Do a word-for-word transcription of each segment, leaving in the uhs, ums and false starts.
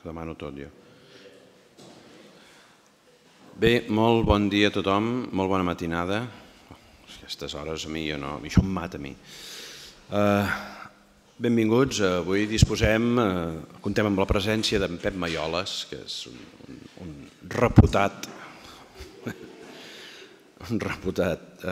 Ho demano tot jo. Bé, molt bon dia a tothom, molt bona matinada. Aquestes hores a mi, jo no, això em mata a mi. Benvinguts, avui disposem, comptem amb la presència d'en Pep Maioles, que és un reputat, un reputat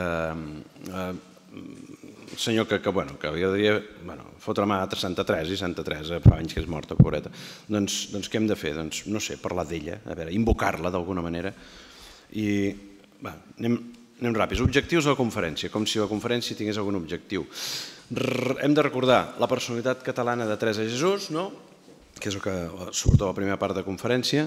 senyor que, bueno, que jo diria, bueno, fotre mà a Santa Teresa i Santa Teresa fa anys que és morta, pobreta. Doncs què hem de fer? Doncs no sé, parlar d'ella, a veure, invocar-la d'alguna manera. I, va, anem, anem ràpids. Objectius de la conferència, com si la conferència tingués algun objectiu. Hem de recordar la personalitat catalana de Teresa de Jesús, no? Que és el que, sobretot la primera part de conferència,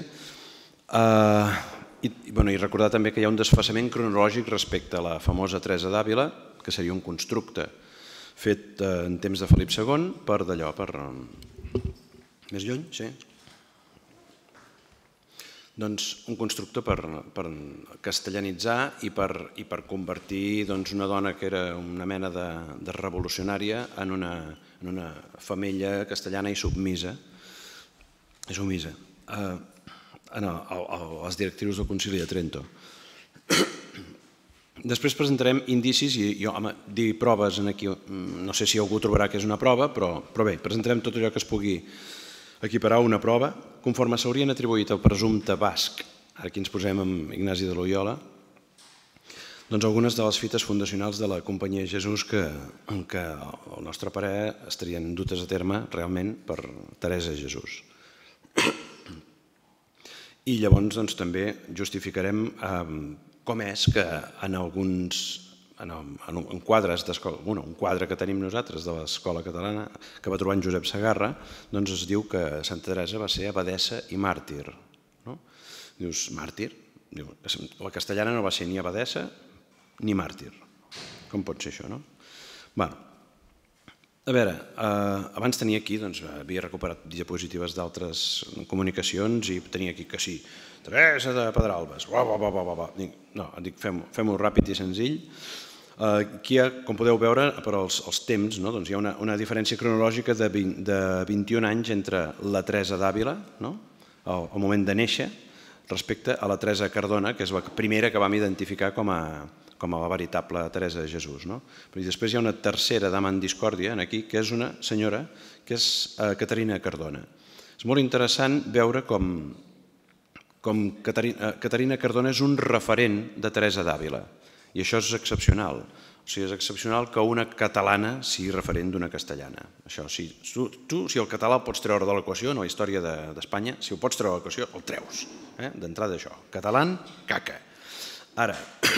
i, bueno, i recordar també que hi ha un desfasament cronològic respecte a la famosa Teresa d'Àvila, que seria un constructe fet en temps de Felip segon per d'allò, per... Més lluny? Sí. Doncs un constructe per castellanitzar i per convertir una dona que era una mena de revolucionària en una femella castellana i submisa, submisa, als directrius del Concili de Trento. Després presentarem indicis i jo, home, dir proves aquí, no sé si algú trobarà que és una prova, però bé, presentarem tot allò que es pugui equiparar a una prova, conforme s'haurien atribuït al presumpte basc, ara aquí ens posem amb Ignasi de Loyola, doncs algunes de les fites fundacionals de la Companyia de Jesús que, al nostre parer, estarien dutes a terme realment per Teresa de Jesús. I llavors també justificarem com és que en alguns en quadres d'escola, un quadre que tenim nosaltres de l'escola catalana que va trobar en Josep Segarra, doncs es diu que Santa Teresa va ser abadessa i màrtir. Dius, màrtir? La castellana no va ser ni abadessa ni màrtir. Com pot ser això, no? Bé, a veure, abans tenia aquí, havia recuperat diapositives d'altres comunicacions i tenia aquí que sí, Teresa de Pedralbes, no, dic, fem-ho ràpid i senzill. Aquí, com podeu veure, per als temps, hi ha una diferència cronològica de vint-i-un anys entre la Teresa d'Àvila, al moment de néixer, respecte a la Teresa Cardona, que és la primera que vam identificar com a com a la veritable Teresa de Jesús. I després hi ha una tercera dama en discòrdia aquí, que és una senyora, que és Caterina Cardona. És molt interessant veure com Caterina Cardona és un referent de Teresa d'Àvila, i això és excepcional. O sigui, és excepcional que una catalana sigui referent d'una castellana. Tu, si el català el pots treure de l'equació, en la història d'Espanya, si ho pots treure de l'equació, el treus. D'entrada això. Català, caca. Ara,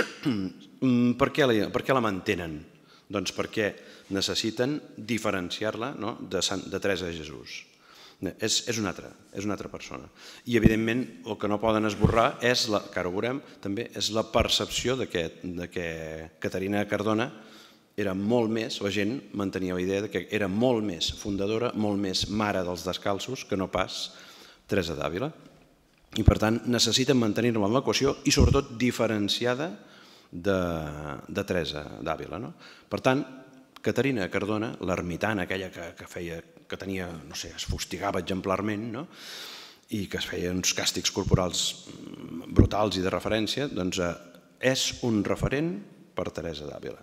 per què la mantenen? Doncs perquè necessiten diferenciar-la de Teresa de Jesús. És una altra persona. I, evidentment, el que no poden esborrar és, que ara ho veurem, també és la percepció que Caterina Cardona era molt més, la gent mantenia la idea que era molt més fundadora, molt més mare dels descalços que no pas Teresa d'Àvila. I, per tant, necessiten mantenir-la en l'equació i, sobretot, diferenciada de Teresa d'Àvila. Per tant, Caterina Cardona, l'ermitana aquella que feia, que tenia, no sé, es fustigava exemplarment i que es feia uns càstigs corporals brutals i de referència, doncs és un referent per Teresa d'Àvila.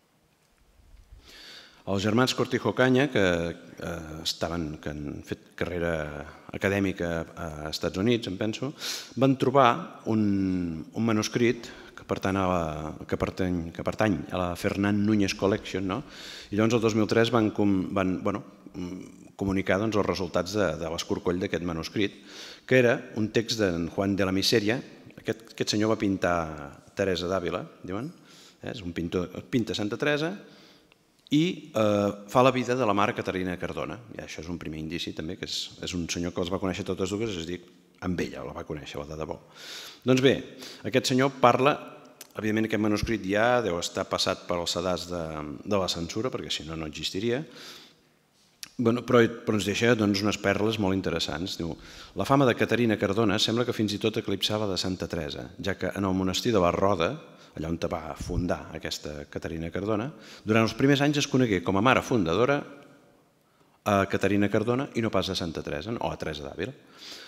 Els germans Cortijo Caña, que han fet carrera acadèmica a Estats Units, em penso, van trobar un manuscrit que pertany a la Fernand Núñez Collection, i llavors el dos mil tres van comunicar els resultats de l'escorcoll d'aquest manuscrit, que era un text d'en Juan de la Miseria. Aquest senyor va pintar Teresa d'Àvila, diuen, és un pintor, pinta Santa Teresa, i fa la vida de la mare Caterina Cardona. I això és un primer indici també, que és un senyor que les va conèixer totes dues, és a dir, amb ella la va conèixer, la de debò. Doncs bé, aquest senyor parla, evidentment aquest manuscrit ja deu estar passat per als sedars de la censura, perquè si no, no existiria, però ens deixa unes perles molt interessants. La fama de Caterina Cardona sembla que fins i tot eclipsava la de Santa Teresa, ja que en el monestir de la Roda, allà on va fundar aquesta Caterina Cardona, durant els primers anys es conegué com a mare fundadora a Caterina Cardona i no pas a Santa Teresa o a Teresa d'Àvila.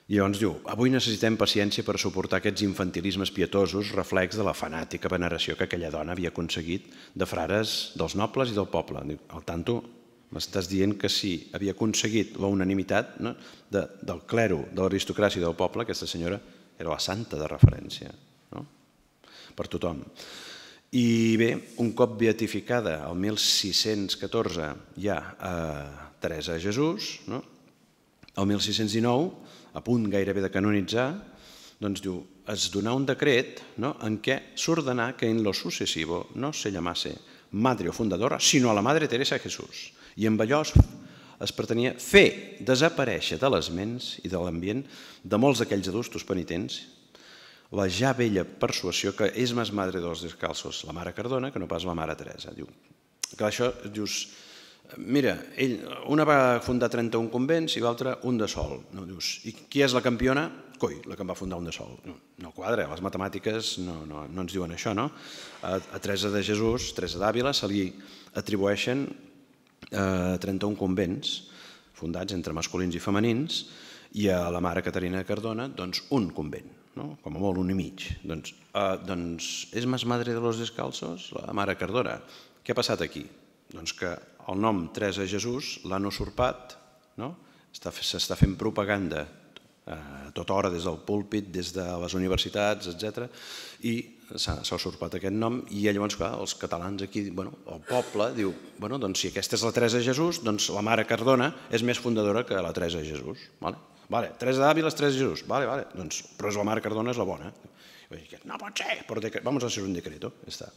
I llavors diu, avui necessitem paciència per suportar aquests infantilismes pietosos reflex de la fanàtica veneració que aquella dona havia aconseguit de frares dels nobles i del poble. Diu, al tanto, m'estàs dient que si havia aconseguit la unanimitat del clero, de l'aristocràcia i del poble, aquesta senyora era la santa de referència per tothom. I bé, un cop beatificada el mil sis-cents catorze ja a Teresa de Jesús, el mil sis-cents dinou, a punt gairebé de canonitzar, doncs diu, es donà un decret en què s'ordenà que en lo sucesivo no se llamase madre o fundadora, sinó a la Madre Teresa de Jesús. I amb allò es pretenia fer desaparèixer de les ments i de l'ambient de molts d'aquells adustos penitents la ja vella persuasió que és més madre dels descalços la mare Cardona que no pas la mare Teresa. Diu, clar, això dius, mira, ell, una va fundar trenta-un convents i l'altra un de sol. No, dius, i qui és la campiona? Coi, la que en va fundar un de sol. No, no quadra, les matemàtiques no, no, no ens diuen això, no? A, a Teresa de Jesús, Teresa d'Àvila, se li atribueixen eh, trenta-un convents fundats entre masculins i femenins i a la mare Caterina de Cardona, doncs, un convent. No? Com a molt un i mig. Doncs, eh, doncs és més madre de los descalços la mare Cardona. Què ha passat aquí? Doncs que el nom Teresa de Jesús l'han usurpat, no? S'està fent propaganda a tota hora des del púlpit, des de les universitats, etcètera, i s'ha usurpat aquest nom i llavors clar, els catalans aquí, bueno, el poble diu, bueno, doncs si aquesta és la Teresa de Jesús, doncs la mare Cardona és més fundadora que la Teresa de Jesús. Vale? Vale, Teresa d'Àvila és Teresa de Jesús, vale, vale, doncs, però la mare Cardona és la bona. No pot ser, però vamos a hacer un decreto.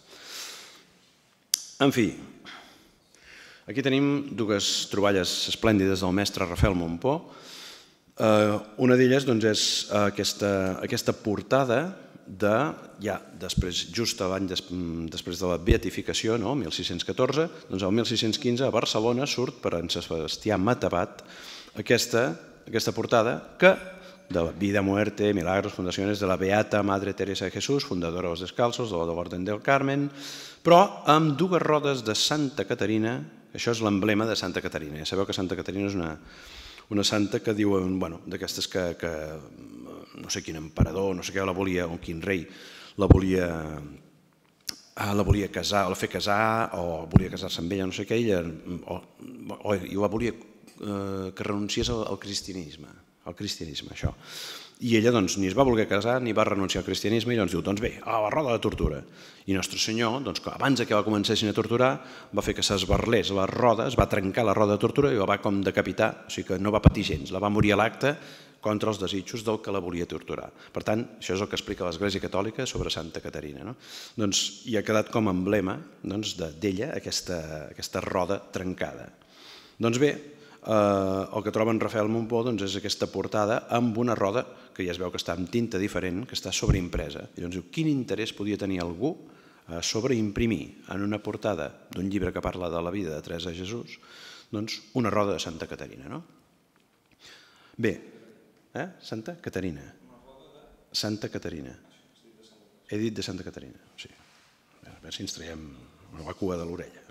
En fi, aquí tenim dues troballes esplèndides del mestre Rafael Mompó. Una d'elles és aquesta portada de, ja després, just l'any després de la beatificació, el mil sis-cents catorze, doncs el mil sis-cents quinze a Barcelona surt per en Sebastià Matabat aquesta aquesta portada que de la Vida, Muerte, Milagros, Fundaciones de la Beata Madre Teresa de Jesús, fundadora dels Descalços, de l'Orden del Carmen, però amb dues rodes de Santa Caterina, això és l'emblema de Santa Caterina. Ja sabeu que Santa Caterina és una santa que diuen, bueno, d'aquestes que no sé quin emperador, no sé què la volia, o quin rei la volia la volia casar, o la fer casar, o volia casar-se amb ella, no sé què, o la volia que renunciés al cristianisme, al cristianisme, això. I ella doncs ni es va voler casar ni va renunciar al cristianisme i doncs diu, doncs bé, a la roda de tortura. I Nostre Senyor, doncs abans que la comencessin a torturar, va fer que s'esbarlés la roda, es va trencar la roda de tortura i la va com decapitar, o sigui que no va patir gens, la va morir a l'acte contra els desitjos del que la volia torturar. Per tant, això és el que explica l'Església Catòlica sobre Santa Caterina. Doncs hi ha quedat com a emblema d'ella aquesta roda trencada. Doncs bé, el que troba en Rafael Mompó és aquesta portada amb una roda que ja es veu que està amb tinta diferent, que està sobreimpresa. I llavors diu, quin interès podia tenir algú a sobreimprimir en una portada d'un llibre que parla de la vida de Teresa de Jesús, doncs una roda de Santa Caterina. Bé, Santa Caterina. Santa Caterina. He dit de Santa Caterina. A veure si ens traiem la cua de l'orella.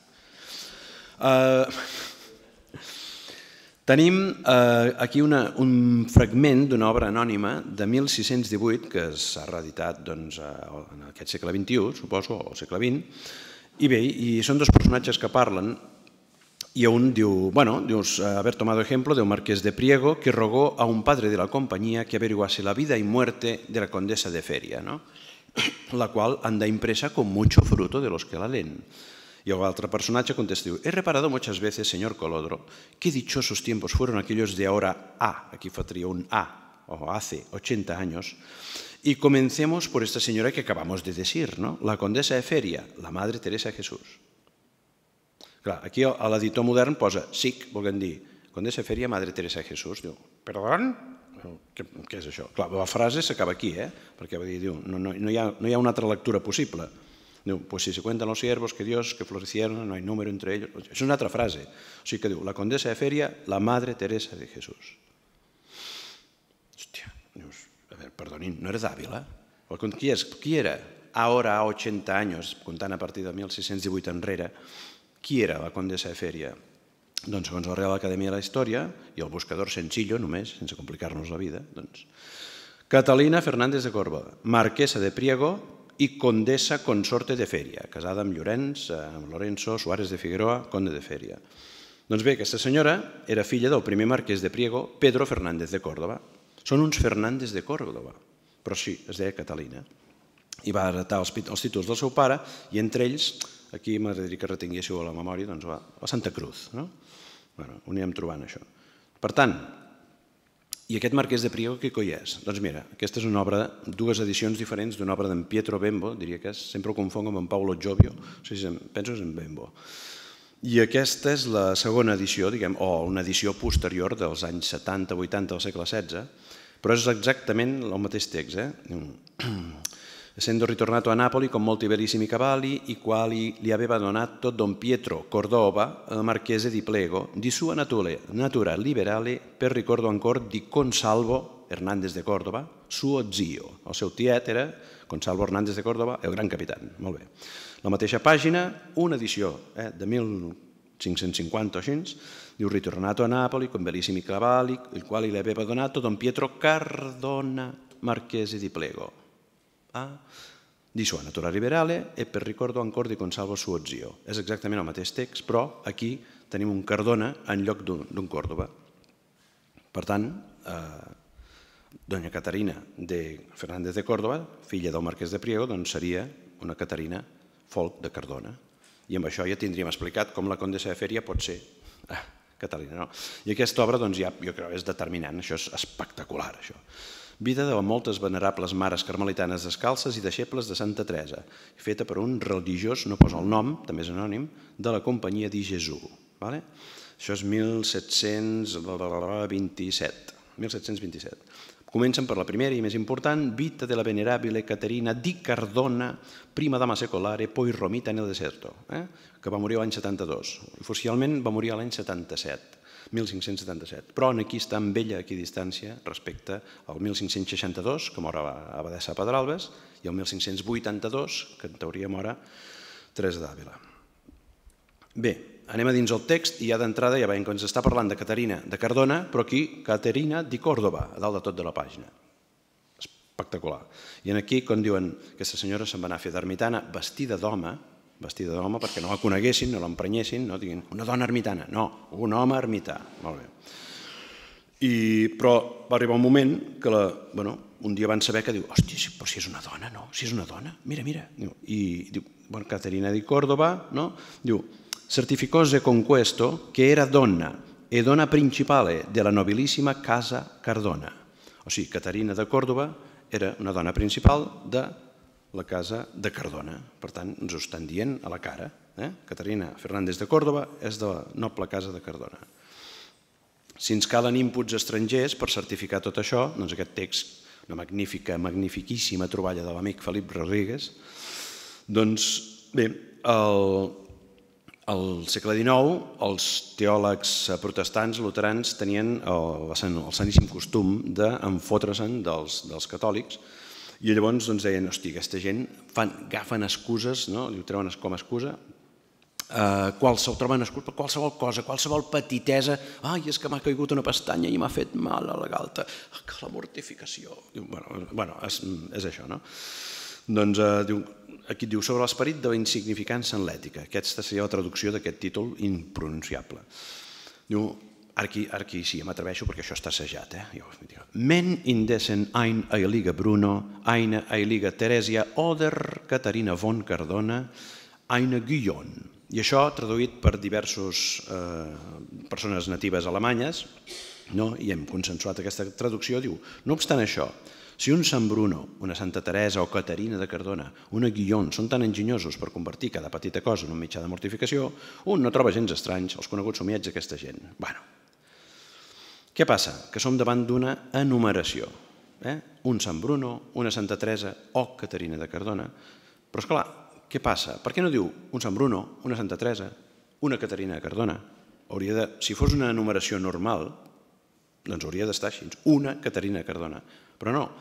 Tenim aquí un fragment d'una obra anònima de mil sis-cents divuit que s'ha reeditat en aquest segle vint-i-u, suposo, o al segle vint, i bé, són dos personatges que parlen y un diu, bueno, dius, haber tomado ejemplo de un marqués de Priego que rogó a un padre de la compañía que averiguase la vida y muerte de la condesa de Feria, ¿no? La cual anda impresa con mucho fruto de los que la leen. Y el otro personaje contesta, he reparado muchas veces, señor Colodro, qué dichosos tiempos fueron aquellos de ahora A, aquí faltaría un A, o hace ochenta años, y comencemos por esta señora que acabamos de decir, ¿no? La condesa de Feria, la Madre Teresa de Jesús. Clar, aquí a l'editor modern posa S I C, volguem dir, Condessa de Feria, Madre Teresa de Jesús. Diu, perdón? Què és això? Clar, la frase s'acaba aquí, eh? Perquè no hi ha una altra lectura possible. Diu, pues si se cuentan los siervos que Dios, que florecieron, no hay número entre ellos. És una altra frase. O sigui que diu, la Condessa de Feria, la Madre Teresa de Jesús. Hòstia, dius, a veure, perdonin, no era d'Àvila? Qui era? Ahora, a ochenta anys, comptant a partir de mil sis-cents divuit enrere, qui era la Condessa de Feria? Doncs, segons la Real Acadèmia de la Història i el buscador Sencillo, només, sense complicar-nos la vida, doncs, Catalina Fernández de Córdoba, marquesa de Priego i condessa consorte de Feria, casada amb Llorenç, amb Lorenzo Suárez de Figueroa, conde de Feria. Doncs bé, aquesta senyora era filla del primer marquès de Priego, Pedro Fernández de Córdoba. Són uns Fernández de Córdoba, però sí, es deia Catalina. I va heretar els títols del seu pare i entre ells, aquí m'agradaria que retinguéssiu a la memòria, doncs va, a Santa Cruz. No? Bueno, ho anirem trobant, això. Per tant, i aquest marquès de Priego què coi és? Doncs mira, aquesta és una obra, dues edicions diferents d'una obra d'en Pietro Bembo, diria que és, sempre ho confonc amb en Paolo Giovio, o sigui, penso que és en Bembo. I aquesta és la segona edició, diguem, o una edició posterior dels anys setanta vuitanta del segle setze, però és exactament el mateix text. Essendo ritornato a Napoli con molti verissimi cavalli, i quali gli aveva donato Don Pietro Cordova, marchese di Priego, di sua natura liberale, per ricordo ancora di Consalvo Hernández de Córdoba, suo zio. El seu tiet era Consalvo Hernández de Córdoba, el gran capitán. Molt bé. La mateixa pàgina, una edició de mil cinc-cents cinquanta o així, diu ritornato a Napoli con bellissimi cavalli, il quale gli aveva donato Don Pietro Cardona, marchese di Priego. Di sua natura liberale e per ricordo ancora di Consalvo suo zio. És exactament el mateix text, però aquí tenim un Cardona en lloc d'un Córdoba. Per tant, doña Caterina de Fernández de Córdoba, filla del marquès de Priego, doncs seria una Caterina Folk de Cardona. I amb això ja tindríem explicat com la condessa de Feria pot ser Caterina. I aquesta obra, doncs, ja jo crec que és determinant, això és espectacular, això. Vida de moltes venerables mares carmelitanes descalces i deixebles de Santa Teresa, feta per un religiós, no posa el nom, també és anònim, de la Companyia di Gesù. Això és mil set-cents vint-i-set. mil set-cents vint-i-set. Comencen per la primera i més important, Vita della venerabile Caterina di Cardona, prima dama secolare, poi romita nel deserto, que va morir l'any setanta-dos. Oficialment va morir l'any setanta-set. mil cinc-cents setanta-set. Però aquí està amb ella aquí a distància respecte al mil cinc-cents seixanta-dos, que mor a Abadessa Pedralbes, i al mil cinc-cents vuitanta-dos, que en teoria mor a Teresa d'Àvila. Bé, anem a dins el text i ja d'entrada ja veiem que ens està parlant de Caterina de Cardona, però aquí Caterina di Córdoba, a dalt de tot de la pàgina. Espectacular. I aquí, com diuen, aquesta senyora se'n va anar a fer d'ermitana vestida d'home, vestida d'home perquè no la coneguessin, no l'emprenyessin, no diguin una dona ermitana, no, un home ermità. Molt bé. Però va arribar un moment que un dia van saber que diu, hòstia, però si és una dona, no? Si és una dona, mira, mira. I diu, bueno, Caterina di Córdoba, no? Diu, certificose con questo che era donna e donna principale della nobilissima casa Cardona. O sigui, Caterina de Córdoba era una dona principal de la casa de Cardona. Per tant, ens ho estan dient a la cara. Caterina Fernández de Córdoba és de la noble casa de Cardona. Si ens calen inputs estrangers per certificar tot això, doncs aquest text, una magnífica, magnifiquíssima troballa de l'amic Felip Rodríguez, doncs bé, al segle dinou els teòlegs protestants luterans tenien el saníssim costum d'enfotre-se'n dels catòlics i llavors deien, hòstia, aquesta gent agafen excuses, ho treuen com a excusa, troben excuses per qualsevol cosa, qualsevol petitesa, ai, és que m'ha caigut una pestanya i m'ha fet mal a la galta, que la mortificació. Bé, és això, no? Doncs aquí diu sobre l'esperit de la insignificança en l'ètica. Aquesta seria la traducció d'aquest títol impronunciable. Diu, Aquí sí, m'atreveixo perquè això està assajat. Men indessen ein Eiliga Bruno, eine Eiliga Teresia oder Caterina von Cardona, eine Guillon. I això traduït per diverses persones natives alemanyes, i hem consensuat aquesta traducció, diu, no obstant això, si un Sant Bruno, una Santa Teresa o Caterina de Cardona, una Guillon, són tan enginyosos per convertir cada petita cosa en un mitjà de mortificació, un no troba gens estranys els coneguts somiats d'aquesta gent. Bueno, què passa? Que som davant d'una enumeració. Un Sant Bruno, una Santa Teresa o Caterina de Cardona. Però, esclar, què passa? Per què no diu un Sant Bruno, una Santa Teresa, una Caterina de Cardona? Si fos una enumeració normal, doncs hauria d'estar així, una Caterina de Cardona. Però no.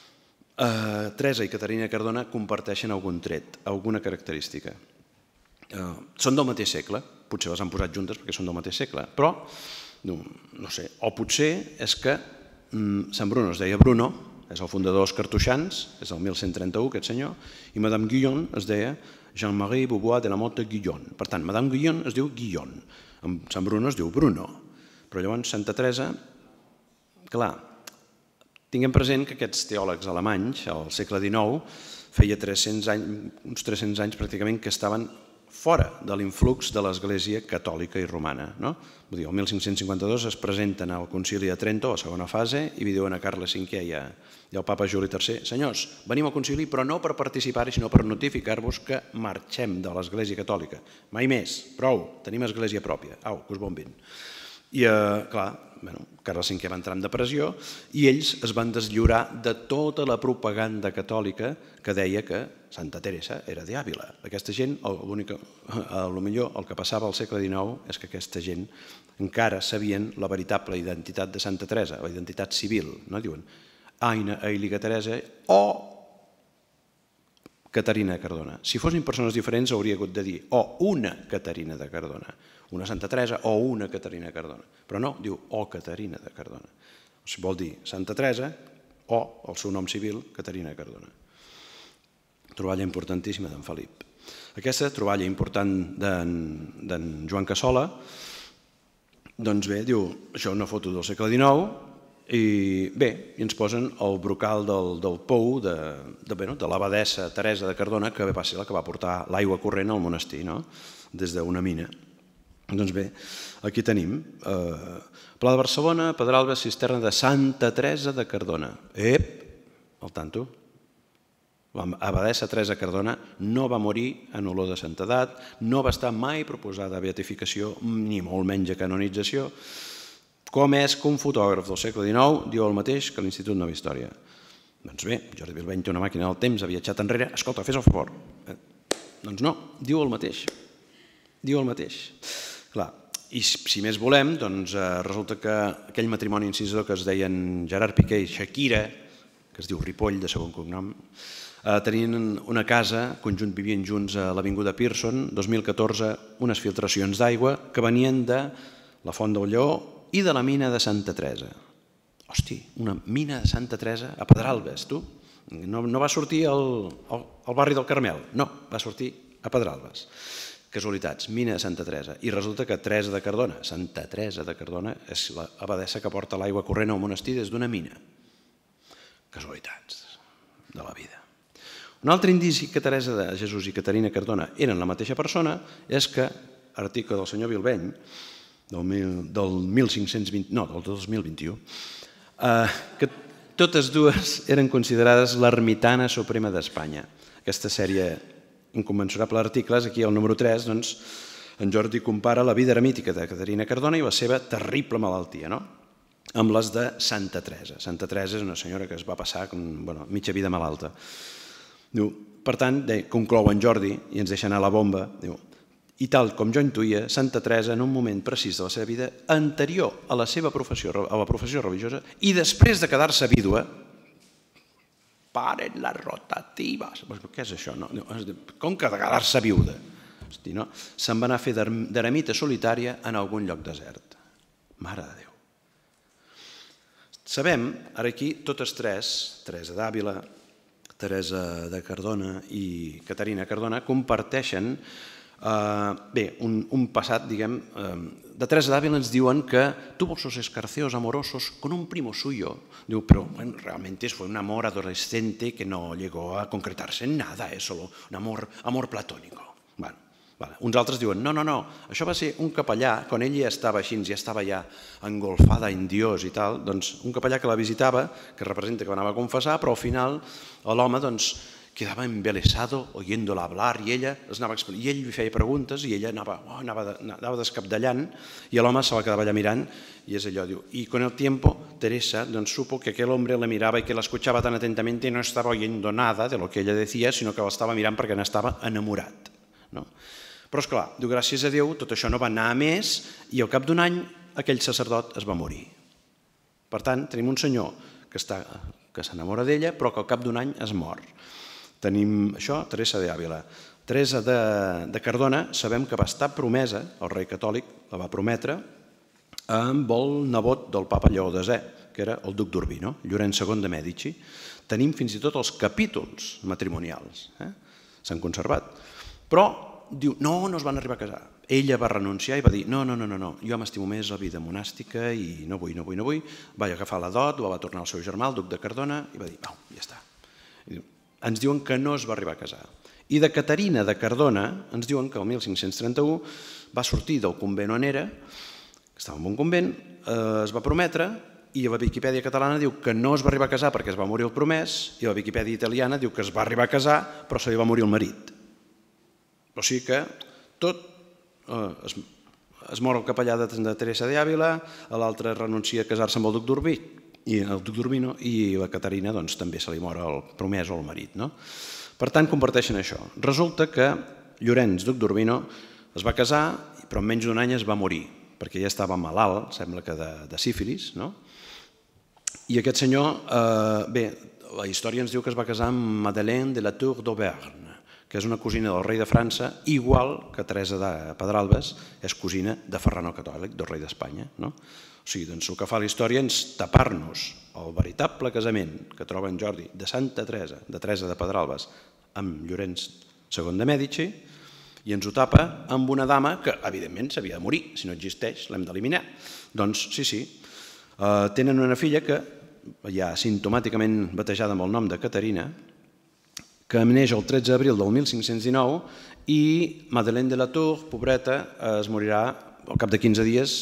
Teresa i Caterina de Cardona comparteixen algun tret, alguna característica. són del mateix segle, potser les han posat juntes perquè són del mateix segle, però, no sé, o potser és que Sant Bruno es deia Bruno, és el fundador dels cartoixans, és el mil cent trenta-u aquest senyor, i Madame Guyon es deia Jean-Marie Beauvoir de la Motte Guyon. Per tant, Madame Guyon es diu Guyon, Sant Bruno es diu Bruno, però llavors Santa Teresa, clar, tinguem present que aquests teòlegs alemanys, al segle dinou, feia tres-cents anys, uns tres-cents anys pràcticament que estaven fora de l'influx de l'Església catòlica i romana. Vull dir, el mil cinc-cents cinquanta-dos es presenten al concili de Trento, a la segona fase, i li diuen a Carles cinquè i al papa Juli tercer: senyors, venim al concili però no per participar-hi, sinó per notificar-vos que marxem de l'Església catòlica. Mai més, prou, tenim església pròpia. Au, que us bombin. I, clar, Carles cinquè va entrar en depressió i ells es van deslliurar de tota la propaganda catòlica que deia que Santa Teresa era d'Àvila. Aquesta gent, potser el que passava al segle dinou és que aquesta gent encara sabien la veritable identitat de Santa Teresa, la identitat civil. Diuen Eine Heilige Teresa o Caterina de Cardona. Si fossin persones diferents hauria hagut de dir o una Caterina de Cardona, una Santa Teresa o una Caterina de Cardona. Però no, diu o Caterina de Cardona. Vol dir Santa Teresa o el seu nom civil, Caterina de Cardona. Troballa importantíssima d'en Felip. Aquesta troballa important d'en Joan Cassola, doncs bé, diu, això és una foto del segle dinou, i bé, ens posen el brocal del pou de l'abadessa Teresa de Cardona, que va ser la que va portar l'aigua corrent al monestir, des d'una mina. Doncs bé, aquí tenim Pla de Barcelona, Pedralbes, cisterna de Santa Teresa de Cardona. Ep, al tanto. L'abadessa Teresa de Cardona no va morir en olor de santedat, no va estar mai proposada a beatificació, ni molt menys a canonització. Com és que un fotògraf del segle dinou diu el mateix que l'Institut Nova Història? Doncs bé, Jordi Bilbeny té una màquina del temps, ha viatjat enrere, escolta, fes el favor. Doncs no, diu el mateix. Diu el mateix. Clar, i si més volem, doncs resulta que aquell matrimoni incisador que es deien Gerard Piqué i Shakira, que es diu Ripoll, de segon cognom, tenien una casa, conjunt, vivien junts a l'avinguda Pearson, dos mil catorze, unes filtracions d'aigua que venien de la Font del Lleó i de la mina de Santa Teresa. Hosti, una mina de Santa Teresa a Pedralbes, tu? No va sortir al barri del Carmel, no, va sortir a Pedralbes. Casualitats, mina de Santa Teresa. I resulta que Teresa de Cardona, Santa Teresa de Cardona, és l'abadessa que porta l'aigua corrent al monestir des d'una mina. Casualitats de la vida. Un altre indici que Teresa de Jesús i Caterina Cardona eren la mateixa persona és que, article del senyor Bilbeny, del mil cinc-cents vint, no, del dos mil vint-i-u, que totes dues eren considerades l'ermitana suprema d'Espanya. Aquesta sèrie inconmensurable d'articles, aquí al número tres, doncs, en Jordi compara la vida eremítica de Caterina Cardona i la seva terrible malaltia, no?, amb les de Santa Teresa. Santa Teresa és una senyora que es va passar mitja vida malalta. Per tant, conclou en Jordi, i ens deixa anar la bomba, diu, i tal com jo intuïa, Santa Teresa, en un moment precís de la seva vida, anterior a la seva professió, a la professió religiosa, i després de quedar-se vídua, paren les rotatives. Què és això? Com que de quedar-se viuda? Se'n va anar a fer d'eremita solitària en algun lloc desert. Mare de Déu. Sabem, ara aquí, totes tres, Teresa d'Àvila, Teresa de Cardona i Caterina Cardona, comparteixen un passat, diguem, de Teresa d'Àvila ens diuen que tuvo sus escarceos amorosos con un primo suyo. Diu, però realmente fue un amor adolescente que no llegó a concretarse en nada, es solo un amor platónico. Uns altres diuen, no, no, no, això va ser un capellà, quan ell ja estava així, ja estava ja engolfada en Dios i tal, doncs un capellà que la visitava, que representa que anava a confessar, però al final l'home doncs quedava embelesado oyéndola hablar i ella i ell li feia preguntes i ella anava descapdallant i l'home se la quedava allà mirant i és allò, diu, y con el tiempo Teresa supo que aquel hombre la miraba y que la escuchaba tan atentamente y no estaba oyendo nada de lo que ella decía, sinó que l'estava mirant perquè n'estava enamorat. Però esclar, diu, gràcies a Déu, tot això no va anar a més i al cap d'un any aquell sacerdot es va morir. Per tant, tenim un senyor que s'enamora d'ella però que al cap d'un any es mor. Tenim això, Teresa d'Àvila. Teresa de Cardona sabem que va estar promesa, el rei catòlic la va prometre, amb el nebot del papa Lleó desè, que era el duc d'Urbino, Llorenç segon de Mèdici. Tenim fins i tot els capítols matrimonials, s'han conservat. Però diu, no, no es van arribar a casar. Ella va renunciar i va dir, no, no, no, no, jo m'estimo més la vida monàstica i no vull, no vull, no vull. Va agafar la dot, la va tornar al seu germà, el duc de Cardona, i va dir, au, ja està. Ens diuen que no es va arribar a casar. I de Caterina de Cardona ens diuen que el mil cinc-cents trenta-u va sortir del convent on era, estava en un convent, es va prometre, i la Viquipèdia catalana diu que no es va arribar a casar perquè es va morir el promès, i la Viquipèdia italiana diu que es va arribar a casar però se li va morir el marit. O sigui que tot es mor el capellà de Teresa de Ávila, l'altre renuncia a casar-se amb el duc d'Urbino i la Caterina també se li mor el promès o el marit. Per tant, comparteixen això. Resulta que Llorenç, duc d'Urbino, es va casar però en menys d'un any es va morir perquè ja estava malalt, sembla que de sífilis, i aquest senyor, bé, la història ens diu que es va casar amb Madeleine de la Tour d'Auvergne, que és una cosina del rei de França, igual que Teresa de Pedralbes és cosina de Ferran el Catòlic, del rei d'Espanya. O sigui, doncs el que fa la història és tapar-nos el veritable casament que troba en Jordi de Santa Teresa, de Teresa de Pedralbes, amb Llorenç segon de Mèdici, i ens ho tapa amb una dama que, evidentment, s'havia de morir. Si no existeix, l'hem d'eliminar. Doncs, sí, sí, tenen una filla que, ja simptomàticament batejada amb el nom de Caterina, que neix el tretze d'abril del mil cinc-cents dinou i Madeleine de la Tour, pobreta, es morirà al cap de quinze dies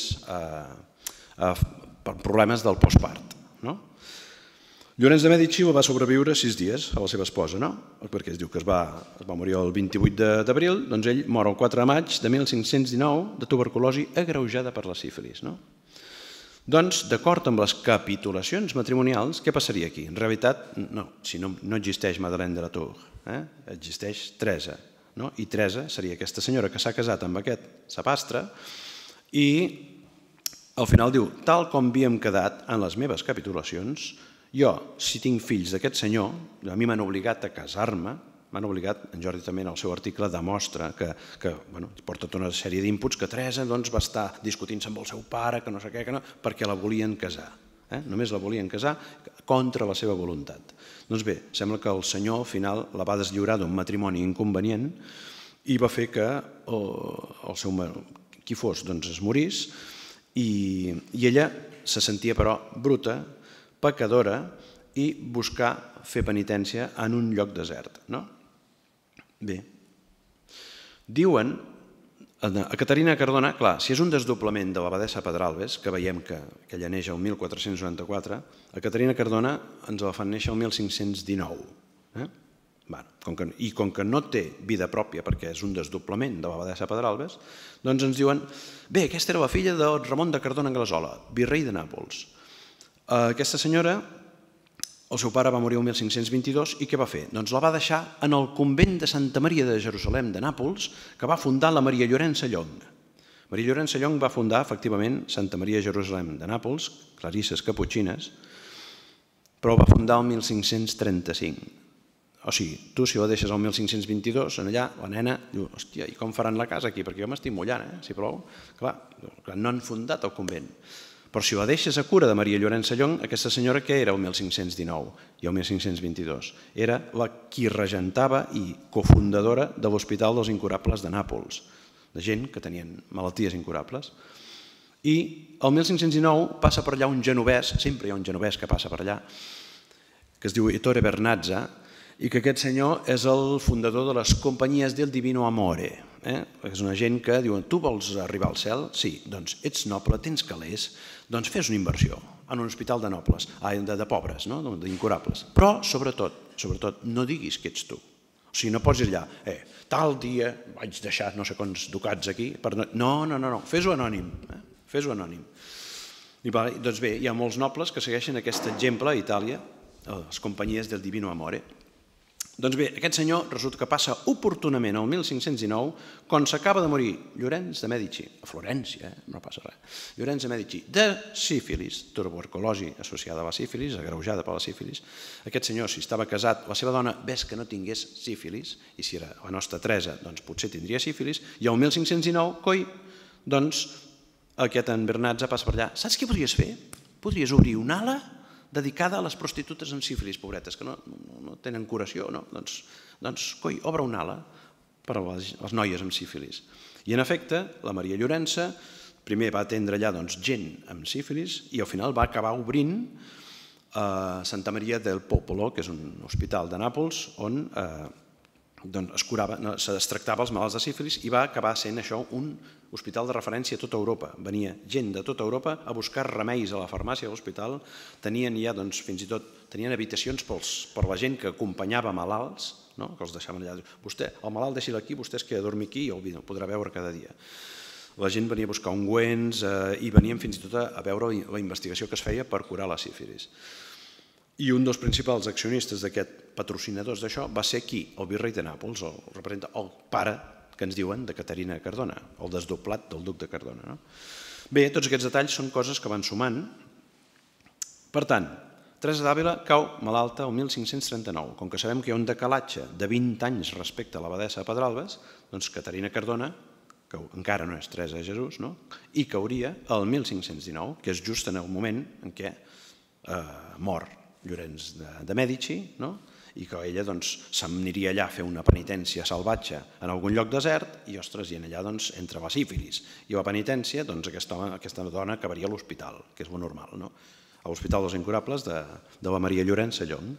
per problemes del postpart. Llorenç de Mèdici va sobreviure sis dies a la seva esposa, no? Perquè es diu que es va morir el vint-i-vuit d'abril, doncs ell mor el quatre de maig de mil cinc-cents dinou de tuberculosi agreujada per la sífilis. Doncs, d'acord amb les capitulacions matrimonials, què passaria aquí? En realitat, si no existeix Madeleine de la Tour, existeix Teresa, i Teresa seria aquesta senyora que s'ha casat amb aquest sapastre i al final diu, tal com havíem quedat en les meves capitulacions, jo, si tinc fills d'aquest senyor, a mi m'han obligat a casar-me, m'han obligat, en Jordi també en el seu article demostra que porta tota una sèrie d'inputs que Teresa va estar discutint-se amb el seu pare, que no sé què, perquè la volien casar. Només la volien casar contra la seva voluntat. Doncs bé, sembla que el senyor al final la va deslliurar d'un matrimoni inconvenient i va fer que el seu qui fos es morís i ella se sentia però bruta, pecadora i buscar fer penitència en un lloc desert. Bé, diuen, a Caterina de Cardona, clar, si és un desdoblament de l'abadessa Pedralbes, que veiem que ella neix el mil quatre-cents noranta-quatre, a Caterina de Cardona ens la fan néixer el mil cinc-cents dinou. I com que no té vida pròpia perquè és un desdoblament de l'abadessa Pedralbes, doncs ens diuen, bé, aquesta era la filla de Ramon de Cardona Anglesola, virrei de Nàpols. Aquesta senyora, el seu pare va morir el mil cinc-cents vint-i-dos i què va fer? Doncs la va deixar en el convent de Santa Maria de Jerusalem de Nàpols que va fundar la Maria Llorença Llong. Maria Llorença Llong va fundar efectivament Santa Maria de Jerusalem de Nàpols, clarisses caputxines, però va fundar el mil cinc-cents trenta-cinc. O sigui, tu si la deixes el mil cinc-cents vint-i-dos, allà la nena diu, hòstia, i com faran la casa aquí? Perquè jo m'estic mullant, si plou. Clar, no han fundat el convent. Però si la deixes a cura de Maria Llorença Llong, aquesta senyora què era el mil cinc-cents dinou i el mil cinc-cents vint-i-dos? Era la qui regentava i cofundadora de l'Hospital dels Incurables de Nàpols, de gent que tenien malalties incurables. I el mil cinc-cents dinou passa per allà un genovès, sempre hi ha un genovès que passa per allà, que es diu Ettore Bernazza, i que aquest senyor és el fundador de les companyies del Divino Amore. És una gent que diuen, tu vols arribar al cel? Sí, doncs ets noble, tens calés, doncs fes una inversió en un hospital de nobles, de pobres, d'incurables. Però, sobretot, sobretot, no diguis que ets tu. O sigui, no posis allà, eh, tal dia vaig deixar no sé quants ducats aquí. No, no, no, fes-ho anònim, fes-ho anònim. Doncs bé, hi ha molts nobles que segueixen aquest exemple a Itàlia, les companyies del Divino Amore. Doncs bé, aquest senyor resulta que passa oportunament el mil cinc-cents dinou, quan s'acaba de morir Llorenç de Mèdici, a Florència, eh? no passa res, Llorenç de Mèdici, de sífilis, tuberculosi associada a la sífilis, agreujada per la sífilis. Aquest senyor, si estava casat, la seva dona ves que no tingués sífilis, i si era la nostra Teresa, doncs potser tindria sífilis, i el mil cinc-cents dinou, coi, doncs aquest en Bernatza passa per allà. Saps què podries fer? Podries obrir una ala dedicada a les prostitutes amb sífilis, pobretes, que no, no, no tenen curació, no? Doncs, doncs, coi, obre una ala per a les, les noies amb sífilis. I, en efecte, la Maria Llorença primer va atendre allà doncs, gent amb sífilis i al final va acabar obrint a Santa Maria del Popolo, que és un hospital de Nàpols, on eh, doncs, es curava, no, es tractava els malalts de sífilis i va acabar sent això un hospital de referència a tota Europa. Venia gent de tota Europa a buscar remeis a la farmàcia de l'hospital, tenien ja doncs, fins i tot tenien habitacions pels, per la gent que acompanyava malalts, no? Que els deixaven allà. Vostè, el malalt deixi-lo aquí, vostè es queda a dormir aquí i el podrà veure cada dia. La gent venia a buscar ungüents eh, i venien fins i tot a veure la investigació que es feia per curar la sífilis. I un dels principals accionistes d'aquest patrocinadors d'això va ser qui? El virrei de Nàpols, el representa el pare que ens diuen de Caterina Cardona, el desdoblat del duc de Cardona. No? Bé, tots aquests detalls són coses que van sumant. Per tant, Teresa d'Àvila cau malalta el mil cinc-cents trenta-nou. Com que sabem que hi ha un decalatge de vint anys respecte a l'abadessa de Pedralbes, doncs Caterina Cardona, que encara no és Teresa de Jesús, no? I cauria el mil cinc-cents dinou, que és just en el moment en què eh, mor Llorenç de, de Mèdici, no? I que ella doncs, s'aniria allà a fer una penitència salvatge en algun lloc desert i, ostres, i allà doncs, entre la sífilis i la penitència, doncs, aquesta, aquesta dona acabaria a l'hospital, que és el normal, no? A l'Hospital dels Incurables de, de la Maria Llorença Llong.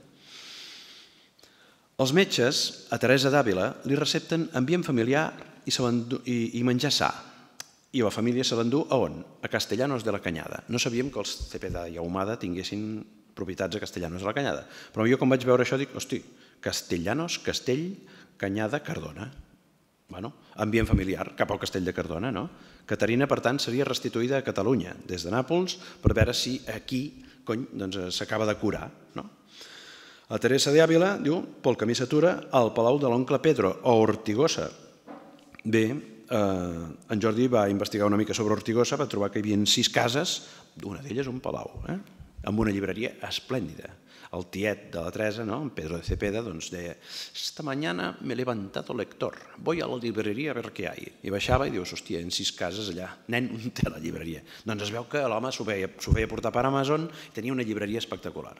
Els metges a Teresa d'Àvila li recepten ambient familiar i, i, i menjar sa. I la família se l'endú a on? A Castellanos de la Canyada. No sabíem que els Cepeda i Ahumada tinguessin propietats a Castellanos de la Canyada. Però jo, quan vaig veure això, dic, hosti, Castellanos, Castell, Canyada, Cardona. Bueno, ambient familiar, cap al Castell de Cardona, no? Caterina, per tant, seria restituïda a Catalunya, des de Nàpols, per veure si aquí, cony, doncs s'acaba de curar, no? A Teresa d'Àvila, diu, pel camí s'atura al Palau de l'oncle Pedro, a Ortigosa. Bé, eh, en Jordi va investigar una mica sobre Ortigosa, va trobar que hi havia sis cases, una d'elles un palau, eh? Amb una llibreria esplèndida. El tiet de la Teresa, no? Pedro de Cepeda, doncs deia «Esta mañana me he levantado lector, voy a la librería a ver qué hay». I baixava i dius, hòstia, en sis cases allà, nen, on té la llibreria? Doncs es veu que l'home s'ho feia, s'ho feia portar per Amazon i tenia una llibreria espectacular.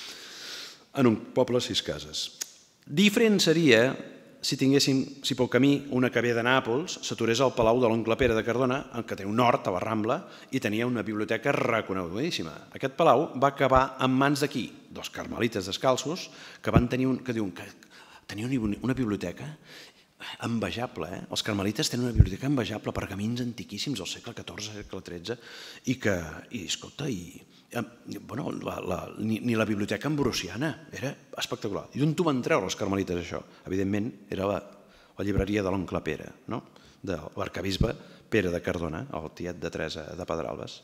En un poble, sis cases. Diferent seria si tinguéssim, si pel camí una que ve de Nàpols s'aturés al Palau de l'oncle Pere de Cardona, que té un hort a la Rambla, i tenia una biblioteca reconegudíssima. Aquest palau va acabar en mans d'aquí, dels carmelites descalços, que van tenir un, que diuen que tenien una biblioteca envejable, eh? Els carmelites tenen una biblioteca envejable, pergamins antiquíssims del segle catorze, segle tretze, i que, i escolta, i, bueno, la, la, ni, ni la biblioteca ambrosiana, era espectacular. I d'on t'ho van treure els carmelites, això? Evidentment, era la, la llibreria de l'oncle Pere, no? De l'arcabisbe Pere de Cardona, el tiet de Teresa de Pedralbes.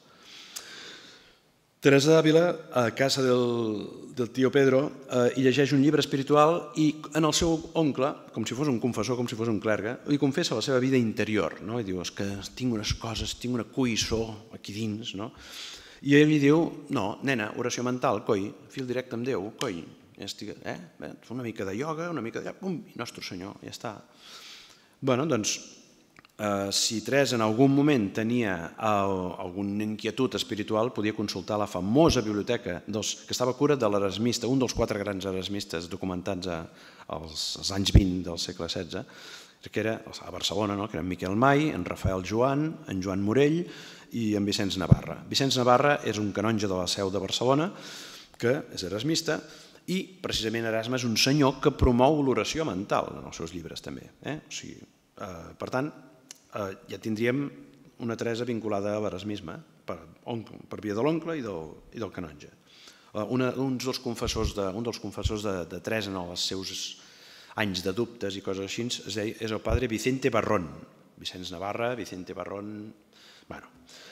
Teresa d'Àvila, a casa del, del tio Pedro, eh, hi llegeix un llibre espiritual i en el seu oncle, com si fos un confessor, com si fos un clergue, li confessa la seva vida interior, no? I diu, és que tinc unes coses, tinc una cuissó aquí dins, no? I ell li diu, no, nena, oració mental, coi, fil directe amb Déu, coi, estic, eh? una mica de ioga, una mica de... Pum, nostre senyor, ja està. Bueno, doncs, eh, si Teresa en algun moment tenia el, alguna inquietud espiritual, podia consultar la famosa biblioteca dels, que estava a cura de l'erasmista, un dels quatre grans erasmistes documentats a, als, als anys vint del segle setze, que era a Barcelona, no? Que eren Miquel Mai, en Rafael Joan, en Joan Morell i en Vicenç Navarra. Vicenç Navarra és un canonge de la Seu de Barcelona, que és erasmista, i precisament Erasme és un senyor que promou l'oració mental en els seus llibres també. Eh? O sigui, eh, per tant, eh, ja tindríem una Teresa vinculada a l'erasmisme per, per via de l'oncle i, del, i del canonge. Eh, una, un dels confessors de, un dels confessors de, de Teresa en els seus anys de dubtes i coses així, es deia, és el padre Vicente Barrón. Vicenç Navarra, Vicente Barrón... Bueno,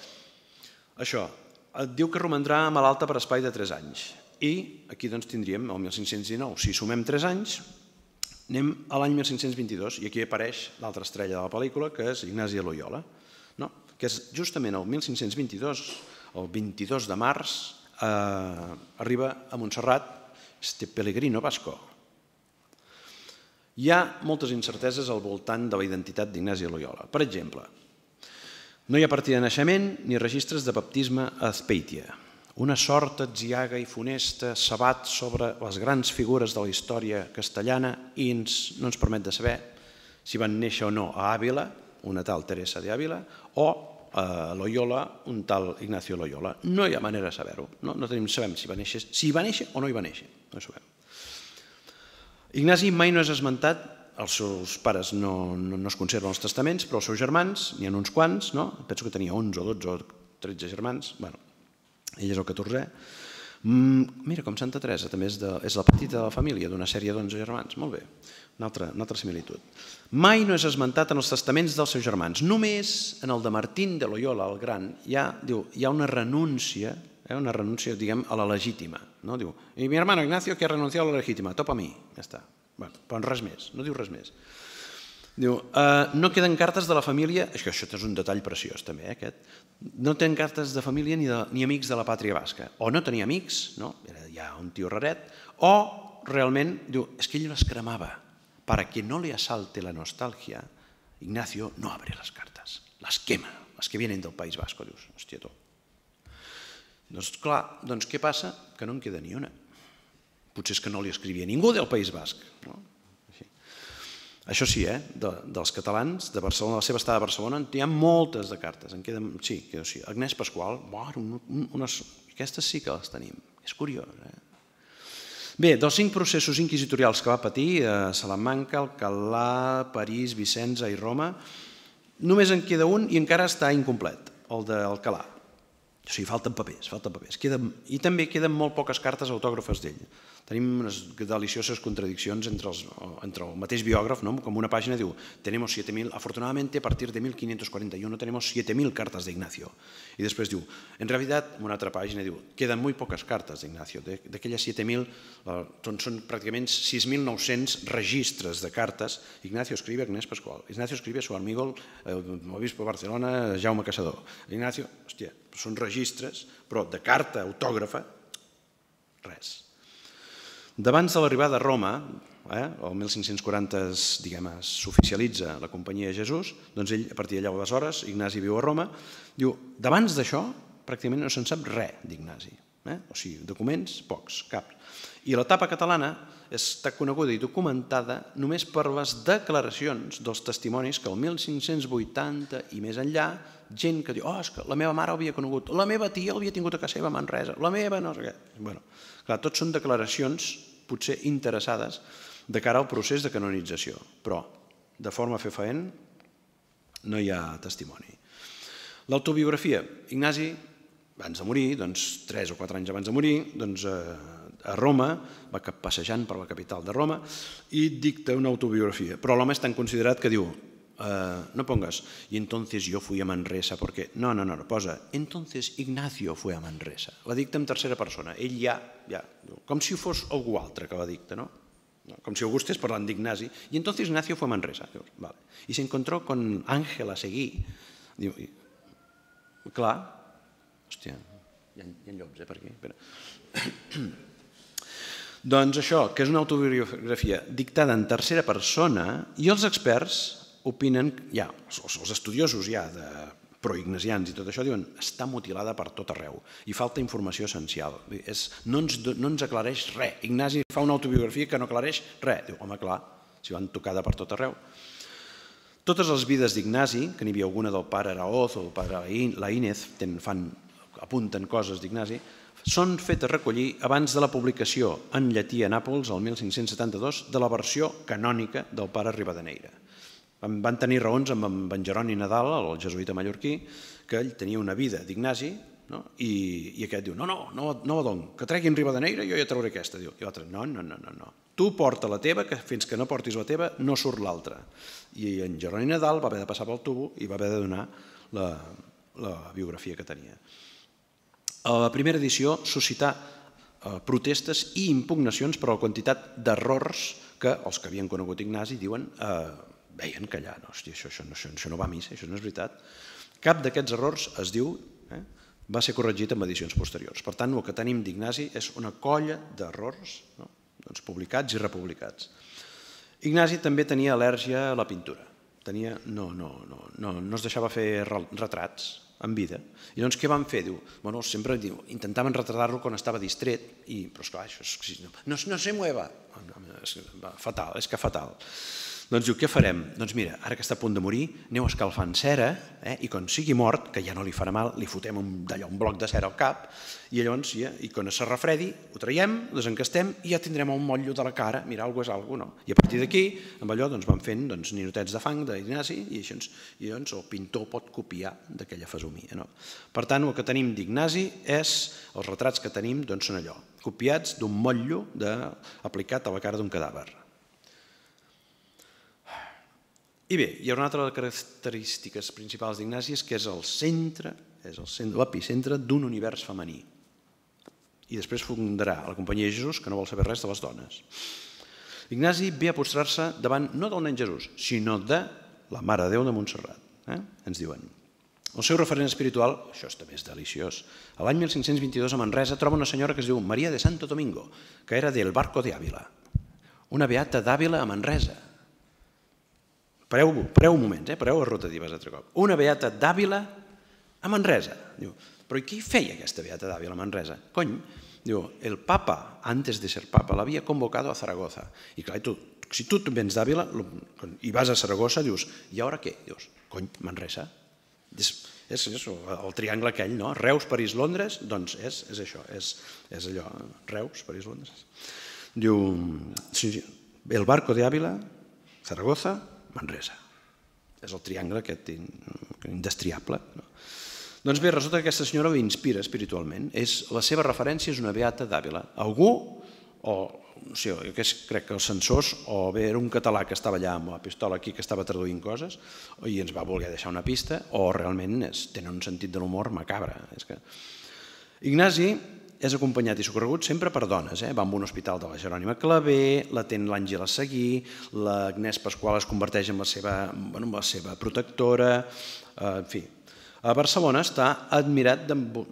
això, et diu que romandrà malalta per espai de tres anys. I aquí doncs tindríem el mil cinc-cents dinou. Si sumem tres anys, Anem a l'any mil cinc-cents vint-i-dos i aquí apareix l'altra estrella de la pel·lícula, que és Ignasi de Loyola, que és justament el mil cinc-cents vint-i-dos, el vint-i-dos de març, arriba a Montserrat este Pellegrino Vasco. Hi ha moltes incerteses al voltant de la identitat d'Ignasi de Loyola. Per exemple, no hi ha partida de naixement ni registres de baptisme a Azpeitia. Una sort atziaga i funesta s'abat sobre les grans figures de la història castellana i no ens permet de saber si van néixer o no a Àvila, una tal Teresa de Àvila, o a Loyola, un tal Ignacio Loyola. No hi ha manera de saber-ho. No sabem si va néixer, si va néixer o no hi va néixer. No ho sabem. Ignasi mai no és esmentat, els seus pares no es conserven els testaments, però els seus germans, n'hi ha uns quants, penso que tenia onze o dotze o tretze germans, bueno, ell és el catorzè. Mira, com Santa Teresa, també és la petita de la família d'una sèrie d'onze germans. Molt bé, una altra similitud. Mai no és esmentat en els testaments dels seus germans. Només en el de Martín de Loyola, el gran, hi ha una renúncia, una renúncia, diguem, a la legítima. Diu, i mi hermano Ignacio que ha renunciat a la legítima, topa a mi, ja està. Però res més, no diu res més. Diu, no queden cartes de la família, això és un detall preciós també, aquest, no tenen cartes de família ni amics de la pàtria basca. O no tenia amics, era ja un tio raret, o realment, diu, és que ell les cremava. Para que no le asalte la nostalgia, Ignacio no abre les cartes, les quema, les que vienen del País Vasco. Dius, hòstia, tu. Doncs clar, doncs què passa? Que no en queda ni una. Potser és que no li escrivia ningú del País Basc. Això sí, dels catalans, de Barcelona, de la seva estada a Barcelona, hi ha moltes de cartes. Sí, Agnès Pasqual, aquestes sí que les tenim. És curiós, eh? Bé, dels cinc processos inquisitorials que va patir, a Salamanca, Alcalà, París, Vicenza i Roma, només en queda un i encara està incomplet, el d'Alcalà. O sigui, falten papers, falten papers. I també queden molt poques cartes autògrafes d'ell. Tenim unes delicioses contradiccions entre el mateix biògraf, com una pàgina diu tenemos siete mil, afortunadamente a partir de mil quinientos cuarenta y uno tenemos siete mil cartas de Ignacio. I després diu, en realitat, en una altra pàgina diu, queden muy pocas cartas de Ignacio. D'aquelles siete mil són pràcticament sis mil nou-cents registres de cartes. Ignacio escribe a Agnès Pasqual. Ignacio escribe a su amigo, el obispo de Barcelona, Jaume Caçador. Ignacio, hòstia, són registres, però de carta autògrafa, res. D'abans de l'arribada a Roma, el mil cinc-cents quaranta s'oficialitza la Companyia de Jesús, doncs ell, a partir d'allà aleshores, Ignasi viu a Roma, diu, d'abans d'això, pràcticament no se'n sap res d'Ignasi. O sigui, documents, pocs, cap. I l'etapa catalana està coneguda i documentada només per les declaracions dels testimonis que el mil cinc-cents vuitanta i més enllà, gent que diu, oh, és que la meva mare l'havia conegut, la meva tia l'havia tingut a casa seva a Manresa, la meva no sé què. Bé, clar, tot són declaracions potser interessades de cara al procés de canonització, però de forma fefaent no hi ha testimoni. L'autobiografia. Ignasi, abans de morir, doncs tres o quatre anys abans de morir, doncs a Roma, va passejant per la capital de Roma i dicta una autobiografia. Però l'home és tan considerat que diu, no pongas, y entonces yo fui a Manresa, porque... No, no, no, posa, entonces Ignacio fue a Manresa. La dicta en tercera persona. Ell ja, ja, com si fos algú altre que la dicta, no? Com si algú estés parlant d'Ignasi. Y entonces Ignacio fue a Manresa. Y se encontró con Ángela Seguí. Diu, clar, hòstia, hi ha llops, eh, per aquí. Doncs això, que és una autobiografia dictada en tercera persona i els experts opinen, ja, els estudiosos ja de proignasians i tot això diuen està mutilada per tot arreu i falta informació essencial. No ens aclareix res. Ignasi fa una autobiografia que no aclareix res. Diu, home, clar, si van tocada per tot arreu. Totes les vides d'Ignasi, que n'hi havia alguna del pare Araoz o del pare Laínez, apunten coses d'Ignasi, són fetes recollir abans de la publicació en llatí a Nàpols el mil cinc-cents setanta-dos de la versió canònica del pare Rivadeneyra. Van tenir raons amb en Jeroni Nadal, el jesuïta mallorquí, que ell tenia una vida d'Ignasi i aquest diu, no, no, no la dono, que treguin Rivadeneyra i jo ja trauré aquesta. I l'altre, no, no, no, no, tu porta la teva, que fins que no portis la teva no surt l'altra. I en Jeroni Nadal va haver de passar pel tubo i va haver de donar la biografia que tenia. A la primera edició suscità protestes i impugnacions per la quantitat d'errors que els que havien conegut Ignasi diuen veien que allà, no, hòstia, això no va a missa, això no és veritat. Cap d'aquests errors es diu va ser corregit en edicions posteriors. Per tant, el que tenim d'Ignasi és una colla d'errors publicats i republicats. Ignasi també tenia al·lèrgia a la pintura. No es deixava fer retrats en vida. I doncs què van fer? Bueno, sempre intentaven retratar-lo quan estava distret, però esclar, no se mueva. Fatal, és que fatal. Doncs diu, què farem? Doncs mira, ara que està a punt de morir, aneu escalfant cera i quan sigui mort, que ja no li farà mal, li fotem d'allò un bloc de cera al cap i llavors, i quan es refredi, ho traiem, desencastem i ja tindrem un motllo de la cara, mira, alguna cosa és alguna cosa, no? I a partir d'aquí, amb allò, van fent ninotets de fang d'Ignasi i llavors el pintor pot copiar d'aquella fesomia. Per tant, el que tenim d'Ignasi és, els retrats que tenim són allò, copiats d'un motllo aplicat a la cara d'un cadàver. I bé, hi ha una altra de les característiques principals d'Ignasi que és el centre, és l'epicentre d'un univers femení. I després fundarà la Companyia de Jesús, que no vol saber res de les dones. Ignasi ve a postrar-se davant no del nen Jesús, sinó de la Mare de Déu de Montserrat. Ens diuen. El seu referent espiritual, això també és deliciós, l'any mil cinc-cents vint-i-dos a Manresa troba una senyora que es diu Maria de Santo Domingo, que era del Barco de Ávila. Una beata d'Àvila a Manresa. Pareu un moment, pareu les rotatives altre cop. Una beata d'Àvila a Manresa. Però què hi feia aquesta beata d'Àvila a Manresa? Cony, el papa, antes de ser papa, l'havia convocado a Zaragoza. I clar, si tu vens d'Àvila i vas a Saragossa, dius, i ara què? Dius, cony, Manresa. És el triangle aquell, no? Reus, París, Londres, doncs és això, és allò, Reus, París, Londres. Diu, el Barco de Ávila, Zaragoza, Manresa. És el triangle aquest indestriable. Doncs bé, resulta que aquesta senyora l'inspira espiritualment. La seva referència és una beata d'Àvila. Algú, o no sé, jo crec que els censors, o bé era un català que estava allà amb la pistola aquí que estava traduint coses i ens va voler deixar una pista, o realment tenen un sentit de l'humor macabre. Ignasi és acompanyat i socorregut sempre per dones. Va a un hospital de la Jerònima Clavé, l'atén l'Àngela Seguí, l'Agnès Pasqual es converteix en la seva protectora, en fi. A Barcelona està admirat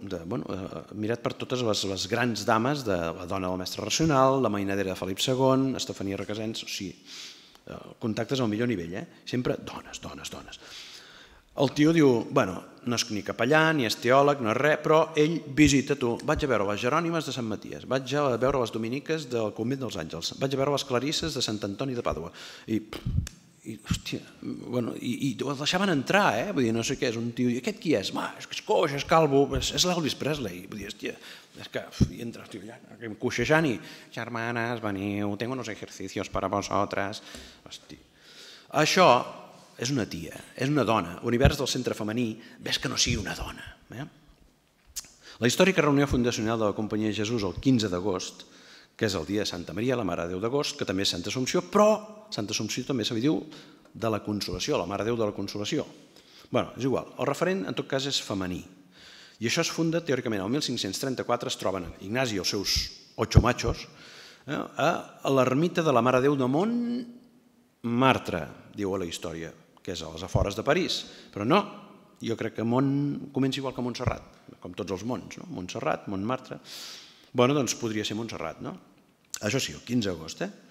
per totes les grans dames de la dona del mestre racional, la mainadera de Felip segon, Estefania Requesens, o sigui, contactes al millor nivell, sempre dones, dones, dones. El tio diu, bueno, no és ni capellà, ni és teòleg, no és res, però ell visita tu. Vaig a veure les Jerònimes de Sant Maties, vaig a veure les Dominiques del Convent dels Àngels, vaig a veure les Clarisses de Sant Antoni de Pàdua. I, hòstia, bueno, i el deixaven entrar, eh? Vull dir, no sé què, és un tio, i aquest qui és? És que és coix, és calvo, és l'Elvis Presley. Vull dir, hòstia, és que hi entra, hòstia, allà, coixejant i, germanes, veniu, tengo unos ejercicios para vosotras. Hòstia. Això és una tia, és una dona. L'univers del centre femení ves que no sigui una dona. La històrica reunió fundacional de la Companyia de Jesús el quinze d'agost, que és el dia de Santa Maria, la Mare de Déu d'agost, que també és Santa Assumpció, però Santa Assumpció també se li diu de la Consolació, la Mare de Déu de la Consolació. Bé, és igual, el referent en tot cas és femení. I això es funda, teòricament, el mil cinc-cents trenta-quatre es troben Ignasi i els seus ocho machos a l'ermita de la Mare de Déu de Montmartre, diu a la història, que és a les afores de París. Però no, jo crec que Mont comença igual que Montserrat, com tots els monts, Montserrat, Montmartre. Bé, doncs podria ser Montserrat, no? Això sí, el quinze d'agost, eh?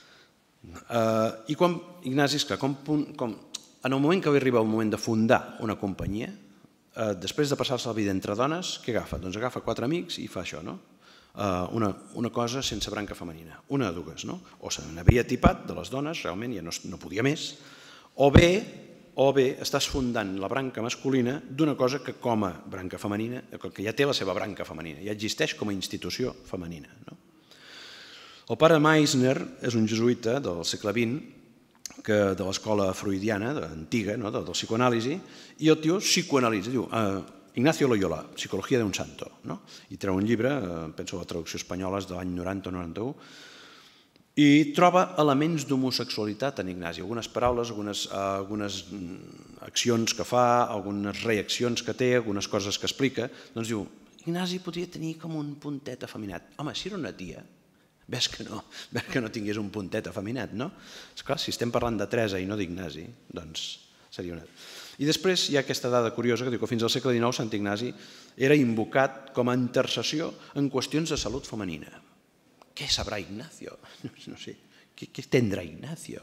I quan Ignasi, esclar, en el moment que arriba el moment de fundar una companyia, després de passar-se la vida entre dones, què agafa? Doncs agafa quatre amics i fa això, no? Una cosa sense branca femenina, una de dues, no? O se n'havia tipat de les dones, realment ja no podia més, o bé o bé estàs fundant la branca masculina d'una cosa que com a branca femenina, que ja té la seva branca femenina, ja existeix com a institució femenina. El pare Meissner és un jesuïta del segle vint, de l'escola freudiana, antiga, del psicoanàlisi, i el tio psicoanalitza, diu Ignacio Loyola, Psicologia d'un santo, i treu un llibre, penso la traducció espanyola és de l'any noranta o noranta-u, i troba elements d'homosexualitat en Ignasi, algunes paraules, algunes accions que fa, algunes reaccions que té, algunes coses que explica. Doncs diu, Ignasi podria tenir com un puntet afeminat. Home, si era una tia, ves que no, ves que no tingués un puntet afeminat, no? Esclar, si estem parlant de Teresa i no d'Ignasi, doncs seria una... I després hi ha aquesta dada curiosa que diu que fins al segle dinou Sant Ignasi era invocat com a intercessió en qüestions de salut femenina. Què sabrà Ignacio? No sé, què tindrà Ignacio?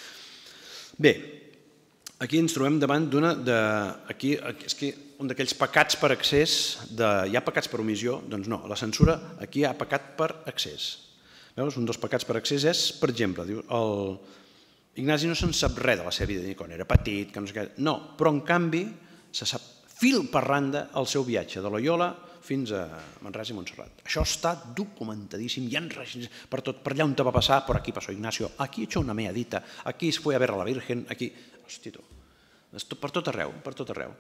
Bé, aquí ens trobem davant d'una... Aquí és que un d'aquells pecats per excés, hi ha pecats per omissió? Doncs no, la censura, aquí hi ha pecat per excés. Veus? Un dels pecats per excés és, per exemple, diu, el... Ignasi no se'n sap res de la seva vida, ni quan era petit, que no sé què... No, però en canvi se sap fil per randa el seu viatge de Loyola fins a Manresa i Montserrat. Això està documentadíssim, hi ha règims per tot, per allà on te va passar, per aquí passó Ignacio, aquí echó una meadita, aquí es fue a ver a la Virgen, aquí... Hòstia, tu, per tot arreu, per tot arreu.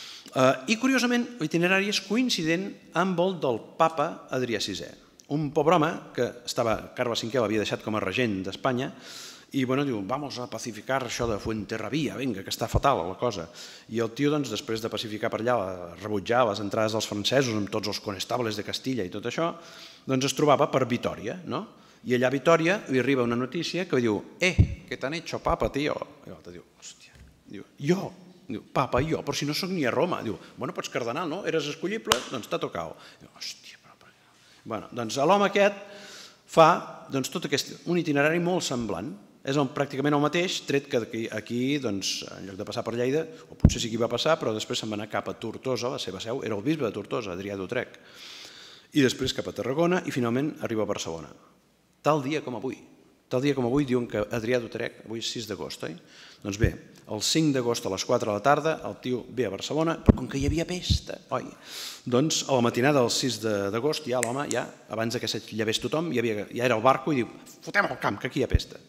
I, curiosament, l'itinerari és coincident amb el del papa Adrià sisè, un pobre home que estava, Carles cinquè l'havia deixat com a regent d'Espanya, i bueno, diu, vamos a pacificar això de Fuenterrabía, vinga, que està fatal la cosa. I el tio, doncs, després de pacificar per allà, rebutjar les entrades dels francesos amb tots els conestables de Castilla i tot això, doncs es trobava per Vitòria, no? I allà a Vitòria li arriba una notícia que diu, eh, que t'han hecho papa, tio. I l'altre diu, hòstia, diu, jo, diu, papa, jo, però si no soc ni a Roma. Diu, bueno, pots cardenal, no? Eres escollible? Doncs t'ha tocado. Diu, hòstia, però per què? Bueno, doncs l'home aquest fa tot aquest, un itinerari molt semblant. És pràcticament el mateix, tret que aquí, en lloc de passar per Lleida, o potser sí que hi va passar, però després se'n va anar cap a Tortosa, la seva seu, era el bisbe de Tortosa, Adrià d'Utrecht, i després cap a Tarragona i finalment arriba a Barcelona. Tal dia com avui. Tal dia com avui diuen que Adrià d'Utrecht, avui és sis d'agost, oi? Doncs bé, el cinc d'agost a les quatre de la tarda el tio ve a Barcelona, però com que hi havia pesta, oi? Doncs a la matinada del sis d'agost ja l'home, ja abans que s'allevés tothom, ja era al barco i diu, fotem al camp, que aquí hi ha pesta.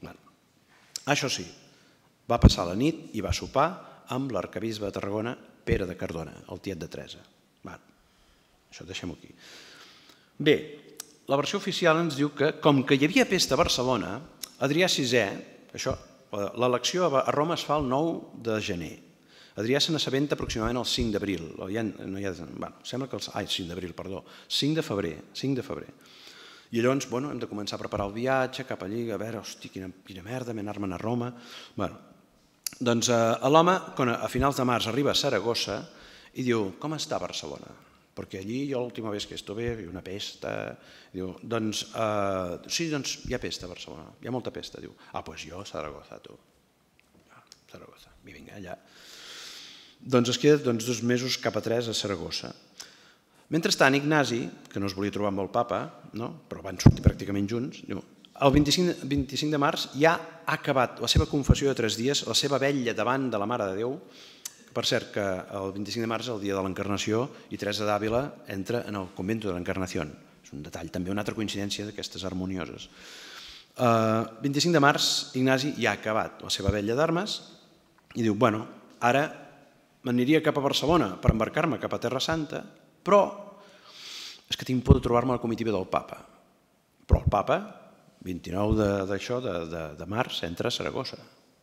Això sí, va passar la nit i va sopar amb l'arquebisbe de Tarragona, Pere de Cardona, el tiet de Teresa. Això deixem-ho aquí. Bé, la versió oficial ens diu que, com que hi havia pesta a Barcelona, Adrià sisè, l'elecció a Roma es fa el nou de gener. Adrià se n'assabenta aproximadament el cinc d'abril. Sembla que el... Ai, cinc d'abril, perdó. cinc de febrer, cinc de febrer. I llavors, bueno, hem de començar a preparar el viatge cap allí, a veure, hosti, quina merda, anar-me'n a Roma. Bé, doncs l'home, a finals de març, arriba a Saragossa i diu, com està Barcelona? Perquè allí jo l'última vegada que estuve hi havia una pesta. Diu, doncs, sí, doncs hi ha pesta a Barcelona, hi ha molta pesta. Diu, ah, doncs jo a Saragossa, tu. Saragossa, i vinga, allà. Doncs es queda dos mesos cap a tres a Saragossa. Mentrestant, Ignasi, que no es volia trobar amb el papa, però van sortir pràcticament junts, el vint-i-cinc de març ja ha acabat la seva confessió de tres dies, la seva vetlla davant de la Mare de Déu. Per cert, que el vint-i-cinc de març és el dia de l'Encarnació i Teresa d'Àvila entra en el convento de l'Encarnació. És un detall, també una altra coincidència d'aquestes harmonioses. El vint-i-cinc de març, Ignasi ja ha acabat la seva vetlla d'armes i diu, bueno, ara m'aniria cap a Barcelona per embarcar-me cap a Terra Santa, però és que tinc por de trobar-me a la comitiva del papa. Però el papa, vint-i-nou d'això, de març, entra a Saragossa.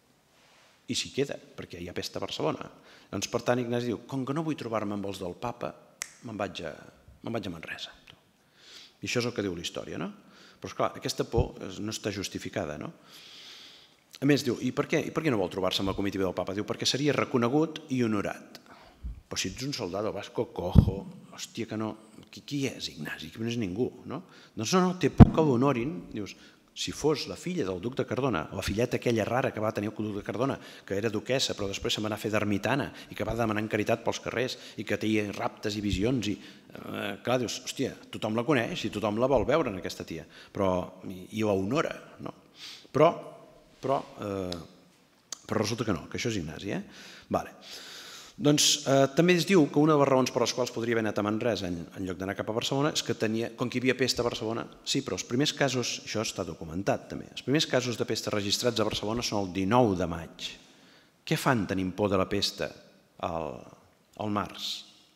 I s'hi queda, perquè hi ha pesta a Barcelona. Doncs, per tant, Ignasi diu, com que no vull trobar-me amb els del papa, me'n vaig a Manresa. I això és el que diu la història, no? Però, esclar, aquesta por no està justificada, no? A més, diu, i per què no vol trobar-se amb la comitiva del papa? Diu, perquè seria reconegut i honorat. Però si ets un soldado vasco cojo, hòstia, que no... Qui és Ignasi? Que no és ningú, no? Doncs no, no, té por que l'honorin. Dius, si fos la filla del duc de Cardona, la filleta aquella rara que va tenir el duc de Cardona, que era duquessa, però després se'n va anar a fer d'ermitana i que va demanar caritat pels carrers i que tenia raptes i visions i... Clar, dius, hòstia, tothom la coneix i tothom la vol veure en aquesta tia, i la honora, no? Però, però, però resulta que no, que això és Ignasi, eh? Vale. Doncs també es diu que una de les raons per les quals podria haver anat a Manresa en lloc d'anar cap a Barcelona és que tenia, com que hi havia pesta a Barcelona, sí, però els primers casos, això està documentat també, els primers casos de pesta registrats a Barcelona són el dinou de maig. Què fan tenint por de la pesta al març?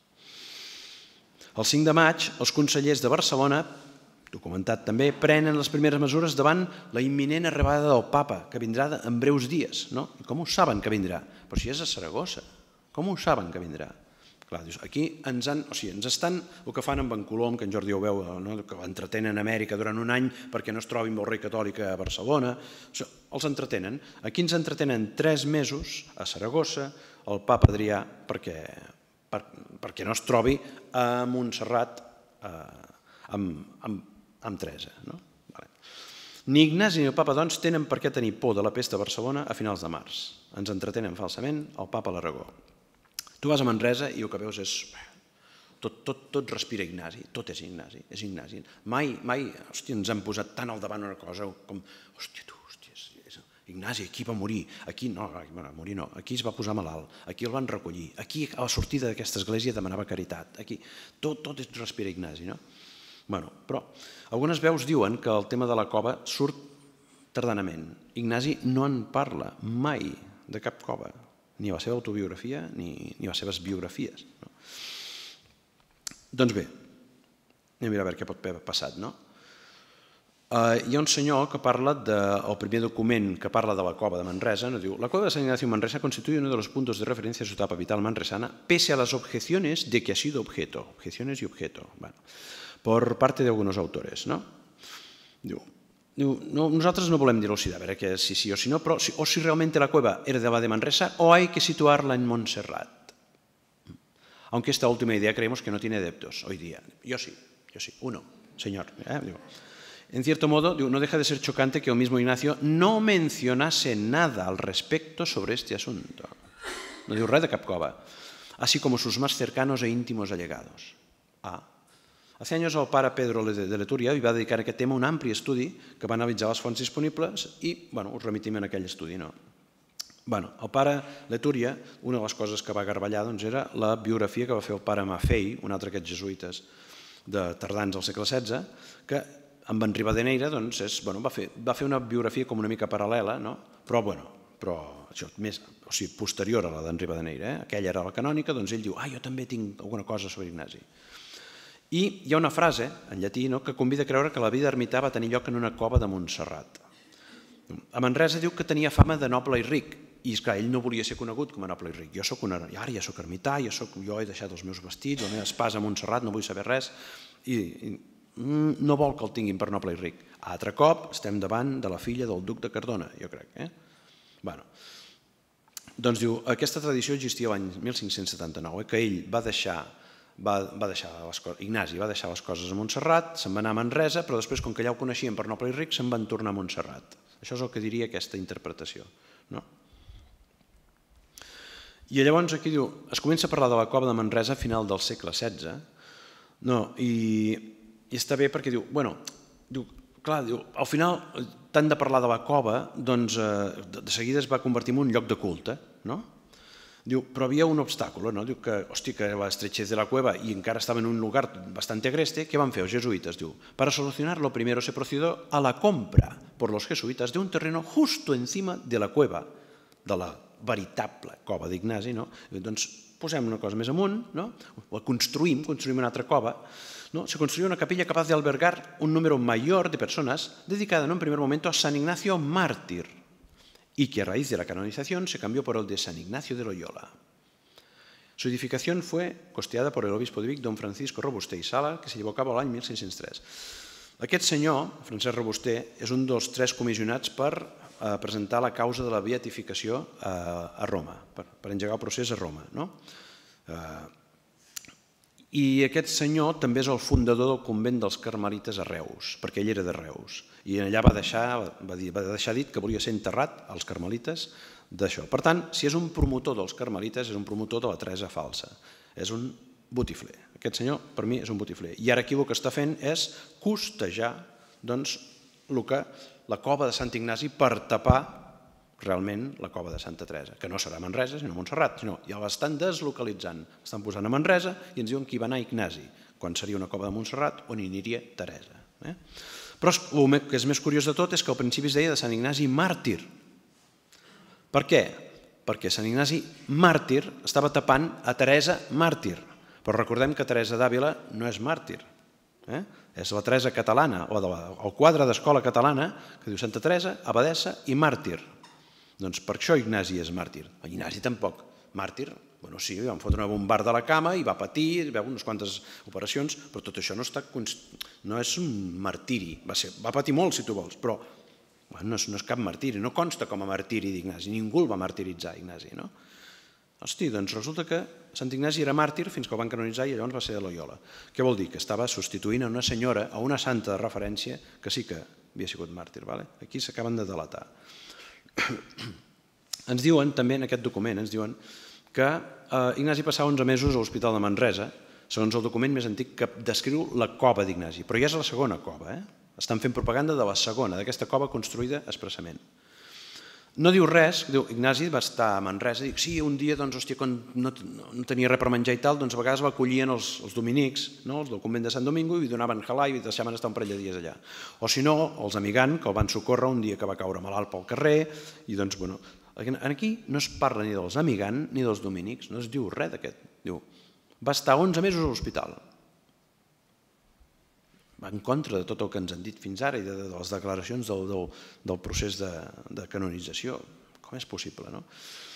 El cinc de maig, els consellers de Barcelona, documentat també, prenen les primeres mesures davant la imminent arribada del papa, que vindrà en breus dies, no? I com ho saben que vindrà? Però si és a Saragossa. Com ho saben que vindrà? Clar, dius, aquí ens han, o sigui, ens estan, el que fan amb en Colom, que en Jordi ho veu, no? Que l'entretenen a Amèrica durant un any perquè no es trobi amb el rei catòlic a Barcelona, els entretenen. Aquí ens entretenen tres mesos a Saragossa, el papa Adrià, perquè, per, perquè no es trobi a Montserrat eh, amb, amb, amb Teresa. No? Vale. Ni Ignasi ni el papa, doncs, tenen per què tenir por de la pesta a Barcelona a finals de març. Ens entretenen falsament el papa a l'Aragó. Tu vas a Manresa i el que veus és... Tot, tot, tot respira Ignasi, tot és Ignasi, és Ignasi. Mai, mai, hòstia, ens han posat tan al davant una cosa com... Hòstia, tu, hòstia, és, Ignasi, aquí va morir, aquí no, morir no, aquí es va posar malalt, aquí el van recollir, aquí a la sortida d'aquesta església demanava caritat, aquí, tot, tot és respira Ignasi, no? Bueno, però algunes veus diuen que el tema de la cova surt tardanament. Ignasi no en parla mai de cap cova, ni la seva autobiografia ni, ni les seves biografies. No? Doncs bé, anem a mirar a veure què pot haver passat. No? Uh, hi ha un senyor que parla del primer document que parla de la cova de Manresa, no? Diu, la cova de San Ignacio Manresa constituye uno de los puntos de referencia de su etapa vital manresana, pese a las objeciones de que ha sido objeto, objeciones y objeto, bueno, por parte de algunos autores. No? Diu, Diu, no, nosaltres no volem dilucidar, a veure que si sí o si no, però si, o si realmente la cueva era de la de Manresa o hay que situarla en Montserrat. Aunque esta última idea creemos que no tiene adeptos hoy día. Yo sí, yo sí, uno, señor. ¿eh? Digo, en cierto modo, digo, no deja de ser chocante que el mismo Ignacio no mencionase nada al respecto sobre este asunto. No diu res de cap cova, así como sus más cercanos e íntimos allegados. Ah, Hace años el pare Pedro de Letúria va dedicar a aquest tema un ampli estudi que va analitzar les fonts disponibles i bueno, us remitim en aquell estudi. No? Bueno, el pare Letúria, una de les coses que va garballar doncs, era la biografia que va fer el pare Maffei, un altre d'aquests jesuïtes de tardans al segle setze, que amb en Rivadeneira doncs, és, bueno, va, fer, va fer una biografia com una mica paral·lela, no? però, bueno, però això, més, o sigui, posterior a la d'en Rivadeneira. Eh? Aquella era la canònica, doncs ell diu, ah, jo també tinc alguna cosa sobre Ignasi. I hi ha una frase, en llatí, no, que convida a creure que la vida ermità va tenir lloc en una cova de Montserrat. A Manresa diu que tenia fama de noble i ric, i esclar, ell no volia ser conegut com a noble i ric. Jo soc una, ara ja soc ermità, jo, soc, jo he deixat els meus vestits, la meva espasa a Montserrat, no vull saber res, i, i no vol que el tinguin per noble i ric. Altre cop estem davant de la filla del duc de Cardona, jo crec. Eh? Bueno, doncs diu, aquesta tradició existia l'any mil cinc-cents setanta-nou, eh, que ell va deixar Va, va deixar les coses, Ignasi va deixar les coses a Montserrat, se'n va anar a Manresa, però després, com que ja ho coneixien per noble i ric, se'n van tornar a Montserrat. Això és el que diria aquesta interpretació. No? I llavors aquí diu, es comença a parlar de la cova de Manresa a final del segle setze, no, i, i està bé perquè diu, bueno, diu, clar, diu, al final, tant de parlar de la cova, doncs eh, de seguida es va convertir en un lloc de culte, no? Diu, però havia un obstáculo, no? Diu que, hosti, que la estrechez de la cueva y encara estaba en un lugar bastante agreste, ¿qué van fer els jesuitas? Diu, para solucionarlo primero se procedió a la compra por los jesuitas de un terreno justo encima de la cueva, de la veritable cova d'Ignasi, no? Doncs posem una cosa més amunt, no? La construïm, construïm una altra cova, ¿no? Se construyó una capilla capaz de albergar un número mayor de personas dedicada en un primer momento a San Ignacio Mártir, y que a raíz de la canonización se cambió por el de San Ignacio de Loyola. Su edificación fue costeada por el obispo de Vic, don Francisco Robusté i Sala, que se llevó a cabo l'any mil cinc-cents tres. Aquest senyor, Francesc Robusté, és un dels tres comissionats per eh, presentar la causa de la beatificació a, a Roma, per, per engegar el procés a Roma. No? Eh, I aquest senyor també és el fundador del convent dels Carmelites a Reus, perquè ell era de Reus. I allà va deixar, va, dir, va deixar dit que volia ser enterrat als Carmelites d'això. Per tant, si és un promotor dels Carmelites, és un promotor de la Teresa falsa. És un botifler. Aquest senyor, per mi, és un botifler. I ara aquí el que està fent és costejar doncs, el que la cova de Sant Ignasi per tapar realment la cova de Santa Teresa, que no serà Manresa, sinó Montserrat, sinó ja l'estan deslocalitzant, estan posant a Manresa i ens diuen que hi va anar Ignasi, quan seria una cova de Montserrat on hi aniria Teresa. Eh? Però el que és més curiós de tot és que al principi es deia de Sant Ignasi Màrtir. Per què? Perquè Sant Ignasi Màrtir estava tapant a Teresa Màrtir, però recordem que Teresa d'Àvila no és màrtir, eh? És la Teresa catalana, o el quadre d'escola catalana que diu Santa Teresa, abadessa i màrtir. Doncs per això Ignasi és màrtir. Ignasi tampoc. Màrtir, bueno, sí, van fotre una bombarda a la cama i va patir, veu unes quantes operacions, però tot això no, està, no és un martiri. Va, ser, va patir molt, si tu vols, però bueno, no, és, no és cap martiri, no consta com a martiri d'Ignasi, ningú el va martiritzar, Ignasi, no? Hosti, doncs resulta que Sant Ignasi era màrtir fins que el van canonitzar i llavors va ser de Loyola. Què vol dir? Que estava substituint a una senyora, a una santa de referència, que sí que havia sigut màrtir. Aquí s'acaben de delatar. Ens diuen, també en aquest document, ens diuen que Ignasi passava onze mesos a l'Hospital de Manresa, segons el document més antic que descriu la cova d'Ignasi. Però ja és la segona cova, eh? Estan fent propaganda de la segona, d'aquesta cova construïda expressament. No diu res, diu, Ignasi va estar a Manresa i diu, sí, un dia, doncs, hòstia, quan no tenia res per menjar i tal, doncs a vegades l'acollien els dominics, els del convent de Sant Domingo, i li donaven calà i deixaven estar un parell de dies allà. O si no, els Amigant, que el van socórrer un dia que va caure malalt pel carrer, i doncs, bueno, aquí no es parla ni dels Amigant ni dels dominics, no es diu res d'aquest. Diu, va estar onze mesos a l'hospital. Va en contra de tot el que ens han dit fins ara i de les declaracions del procés de canonització. Com és possible, no?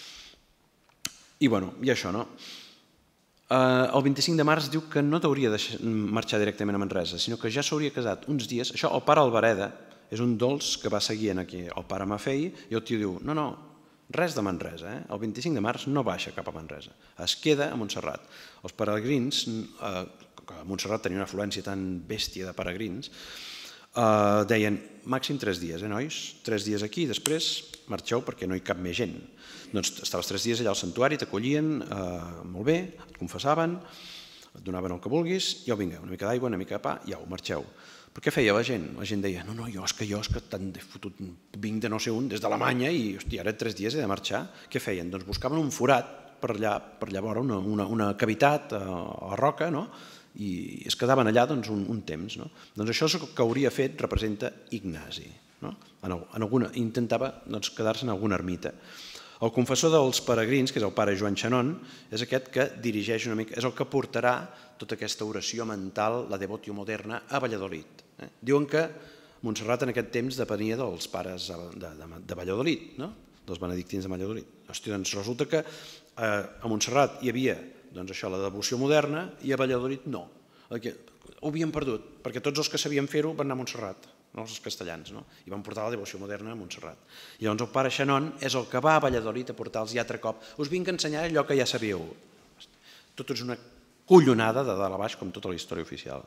I bueno, i això, no? El vint-i-cinc de març diu que no t'hauria de marxar directament a Manresa, sinó que ja s'hauria casat uns dies. Això, el pare Albareda, és un dolç que va seguint aquí el pare Mafei, i el tio diu, no, no, res de Manresa, el vint-i-cinc de març no baixa cap a Manresa, es queda a Montserrat. Els peregrins, que a Montserrat tenia una afluència tan bèstia de peregrins, deien, màxim tres dies, eh, nois? Tres dies aquí i després marxeu perquè no hi cap més gent. Doncs estaves tres dies allà al santuari, t'acollien molt bé, et confessaven, et donaven el que vulguis, i au, vinga, una mica d'aigua, una mica de pa, i au, marxeu. Però què feia la gent? La gent deia, no, no, jo és que jo és que vinc de no sé on, des d'Alemanya, i ara tres dies he de marxar. Què feien? Doncs buscaven un forat per allà vora, una cavitat a la roca, no? I es quedaven allà un temps. Doncs això és el que hauria fet, representa Ignasi. Intentava quedar-se en alguna ermita. El confessor dels peregrins, que és el pare Joan Xanon, és aquest que dirigeix una mica, és el que portarà tota aquesta oració mental, la devotio moderna, a Valladolid. Diuen que Montserrat en aquest temps depenia dels pares de Valladolid, dels benedictins de Valladolid. Doncs resulta que a Montserrat hi havia la devoció moderna i a Valladolid no. Ho havien perdut, perquè tots els que sabien fer-ho van anar a Montserrat, els castellans, i van portar la devoció moderna a Montserrat. I llavors el pare Xanon és el que va a Valladolid a portar-los i altre cop. Us vinc a ensenyar allò que ja sabíeu. Tot és una collonada de dalt a baix, com tota la història oficial.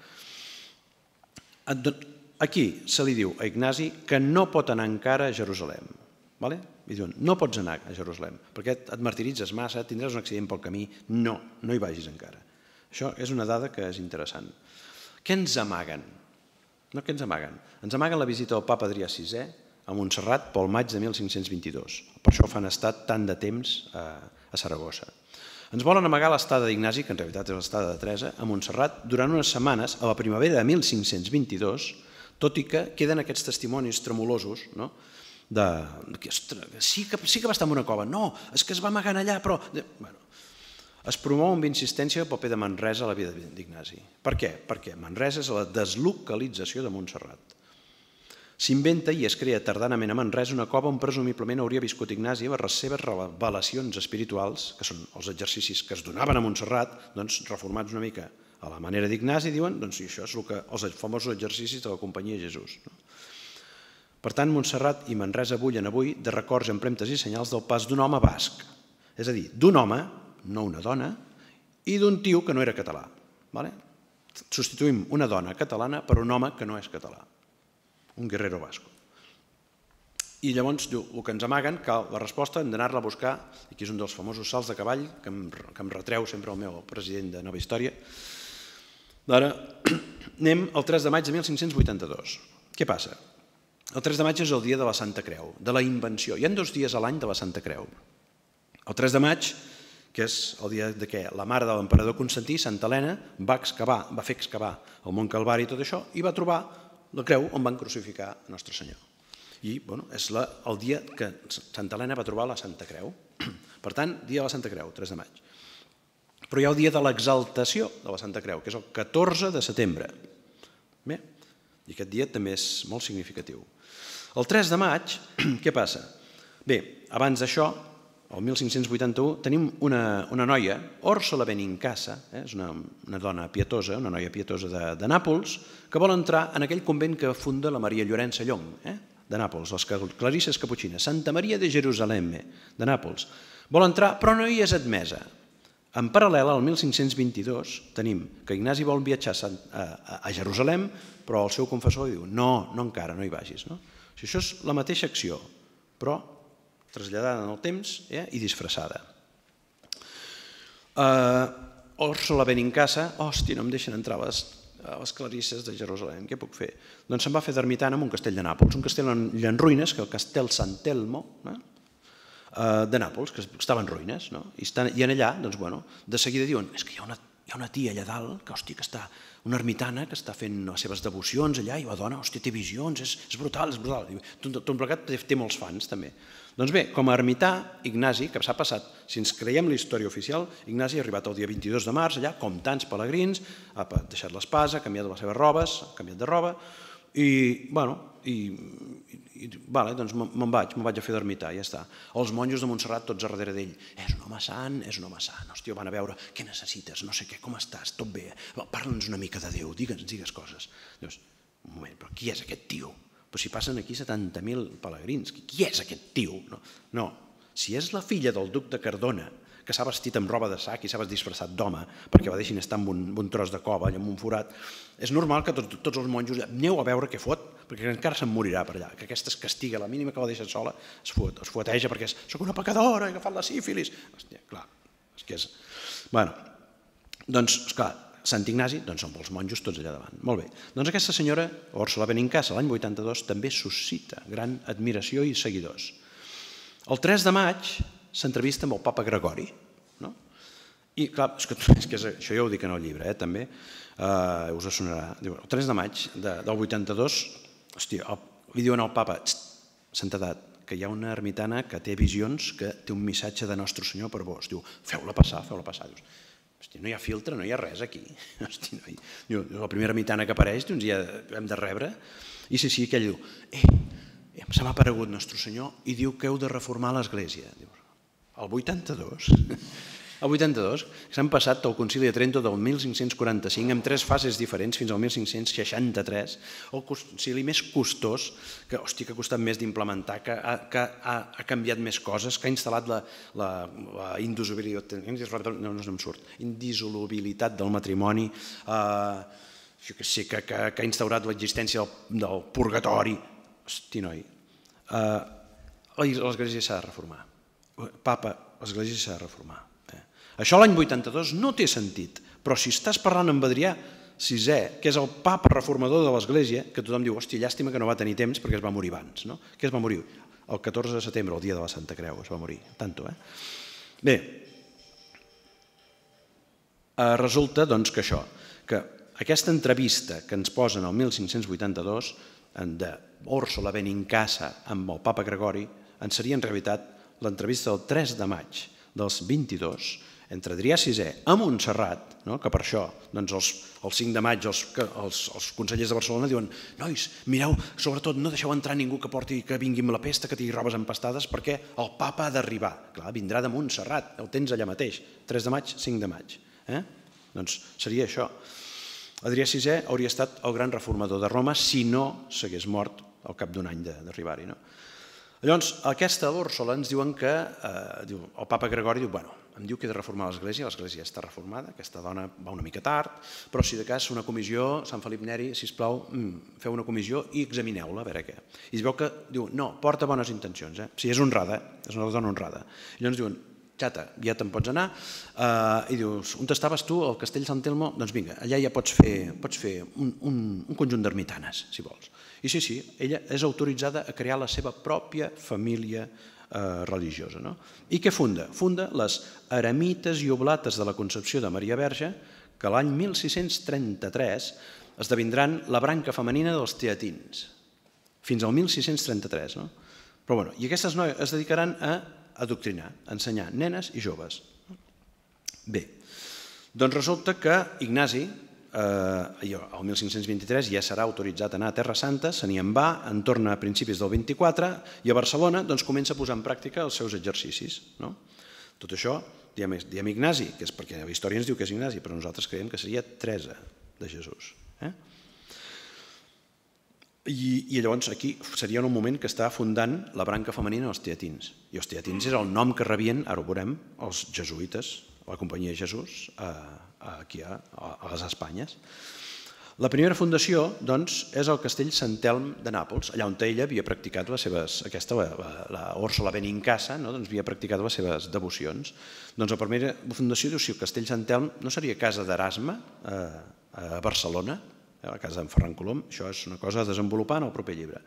Aquí se li diu a Ignasi que no pot anar encara a Jerusalem. I diuen, no pots anar a Jerusalem, perquè et martiritzes massa, tindràs un accident pel camí. No, no hi vagis encara. Això és una dada que és interessant. Què ens amaguen? No, què ens amaguen? Ens amaguen la visita del papa Adrià sisè a Montserrat pel maig de mil cinc-cents vint-i-dos. Per això fan estat tant de temps a Saragossa. Ens volen amagar l'estada d'Ignasi, que en realitat és l'estada de Teresa, a Montserrat durant unes setmanes, a la primavera de mil cinc-cents vint-i-dos, tot i que queden aquests testimonis tremolosos, no?, que sí que va estar en una cova. No, és que es va amagant allà, però... Es promou amb insistència el paper de Manresa a la vida d'Ignasi. Per què? Perquè Manresa és la deslocalització de Montserrat. S'inventa i es crea tardanament a Manresa una cova on presumiblement hauria viscut Ignasi i les seves revelacions espirituals, que són els exercicis que es donaven a Montserrat, reformats una mica a la manera d'Ignasi, diuen, doncs això és els famosos exercicis de la Companyia de Jesús. Per tant, Montserrat i Manresa bullen avui de records, empremtes i senyals del pas d'un home basc, és a dir, d'un home, no una dona, i d'un tio que no era català. Substituïm una dona catalana per un home que no és català, un guerrero basco. I llavors diu, el que ens amaguen, que la resposta hem d'anar-la a buscar, aquí és un dels famosos salts de cavall que em retreu sempre el meu president de Nova Història. Ara anem al tres de maig de mil cinc-cents vuitanta-dos. Què passa? El tres de maig és el dia de la Santa Creu, de la invenció. Hi ha dos dies a l'any de la Santa Creu. El tres de maig, que és el dia de què la mare de l'emperador Constantí, Santa Helena, va excavar, va fer excavar el Mont Calvari i tot això, i va trobar la creu on van crucificar a Nostre Senyor. I és el dia que Santa Helena va trobar la Santa Creu. Per tant, dia de la Santa Creu, tres de maig. Però hi ha el dia de l'exaltació de la Santa Creu, que és el catorze de setembre. Bé, i aquest dia també és molt significatiu. El tres de maig, què passa? Bé, abans d'això, el mil cinc-cents vuitanta-u, tenim una noia, Òrsola Benincasa, és una dona pietosa, una noia pietosa de Nàpols, que vol entrar en aquell convent que funda la Maria Llorença Llong, de Nàpols, les clarisses caputxines, Santa Maria de Jerusalem, de Nàpols. Vol entrar, però no hi és admesa. En paral·lel, al mil cinc-cents vint-i-dos, tenim que Ignasi vol viatjar a Jerusalem, però el seu confessor diu, no, no encara, no hi vagis. Això és la mateixa acció, però traslladada en el temps i disfressada. Òrsola Benincasa, hòstia, no em deixen entrar a les clarisses de Jerusalem, què puc fer? Doncs se'n va fer d'ermitana en un castell de Nàpols, un castell en ruïnes, que és el castell Sant Telmo, de Nàpols, que estava en ruïnes, i allà, doncs, bueno, de seguida diuen, és que hi ha una tia allà dalt, que, hòstia, que està, una ermitana que està fent les seves devocions allà, i la dona, hòstia, té visions, és brutal, és brutal. Tot plegat té molts fans, també. Doncs bé, com a ermità, Ignasi, que s'ha passat, si ens creiem la història oficial, Ignasi ha arribat el dia vint-i-dos de març, allà, com tants pelegrins, ha deixat l'espasa, ha canviat les seves robes, ha canviat de roba, i, bueno, i, doncs me'n vaig, me'n vaig a fer d'ermità, ja està. Els monjos de Montserrat tots a darrere d'ell, és un home sant, és un home sant, hòstia, van a veure, què necessites, no sé què, com estàs, tot bé, parla'ns una mica de Déu, digue'ns, digues coses. Dius, un moment, però qui és aquest tio? Però si passen aquí setanta mil pelegrins, qui és aquest tio? No, si és la filla del duc de Cardona, que s'ha vestit amb roba de sac i s'ha disfressat d'home, perquè la deixin estar en un tros de cova, allà en un forat, és normal que tots els monjos aneu a veure què fot, perquè encara se'n morirà per allà, que aquesta es castiga, la mínima que la deixa sola es fueteja perquè és, soc una pecadora, he agafat la sífilis. Hòstia, clar, és que és... Bueno, doncs, esclar, Sant Ignasi, doncs són els monjos tots allà davant. Molt bé. Doncs aquesta senyora, Òrsola Benincasa, l'any vuitanta-dos, també suscita gran admiració i seguidors. El tres de maig s'entrevista amb el papa Gregori. I, clar, és que això ja ho dic en el llibre, també, us sonarà. El tres de maig del vuitanta-dos, hòstia, li diuen al papa, santedat, que hi ha una ermitana que té visions, que té un missatge de Nostre Senyor per vos. Diu, feu-la passar, feu-la passar. Hòstia, no hi ha filtre, no hi ha res aquí. La primera ermitana que apareix, doncs ja hem de rebre. I sí, sí, aquell diu, eh, se m'ha aparegut Nostre Senyor i diu que heu de reformar l'església. El vuitanta-dos? El vuitanta-dos, s'han passat el Concili de Trento del mil cinc-cents quaranta-cinc amb tres fases diferents fins al mil cinc-cents seixanta-tres, el concili més costós, que hòstia, que ha costat més d'implementar, que ha canviat més coses, que ha instal·lat la indissolubilitat del matrimoni, que ha instaurat l'existència del purgatori. Hosti, noi, l'església s'ha de reformar. Papa, l'església s'ha de reformar. Això l'any vuitanta-dos no té sentit, però si estàs parlant amb Adrià sisè, que és el papa reformador de l'Església, que tothom diu, hòstia, llàstima que no va tenir temps perquè es va morir abans, no? Que es va morir el catorze de setembre, el dia de la Santa Creu, es va morir, tanto, eh? Bé, resulta, doncs, que això, que aquesta entrevista que ens posen el mil cinc-cents vuitanta-dos d'Òrsola Benincasa amb el papa Gregori, en seria en realitat l'entrevista del tres de maig dels vint-i-dos, entre Adrià sisè a Montserrat, que per això el cinc de maig els consellers de Barcelona diuen nois, mireu, sobretot no deixeu entrar ningú que vingui amb la pesta, que tingui robes empastades, perquè el papa ha d'arribar. Clar, vindrà de Montserrat, el tens allà mateix, tres de maig, cinc de maig. Doncs seria això. Adrià sisè hauria estat el gran reformador de Roma si no s'hagués mort al cap d'un any d'arribar-hi. Llavors, aquesta Òrsola ens diuen que el papa Gregori diu, bueno, em diu que he de reformar l'Església, l'Església està reformada, aquesta dona va una mica tard, però si de cas una comissió, Sant Felip Neri, sisplau, feu una comissió i examineu-la, a veure què. I es veu que diu, no, porta bones intencions, si és honrada, és una dona honrada. I llavors diuen, xata, ja te'n pots anar, i dius, on estaves tu, al castell Sant Telmo? Doncs vinga, allà ja pots fer un conjunt d'ermitanes, si vols. I sí, sí, ella és autoritzada a crear la seva pròpia família religiosa. I què funda? Funda les Eremites i Oblates de la Concepció de Maria Verge, que l'any mil sis-cents trenta-tres esdevindran la branca femenina dels teatins, fins al mil sis-cents trenta-tres. I aquestes noies es dedicaran a adoctrinar, a ensenyar nenes i joves. Bé, doncs resulta que Ignasi el mil cinc-cents vint-i-tres ja serà autoritzat a anar a Terra Santa, se n'hi en va, en torna a principis del vint-i-quatre, i a Barcelona comença a posar en pràctica els seus exercicis. Tot això, diem Ignasi, que és perquè la història ens diu que és Ignasi, però nosaltres creiem que seria Teresa de Jesús. I llavors aquí seria un moment que està fundant la branca femenina dels teatins. I els teatins és el nom que rebien, ara ho veurem, els jesuïtes, la Companyia de Jesús, aquí a les Espanyes. La primera fundació, doncs, és el castell Sant Telm de Nàpols, allà on ella havia practicat les seves, aquesta, l'Òrsola Benincasa, havia practicat les seves devocions. Doncs la primera fundació diu si el castell Sant Telm no seria casa d'Erasme a Barcelona, a la casa d'en Ferran Colom, això és una cosa a desenvolupar en el proper llibre.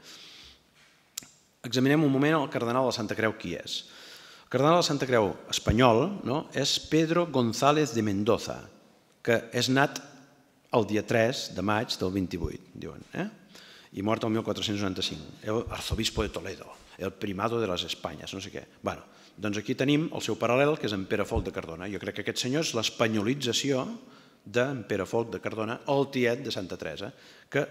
Examinem un moment el cardenal de la Santa Creu qui és. El cardenal de la Santa Creu espanyol és Pedro González de Mendoza, que és nat el dia tres de maig del vint-i-vuit, diuen, i mort el mil quatre-cents noranta-cinc, el arzobispo de Toledo, el primado de les Espanyes, no sé què. Bé, doncs aquí tenim el seu paral·lel, que és en Pere Folk de Cardona. Jo crec que aquest senyor és l'espanyolització d'en Pere Folk de Cardona, el tiet de Santa Teresa, que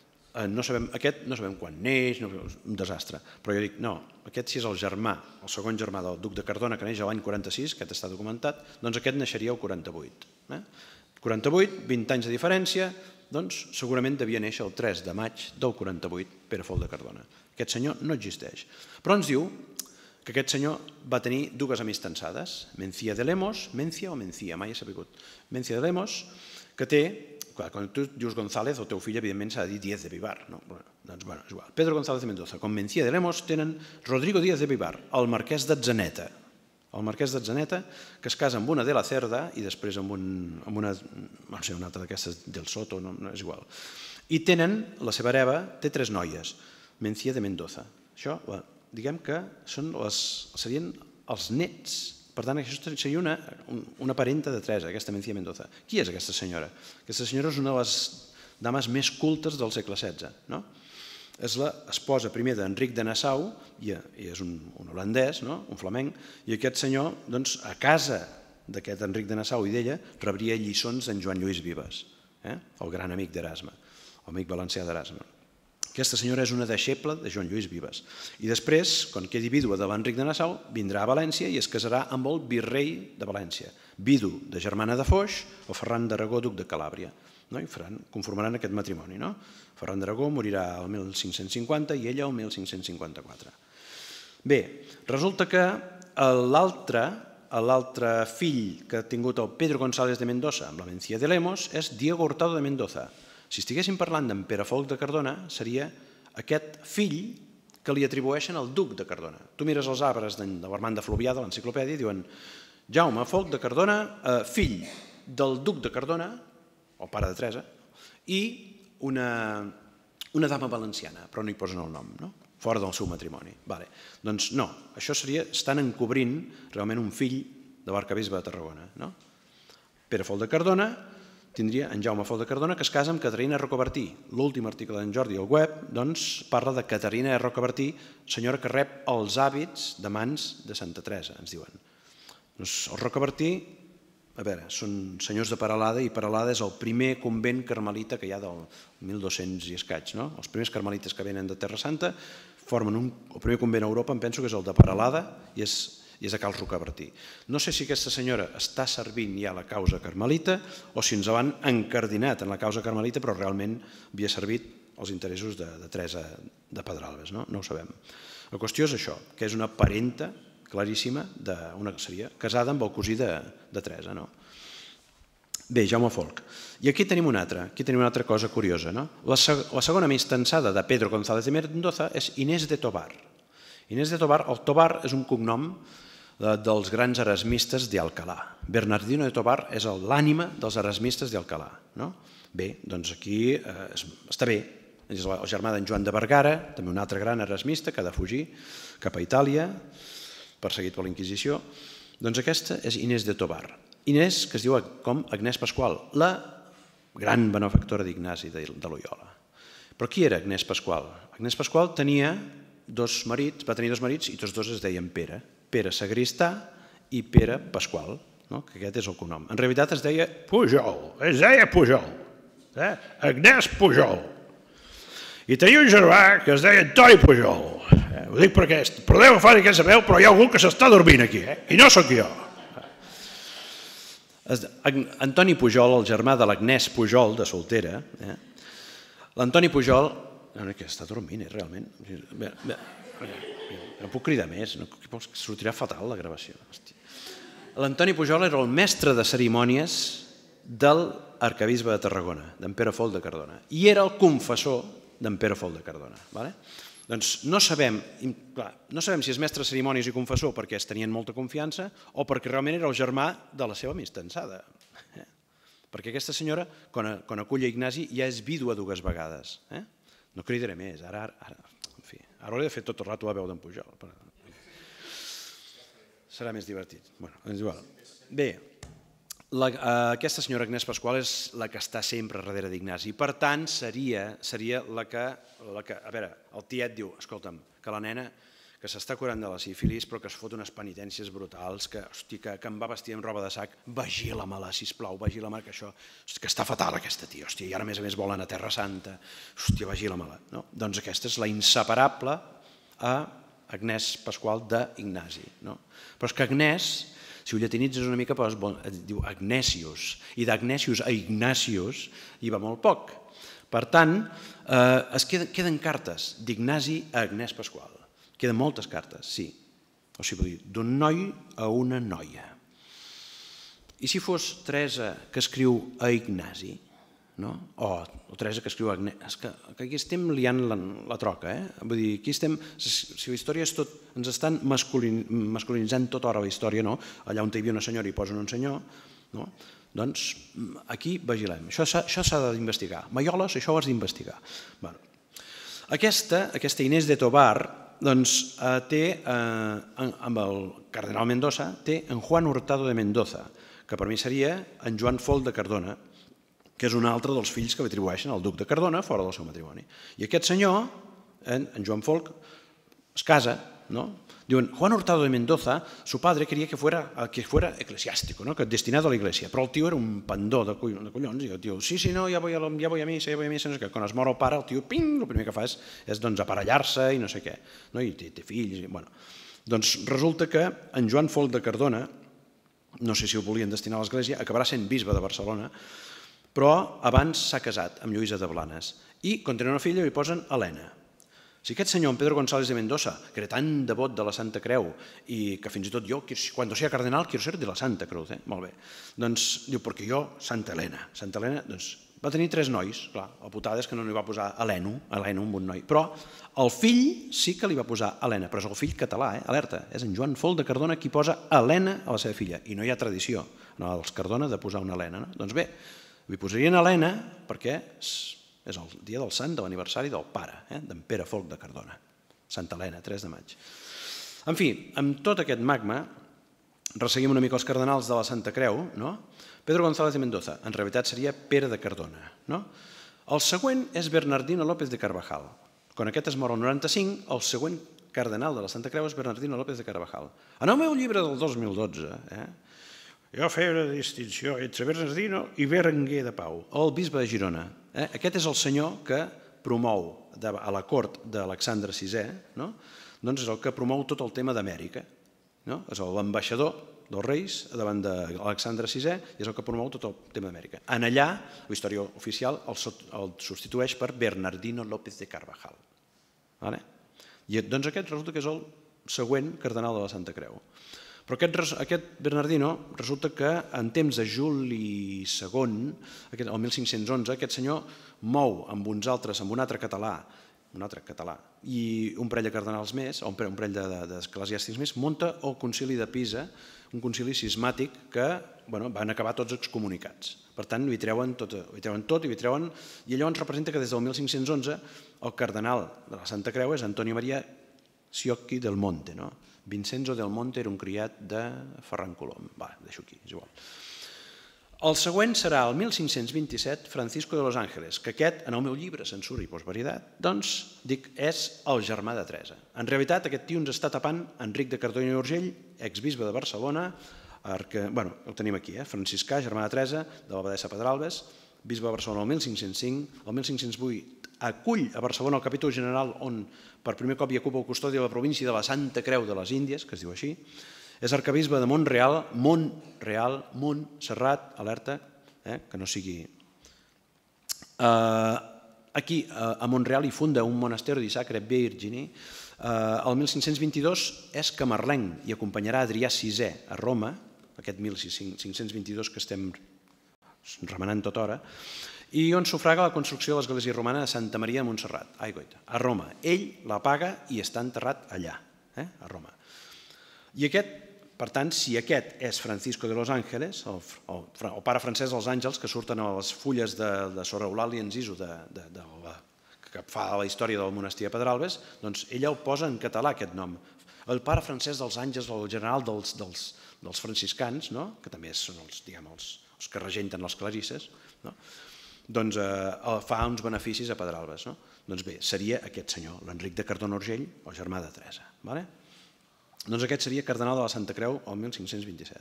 aquest no sabem quan neix, un desastre, però jo dic, no, aquest si és el germà, el segon germà del duc de Cardona, que neix l'any quaranta-sis, aquest està documentat, doncs aquest naixeria el quaranta-vuit. quaranta-vuit, vint anys de diferència, doncs segurament devia néixer el tres de maig del quaranta-vuit, Pere Folk de Cardona. Aquest senyor no existeix. Però ens diu que aquest senyor va tenir dues amistançades, Mencia de Lemos, Mencia o Mencia, mai he sabut, Mencia de Lemos, que té, quan tu dius González, el teu fill evidentment s'ha de dir Díez de Vivar, doncs bueno, és igual. Pedro González de Mendoza, com Mencia de Lemos, tenen Rodrigo Díez de Vivar, el marquès d'Atzeneta, el marquès d'Atzeneta, que es casa amb una de la Cerda i després amb una, no sé, una altra d'aquestes del Soto, no és igual. I tenen, la seva hereva, té tres noies, Mencia de Mendoza. Això, diguem que serien els nets. Per tant, això seria una parenta de Teresa, aquesta Mencia de Mendoza. Qui és aquesta senyora? Aquesta senyora és una de les dames més cultes del segle setze. És l'esposa primer d'Enric de Nassau, i és un holandès, un flamenc, i aquest senyor, a casa d'aquest Enric de Nassau i d'ella, rebria lliçons d'en Joan Lluís Vives, el gran amic d'Erasme, l'amic valencià d'Erasme. Aquesta senyora és una deixeble de Joan Lluís Vives. I després, quan quedi vídua de l'Enric de Nassau, vindrà a València i es casarà amb el virrei de València, vidu de Germana de Foix o Ferran d'Aragó, duc de Calàbria. I conformaran aquest matrimoni. Ferran d'Aragó morirà el mil cinc-cents cinquanta i ella el mil cinc-cents cinquanta-quatre. Bé, resulta que l'altre fill que ha tingut el Pedro González de Mendoza amb la Mencia de Lemos és Diego Hurtado de Mendoza. Si estiguéssim parlant d'en Pere Folk de Cardona, seria aquest fill que li atribueixen al duc de Cardona. Tu mires els arbres de l'Armand de Fluvià, de l'enciclopèdia, i diuen Jaume Folk de Cardona, fill del duc de Cardona, el pare de Teresa, i una dama valenciana, però no hi posen el nom, fora del seu matrimoni. Doncs no, això seria, estan encobrint realment un fill de l'arquebisbe de Tarragona. Pere Folk de Cardona tindria en Jaume Folk de Cardona, que es casa amb Caterina Rocabertí. L'últim article d'en Jordi al web parla de Caterina Rocabertí, senyora que rep els hàbits de mans de Santa Teresa, ens diuen. El Rocabertí, a veure, són senyors de Peralada, i Peralada és el primer convent carmelita que hi ha del mil dos-cents i escaig. Els primers carmelites que venen de Terra Santa formen el primer convent a Europa, em penso que és el de Peralada, i és a Cal Rocabertí. No sé si aquesta senyora està servint ja la causa carmelita o si ens l'han encardinat en la causa carmelita, però realment havia servit els interessos de Teresa de Pedralbes, no ho sabem. La qüestió és això, que és una parenta claríssima, seria casada amb el cosí de Teresa. Bé, Jaume Folk. I aquí tenim una altra, aquí tenim una altra cosa curiosa. La segona amistançada de Pedro González de Mendoza és Inés de Tobar. Inés de Tobar, el Tobar és un cognom dels grans erasmistes d'Alcalà. Bernardino de Tobar és l'ànima dels erasmistes d'Alcalà. Bé, doncs aquí està bé. És el germà d'en Joan de Vergara, també un altre gran erasmista que ha de fugir cap a Itàlia, perseguit per la Inquisició. Doncs aquesta és Inés de Tobar. Inés, que es diu com Agnès Pasqual, la gran benefactora d'Ignasi de Loyola. Però qui era Agnès Pasqual? Agnès Pasqual tenia dos marits, va tenir dos marits i tots dos es deien Pere. Pere Sagristà i Pere Pasqual, que aquest és el cognom. En realitat es deia Pujol, es deia Pujol. Agnès Pujol. I tenia un germà que es deia Antoni Pujol. Ho dic perquè podeu agafar aquesta veu, però hi ha algú que s'està dormint aquí, i no sóc jo. Antoni Pujol, el germà de l'Agnès Pujol, de soltera, l'Antoni Pujol, que està dormint, realment, no puc cridar més, sortirà fatal la gravació. L'Antoni Pujol era el mestre de cerimònies del arquebisbe de Tarragona, d'en Pere Fol de Cardona, i era el confessor d'en Pere Fol de Cardona. Doncs no sabem, no sabem si és mestre de cerimònies i confessor perquè es tenien molta confiança o perquè realment era el germà de la seva amistançada. Perquè aquesta senyora, quan acull a Ignasi, ja és vídua dues vegades. No cridaré més, ara hauré de fer tot el rato la veu d'en Pujol. Serà més divertit. Bé, aquesta senyora Agnès Pasqual és la que està sempre darrere d'Ignasi. Per tant, seria la que... A veure, el tiet diu, escolta'm, que la nena que s'està curant de la sífilis però que es fot unes penitències brutals, que em va vestir amb roba de sac, vigila-me-la, sisplau, vigila-me, que això... que està fatal aquesta tia, i ara a més a més volen a Terra Santa, hòstia, vigila-me-la. Doncs aquesta és la inseparable a Agnès Pasqual d'Ignasi. Però és que Agnès, si ho llatinitzes una mica, diu Agnesius, i d'Agnesius a Ignasius hi va molt poc. Per tant, es queden cartes d'Ignasi a Agnès Pasqual. Queden moltes cartes, sí. O sigui, d'un noi a una noia. I si fos Teresa que escriu a Ignasi, o Teresa que escriu a Agnès, és que aquí estem liant la troca, eh? Vull dir, aquí estem, si la història és tot, ens estan masculinitzant tota hora la història, no? Allà on hi havia una senyora hi posen un senyor, no? Doncs aquí vigilem, això s'ha d'investigar. Maioles, això ho has d'investigar. Aquesta, aquesta Inés de Tobar, doncs té, amb el cardenal Mendoza, té en Juan Hurtado de Mendoza, que per mi seria en Joan Fol de Cardona, que és un altre dels fills que li atribueixen al duc de Cardona fora del seu matrimoni. I aquest senyor, en Joan Fol, es casa, no? Diuen, Juan Hurtado de Mendoza, su padre quería que fuera eclesiástico, que destinado a la iglesia, però el tio era un pandó de collons, i el tio, sí, sí, no, ja voy a missa, ja voy a missa, no sé què. Quan es mor el pare, el tio, ping, el primer que fa és aparellar-se i no sé què, i té fills, i bueno. Doncs resulta que en Joan Fol de Cardona, no sé si ho volien destinar a l'església, acabarà sent bisbe de Barcelona, però abans s'ha casat amb Lluïsa de Blanes, i quan tenen una filla li posen Helena. Si aquest senyor, en Pedro González de Mendoza, que era tan devot de la Santa Creu i que fins i tot jo, quan sea cardenal, quiero ser de la Santa Cruz, molt bé, doncs diu, perquè jo, Santa Helena, Santa Helena, doncs va tenir tres nois, clar, la putada és que no li va posar Heleno, Heleno amb un noi, però el fill sí que li va posar Helena, però és el fill català, alerta, és en Joan Fol de Cardona qui posa Helena a la seva filla, i no hi ha tradició als Cardona de posar una Helena, doncs bé, li posarien Helena perquè és el dia del sant de l'aniversari del pare, d'en Pere Fol de Cardona, Santa Helena, tres de maig. En fi, amb tot aquest magma, resseguim una mica els cardenals de la Santa Creu, no? Pedro González de Mendoza, en realitat seria Pere de Cardona, no? El següent és Bernardino López de Carvajal. Quan aquest es mor al noranta-cinc, el següent cardenal de la Santa Creu és Bernardino López de Carvajal. En el meu llibre del dos mil dotze, jo feia una distinció entre Bernardino i Berenguer de Pau, el bisbe de Girona. Aquest és el senyor que promou a la cort d'Alexandre sisè, doncs és el que promou tot el tema d'Amèrica. És l'ambaixador dels reis davant d'Alexandre sisè i és el que promou tot el tema d'Amèrica. En allà, la història oficial el substitueix per Bernardino López de Carvajal. Doncs aquest resulta que és el següent cardenal de la Santa Creu. Però aquest Bernardino resulta que en temps de Juli segon, el mil cinc-cents onze, aquest senyor mou amb uns altres, amb un altre català, un altre català, i un parell de cardenals més, o un parell d'eclesiàstics més, munta el concili de Pisa, un concili cismàtic que van acabar tots excomunicats. Per tant, hi treuen tot i hi treuen... I allò ens representa que des del mil cinc-cents onze el cardenal de la Santa Creu és Antonio María Sciocchi del Monte, no? Vincenzo del Monte era un criat de Ferran Colom. Va, deixo aquí, és igual. El següent serà el mil cinc-cents vint-i-set, Francisco de los Ángeles, que aquest, en el meu llibre, Censura i Postveritat, doncs, dic, és el germà de Teresa. En realitat, aquest tio ens està tapant Enric de Cardona i Urgell, exbisbe de Barcelona, bueno, ho tenim aquí, franciscà, germà de Teresa, de l'abadessa Pedralbes, bisbe de Barcelona el mil cinc-cents cinc, el mil cinc-cents vuit acull a Barcelona el capítol general on per primer cop hi ocupa el custodi de la província de la Santa Creu de les Índies, que es diu així, és arquebisbe de Mont-real, Mont-real, Montserrat, alerta, que no sigui... Aquí, a Mont-real, hi funda un monasteri de Sacre Virgini. El mil cinc-cents vint-i-dos és camarlenc i acompanyarà Adrià sisè a Roma, aquest mil cinc-cents vint-i-dos que estem remenant tota hora, i on sufraga la construcció de l'església romana de Santa Maria de Montserrat, a Roma. Ell la paga i està enterrat allà, a Roma. I aquest, per tant, si aquest és Francisco de los Ángeles, el pare Francesc dels Àngels, que surten a les fulles de Sor Eulàlia Enciso, que fa la història del monestir de Pedralbes, doncs ella el posa en català, aquest nom. El pare Francesc dels Àngels, el general dels franciscans, que també són els que regenten les clarisses, doncs fa uns beneficis a Pedralbes. Doncs bé, seria aquest senyor, l'Enric de Cardona Urgell, el germà de Teresa. Doncs aquest seria cardenal de la Santa Creu el mil cinc-cents vint-i-set.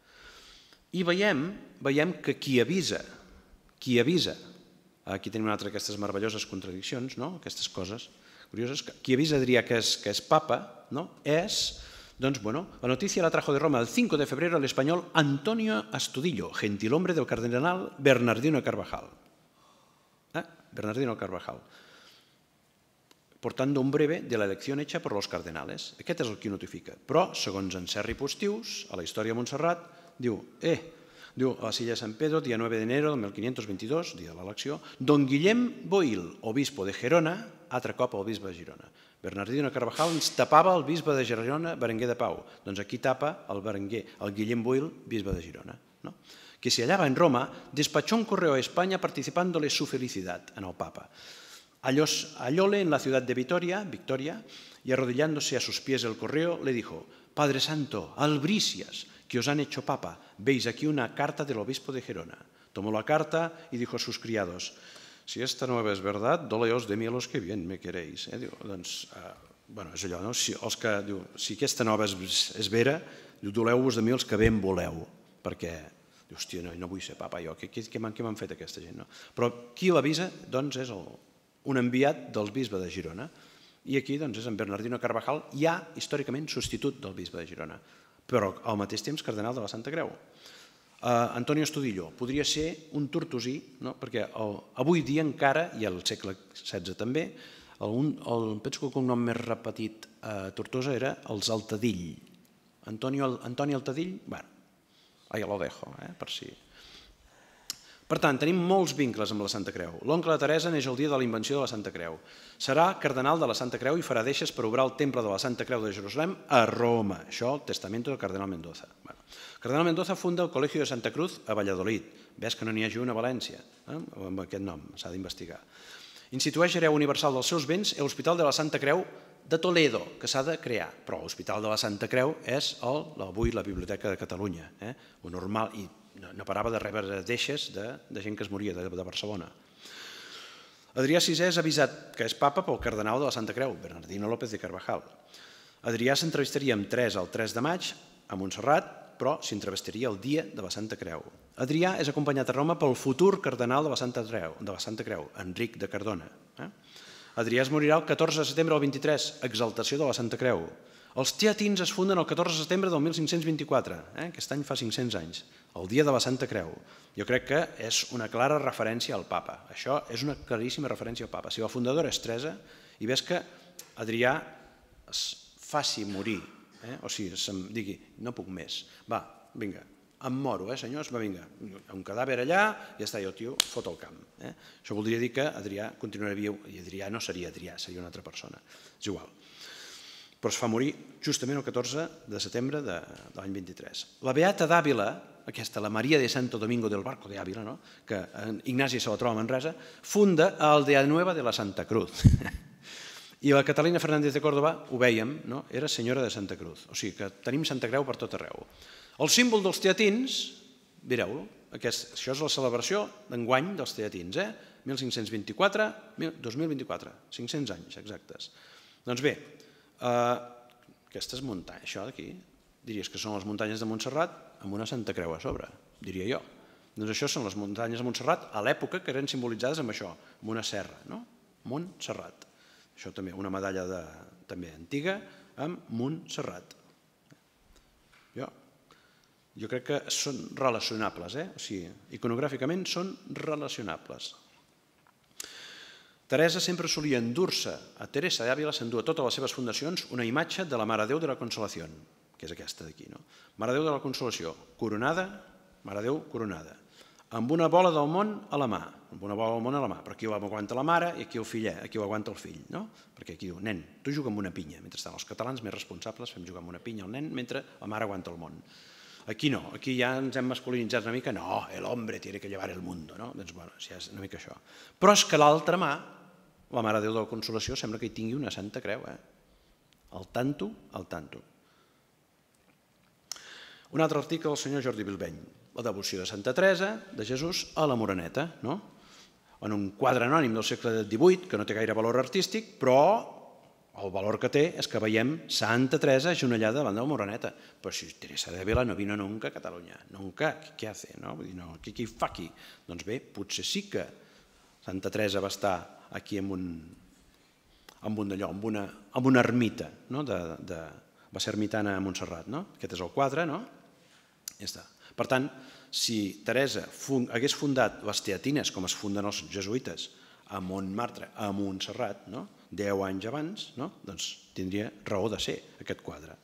I veiem que qui avisa, qui avisa, aquí tenim una altra d'aquestes meravelloses contradiccions, aquestes coses curioses, qui avisa Adrià que és papa és, doncs, bueno, la noticia la trajo de Roma el cinco de febrero el español Antonio Astudillo, gentilhombre del cardenal Bernardino Carvajal. Bernardino Carvajal, portando un breve de la elecció hecha por los cardenales. Aquest és el que notifica. Però, segons en Serri Postius, a la història de Montserrat, diu, eh, diu, a la silla de San Pedro, dia nueve de enero del mil quinientos veintidós, dia de l'elecció, don Guillem Boil, obispo de Gerona, altre cop el bisbe de Girona. Bernardino Carvajal ens tapava el bisbe de Girona, Berenguer de Pau. Doncs aquí tapa el Berenguer, el Guillem Boil, bisbe de Girona. Que se hallaba en Roma, despachó un correo a España participándole su felicidad en el Papa. Hallóle en la ciudad de Vitoria, Victoria, y arrodillándose a sus pies el correo, le dijo, Padre Santo, albricias, que os han hecho Papa, veis aquí una carta del obispo de Gerona. Tomó la carta y dijo a sus criados, si esta nueva es verdad, doleos de mí a los que bien me queréis. Doncs, bueno, és allò, no? Si aquesta nova és vera, doleu-vos de mi els que ben voleu, perquè, hòstia, no vull ser papa jo, què m'han fet aquesta gent? Però qui l'avisa, doncs, és un enviat del bisbe de Girona. I aquí, doncs, és en Bernardino Carvajal, ja històricament substitut del bisbe de Girona, però al mateix temps cardenal de la Santa Creu. Antonio Astudillo podria ser un tortosí, perquè avui dia encara, i al segle setze també, penso que el cognom més repetit a Tortosa era els Altadill. Antoni Altadill, bueno, ahí lo dejo, per si... Per tant, tenim molts vincles amb la Santa Creu. L'oncle de Teresa neix el dia de la invenció de la Santa Creu. Serà cardenal de la Santa Creu i farà deixes per obrar el temple de la Santa Creu de Jerusalem a Roma. Això, el testamento del cardenal Mendoza. El cardenal Mendoza funda el Col·legio de Santa Cruz a Valladolid. Ves que no n'hi hagi una a València, amb aquest nom, s'ha d'investigar. Institueix hereu universal dels seus béns a l'Hospital de la Santa Creu de Toledo, que s'ha de crear. Però l'Hospital de la Santa Creu és avui la Biblioteca de Catalunya. Ho normal, i no parava de rebre deixes de gent que es moria de Barcelona. Adrià sisè és avisat que és papa pel cardenal de la Santa Creu, Bernardino López de Carvajal. Adrià s'entrevistaria amb tres el tres de maig a Montserrat, però s'entrevestaria el dia de la Santa Creu. Adrià és acompanyat a Roma pel futur cardenal de la Santa Creu, Enric de Cardona. Adrià es morirà el catorze de setembre del vint-i-tres, exaltació de la Santa Creu. Els teatins es funden el catorze de setembre del mil cinc-cents vint-i-quatre, aquest any fa cinc-cents anys, el dia de la Santa Creu. Jo crec que és una clara referència al papa. Això és una claríssima referència al papa. Si la fundadora és Teresa, i ves que Adrià es faci morir, o sigui, se'm digui, no puc més, va, vinga, em moro, eh, senyors, va, vinga, un cadàver allà, ja està, jo, tio, fot el camp. Això voldria dir que Adrià continuaria viu, i Adrià no seria Adrià, seria una altra persona. És igual. Però es fa morir justament el catorze de setembre de l'any vint-i-tres. La Beata d'Àvila, aquesta, la Maria de Santo Domingo del Barco de Ávila, que Ignasi se la troba a Manresa, funda Aldea Nueva de la Santa Cruz. I la Catalina Fernández de Córdoba, ho vèiem, era senyora de Santa Cruz. O sigui que tenim Santa Creu per tot arreu. El símbol dels teatins, mireu-lo, això és la celebració d'enguany dels teatins, mil cinc-cents vint-i-quatre, dos mil vint-i-quatre, cinc-cents anys exactes. Doncs bé, aquestes muntanyes, això d'aquí, diries que són les muntanyes de Montserrat amb una Santa Creu a sobre, diria jo. Doncs això són les muntanyes de Montserrat a l'època que eren simbolitzades amb això, amb una serra, no? Montserrat. Això també, una medalla també antiga amb Montserrat. Jo, jo crec que són relacionables, eh? O sigui, iconogràficament són relacionables. Teresa sempre solia endur-se, a Teresa d'Àvila s'endú a totes les seves fundacions una imatge de la Mare de Déu de la Consolació, que és aquesta d'aquí, no? Mare de Déu de la Consolació, coronada, Mare de Déu coronada, amb una bola del món a la mà, amb una bola del món a la mà, però aquí ho aguanta la mare i aquí el fillet, aquí ho aguanta el fill, no? Perquè aquí diu, nen, tu juga amb una pinya, mentre estan els catalans més responsables fem jugar amb una pinya al nen mentre la mare aguanta el món. Aquí no, aquí ja ens hem masculinitzat una mica, no, el hombre tiene que llevar el mundo, no? Doncs bueno, ja és una mica això. Però és que l'altra mà, la Mare de Déu de la Consolació, sembla que hi tingui una santa creu, eh? Al tanto, al tanto. Un altre article del senyor Jordi Bilbeny, la devoció de Santa Teresa de Jesús a la Moreneta, no? En un quadre anònim del segle divuit, que no té gaire valor artístic, però el valor que té és que veiem Santa Teresa agenolada davant de la Moreneta. Però si Teresa de Ávila no vino nunca a Catalunya, nunca, què hace? No? Vull dir, no, què hi fa aquí? Doncs bé, potser sí que Santa Teresa va estar aquí amb un, amb un d'allò, amb una, amb una ermita, no? de, de, va ser ermitana a Montserrat, no? Aquest és el quadre, no? Ja està. Per tant, si Teresa fun, hagués fundat les teatines, com es funden els jesuïtes, a Montmartre, a Montserrat, no? deu anys abans, no? Doncs tindria raó de ser aquest quadre.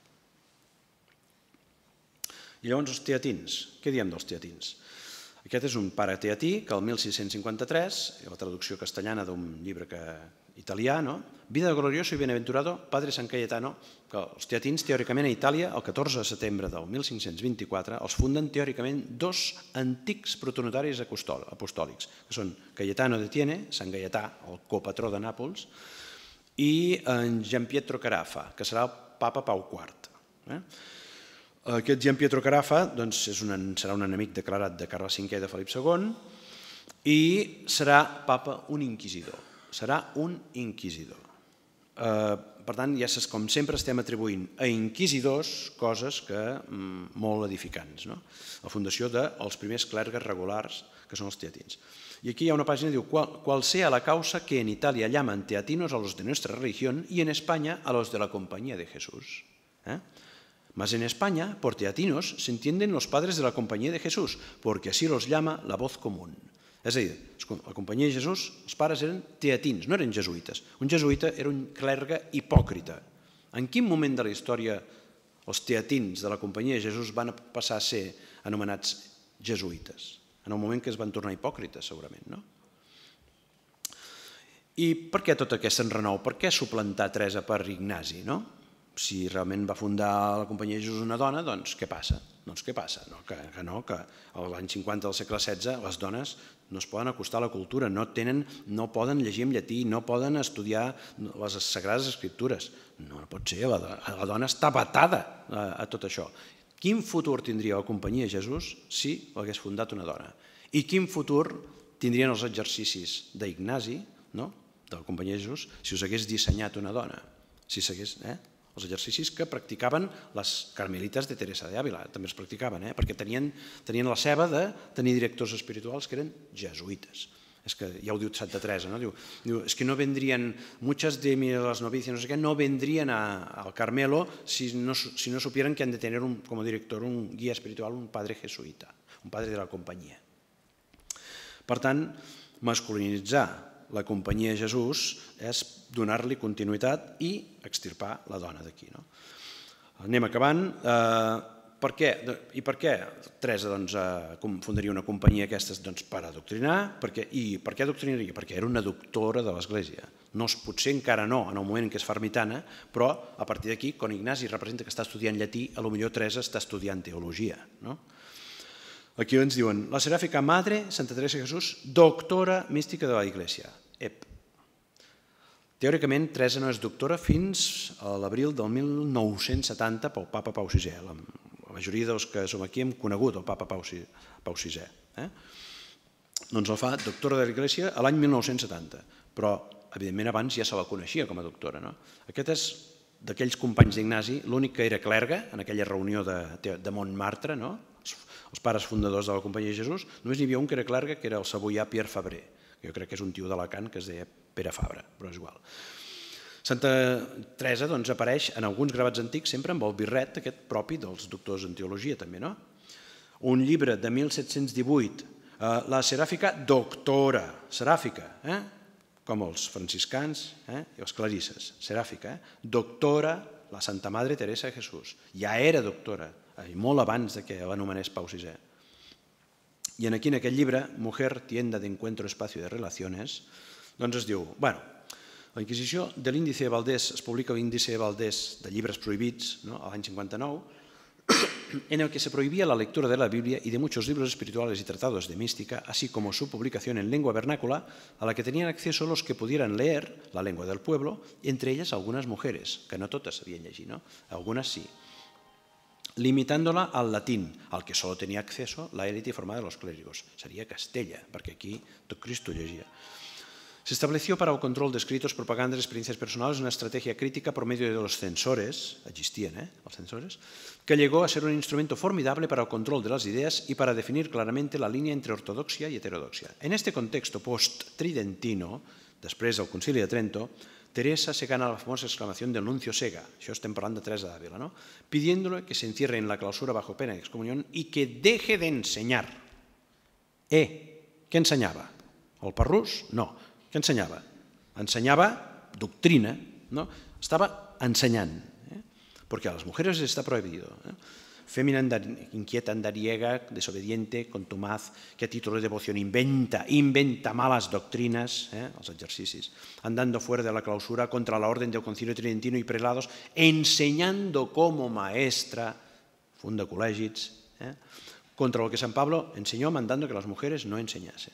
I llavors els teatins, què diem dels teatins? Aquest és un pare teatí que el mil sis-cents cinquanta-tres, la traducció castellana d'un llibre que, italià, no? Vida glorioso y bienaventurado Padre San Cayetano, que els teatins teòricament a Itàlia, el catorze de setembre del mil cinc-cents vint-i-quatre, els funden teòricament dos antics protonotaris apostòlics, que són Cayetano de Tiene, Sant Gaietà, el copatró de Nàpols, i en Gian Pietro Carafa, que serà el papa Pau quart. Eh? Aquest Gian Pietro Carafa doncs, és un, serà un enemic declarat de Carles cinquè i de Felip segon i serà papa un inquisidor. Serà un inquisidor. Eh, per tant, ja saps, com sempre estem atribuint a inquisidors coses que mm, molt edificants. No? La fundació dels primers clergues regulars, que són els teatins. Y aquí hay una página que dice, cual, cual sea la causa que en Italia llaman teatinos a los de nuestra religión y en España a los de la Compañía de Jesús. ¿Eh? Mas en España, por teatinos, se entienden los padres de la Compañía de Jesús, porque así los llama la voz común. És a dir, la Companyia de Jesús, els pares eren teatins, no eren jesuïtes. Un jesuïta era un clergue hipòcrita. En quin moment de la història els teatins de la Companyia de Jesús van passar a ser anomenats jesuïtes? En el moment que es van tornar hipòcrites, segurament, no? I per què tot aquest enrenou? Per què suplantar Teresa per Ignasi, no? Si realment va fundar la Companyia de Jesús una dona, doncs què passa? Doncs què passa? No, que, que no, que a l'any cinquanta del segle setze les dones no es poden acostar a la cultura, no, tenen, no poden llegir en llatí, no poden estudiar les Sagrades Escriptures. No, no pot ser, la, la dona està batada a, a tot això. Quin futur tindria la Companyia de Jesús si l'hagués fundat una dona? I quin futur tindrien els exercicis d'Ignasi, no? De la Companyia de Jesús, si us hagués dissenyat una dona? Si s'hagués... Eh? Els exercicis que practicaven les carmelites de Teresa de Ávila, també els practicaven, eh? perquè tenien, tenien la ceba de tenir directors espirituals que eren jesuïtes. És que ja ho diu Santa Teresa, no? Diu, diu, és que no vendrien, muchas de las novicias no sé qué, no vendrían a, al Carmelo si no, si no supieran que han de tener un, como director un guía espiritual, un padre jesuïta, un padre de la companyia. Per tant, masculinitzar la Companyia de Jesús és donar-li continuïtat i extirpar la dona d'aquí. No? Anem acabant. Eh, per què? I per què Teresa doncs, eh, fundaria una companyia aquestes? Doncs per adoctrinar. Perquè, I per què adoctrinaria? Perquè era una doctora de l'Església. No, potser encara no, en el moment en què és fa ermitana, però a partir d'aquí, quan Ignasi representa que està estudiant llatí, potser Teresa està estudiant teologia. No? Aquí ens diuen, la seràfica madre, Santa Teresa de Jesús, doctora mística de la Iglesia. Ep. Teòricament, Teresa no és doctora fins a l'abril del mil nou-cents setanta pel papa Pau sisè. La majoria dels que som aquí hem conegut el papa Pau sisè. Eh? Doncs el fa doctora de l'Iglesia a l'any mil nou-cents setanta, però evidentment abans ja se la coneixia com a doctora. No? Aquest és d'aquells companys d'Ignasi, l'únic que era clergue en aquella reunió de, de Montmartre, no? els pares fundadors de la Companyia de Jesús, només n'hi havia un que era clergue, que era el cebollà Pierre Fabré, que jo crec que és un tio d'Alacant que es deia Pere Fabra, però és igual. Santa Teresa doncs, apareix en alguns gravats antics sempre amb el birret aquest propi dels doctors en teologia també, no? Un llibre de mil set-cents divuit, la Seràfica Doctora, Seràfica, eh? com els franciscans eh? i els clarisses, Seràfica, eh? Doctora, la Santa Madre Teresa de Jesús. Ja era doctora, molt abans que l'anomenés Pau sisè. I aquí, en aquest llibre, Mujer, tienda de encuentro, espacio de relaciones, doncs es diu, bueno, la Inquisició de l'índice de Valdés, es publica l'índice de Valdés de llibres prohibits, no? a l'any cinquanta-nou, en el que se prohibía la lectura de la Biblia y de muchos libros espirituales y tratados de mística, así como su publicación en lengua vernácula, a la que tenían acceso los que pudieran leer la lengua del pueblo, entre ellas algunas mujeres, que no todas sabían llegir, ¿no? Algunas sí, limitándola al latín, al que solo tenía acceso la élite formada de los clérigos. Sería Castella, porque aquí tot Cristo llegía. Se estableció para el control de escritos, propagandas y experiencias personales una estrategia crítica por medio de los censores, existían ¿eh? los censores, que llegó a ser un instrumento formidable para el control de las ideas y para definir claramente la línea entre ortodoxia y heterodoxia. En este contexto post-tridentino, després del Concili de Trento, Teresa se gana la famosa exclamación del nuncio Sega, això estem parlant de Teresa d'Àvila, ¿no? Pidiéndole que se encierre en la clausura bajo pena de excomunión y que deje de enseñar. Eh, què ensenyava? El parrús? No. Què ensenyava? Ensenyava doctrina, ¿no? Estava ensenyant, ¿eh? Porque a las mujeres está prohibido. ¿eh? Fémina inquieta, andariega, desobediente, contumaz, que a título de devoción inventa, inventa malas doctrinas, ¿eh? los ejercicios, andando fuera de la clausura contra la orden del Concilio Tridentino y prelados, enseñando como maestra, funda colegis, ¿eh? contra lo que San Pablo enseñó mandando que las mujeres no enseñasen.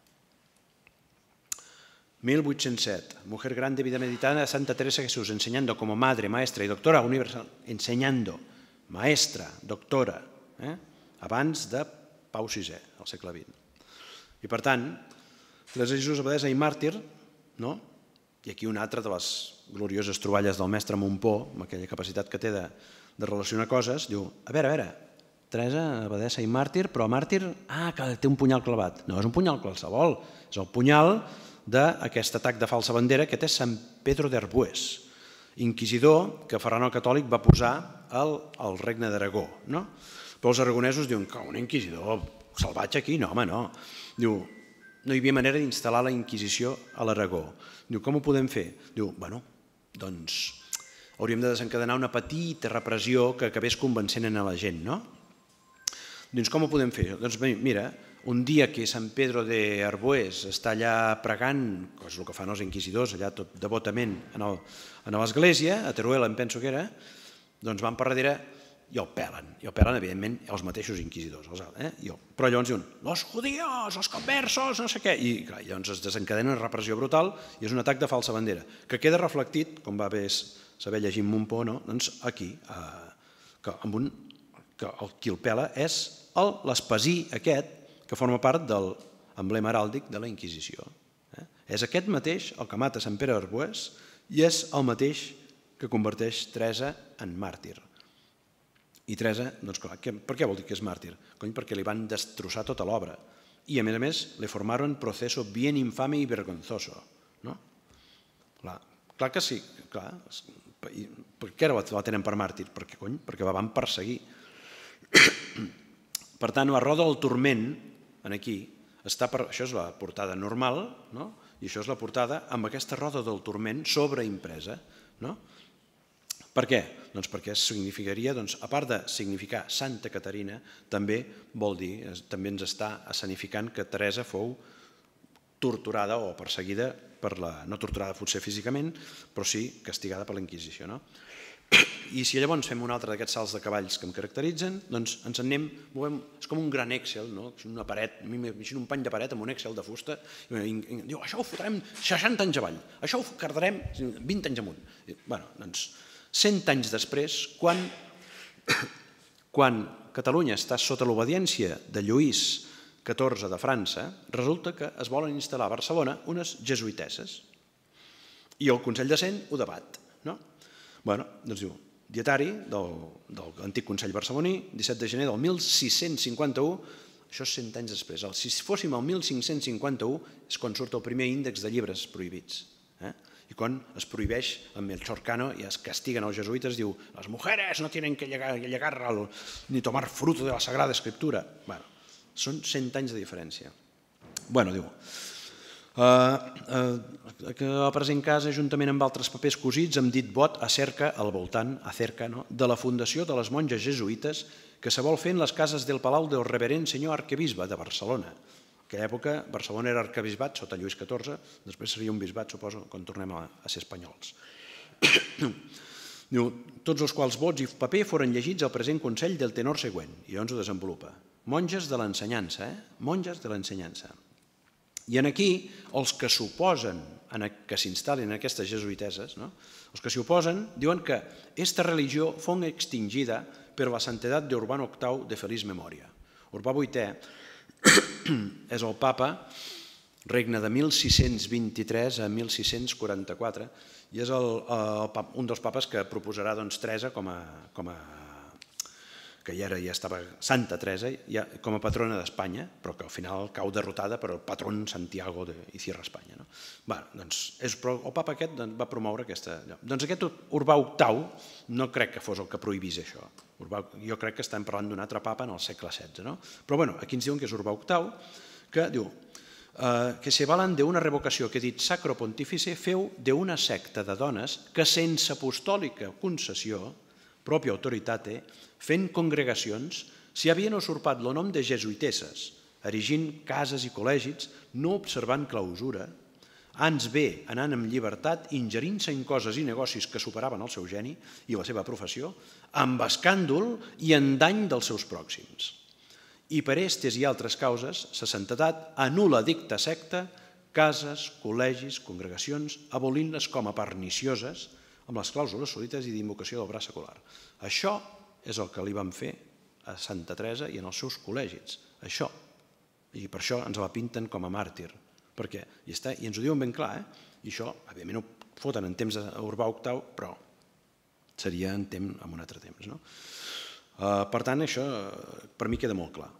mil vuit-cents set, mujer grande, vida meditada, Santa Teresa de Jesús, enseñando como madre, maestra y doctora universal, enseñando, maestra, doctora, eh? abans de Pau sisè, al segle vint. I per tant, Teresa de Jesús, abadessa i màrtir, no? I aquí una altra de les glorioses troballes del mestre Montpó, amb aquella capacitat que té de, de relacionar coses, diu, a veure, a veure, Teresa, abadessa i màrtir, però màrtir, ah, que té un punyal clavat. No, és un punyal qualsevol, és el punyal d'aquest atac de falsa bandera que té Sant Pedro d'Arbués, inquisidor que Ferran el Catòlic va posar al, al regne d'Aragó. No? Però els aragonesos diuen que un inquisidor salvatge aquí, no, home, no. Diu, no hi havia manera d'instal·lar la Inquisició a l'Aragó. Diu, com ho podem fer? Diu, bueno, doncs hauríem de desencadenar una petita repressió que acabés convencent a la gent, no? Doncs com ho podem fer? Doncs mira, un dia que Sant Pedro d'Arbués està allà pregant, que és el que fan els inquisidors, allà tot devotament a l'església, a Teruel em penso que era, doncs van per darrere i el pelen, i el pelen evidentment els mateixos inquisidors. Eh? Però llavors diuen, los judíos, los conversos, no sé què, i llavors es desencadena una repressió brutal i és un atac de falsa bandera, que queda reflectit, com va bé saber llegir Montpó, doncs aquí, que qui el pela és l'espasí aquest, que forma part de l'emblema heràldic de la Inquisició. És aquest mateix el que mata Sant Pere d'Arbués i és el mateix que converteix Teresa en màrtir. I Teresa, doncs clar, per què vol dir que és màrtir? Perquè li van destrossar tota l'obra. I a més a més, le formaron proceso bien infame y vergonzoso. Clar que sí, clar. Per què ara la tenen per màrtir? Perquè la van perseguir. Per tant, la roda del turment, aquí, això és la portada normal, i això és la portada amb aquesta roda del turment sobreimpresa. Per què? Doncs perquè significaria, a part de significar Santa Caterina, també vol dir, també ens està escenificant que Teresa fou torturada o perseguida, no torturada potser físicament, però sí castigada per la Inquisició. I si llavors fem un altre d'aquests salts de cavalls que em caracteritzen, doncs ens anem, és com un gran Excel, una paret, m'imagino un pany de paret amb un Excel de fusta, i diu, això ho fotrem seixanta anys avall, això ho cardarem vint anys amunt. Bé, doncs, cent anys després, quan Catalunya està sota l'obediència de Lluís catorze de França, resulta que es volen instal·lar a Barcelona unes jesuïtesses. I el Consell de Cent ho debat, no? Bé, doncs diu, dietari de l'antic Consell Barceloní, disset de gener del mil sis-cents cinquanta-u, això és cent anys després. Si fóssim al mil cinc-cents cinquanta-u és quan surt el primer índex de llibres prohibits. I quan es prohibeix amb Melchor Cano i es castiguen els jesuïtes, diu, les mujeres no tienen que llegar ni tomar fruto de la Sagrada Escriptura. Bueno, són cent anys de diferència. Bueno, diu, el present cas, juntament amb altres papers cosits, hem dit vot acerca, al voltant, acerca, de la fundació de les monges jesuïtes que se vol fer en les cases del Palau del Reverend Senyor Arquebisbe de Barcelona. En aquella època, Barcelona era arquebisbat sota Lluís catorze, després seria un bisbat, suposo, quan tornem a ser espanyols. Diu, tots els quals vots i paper foren llegits al present Consell del tenor següent, i llavors ho desenvolupa. Monges de l'ensenyança, eh? Monges de l'ensenyança. I en aquí, els que s'oposen que s'instal·lin aquestes jesuïteses, els que s'hi oposen, diuen que aquesta religió fou extingida per la santedat d'Urbà octau de feliç memòria. Urbà vuitè és el papa, regna de mil sis-cents vint-i-tres a mil sis-cents quaranta-quatre, i és un dels papes que proposarà Teresa com a, que ja estava Santa Teresa, com a patrona d'Espanya, però que al final cau derrotada per el patrón Santiago i Cierra Espanya. El papa aquest va promoure aquesta... Doncs aquest Urbà octau no crec que fos el que prohibís això. Jo crec que estem parlant d'un altre papa en el segle setze. Però bueno, aquí ens diuen que és Urbà octau, que diu que se valen d'una revocació que dit Sacro Pontífice feu d'una secta de dones que sense apostòlica concessió, pròpia autoritate, fent congregacions, s'hi havien usurpat el nom de jesuïtesses, erigint cases i col·legis, no observant clausura, ans bé anant amb llibertat, ingerint-se en coses i negocis que superaven el seu geni i la seva professió, amb escàndol i en dany dels seus pròxims. I per aquestes i altres causes, sa santedat anul·la dicta secta, cases, col·legis, congregacions, abolint-les com a pernicioses, amb les clàusules solites i d'invocació del braç secular. Això és el que li van fer a Santa Teresa i en els seus col·legis. Això. I per això ens la pinten com a màrtir. Perquè, i ens ho diuen ben clar, i això, evidentment, ho foten en temps d'Urbà octau, però seria en un altre temps. Per tant, això per mi queda molt clar.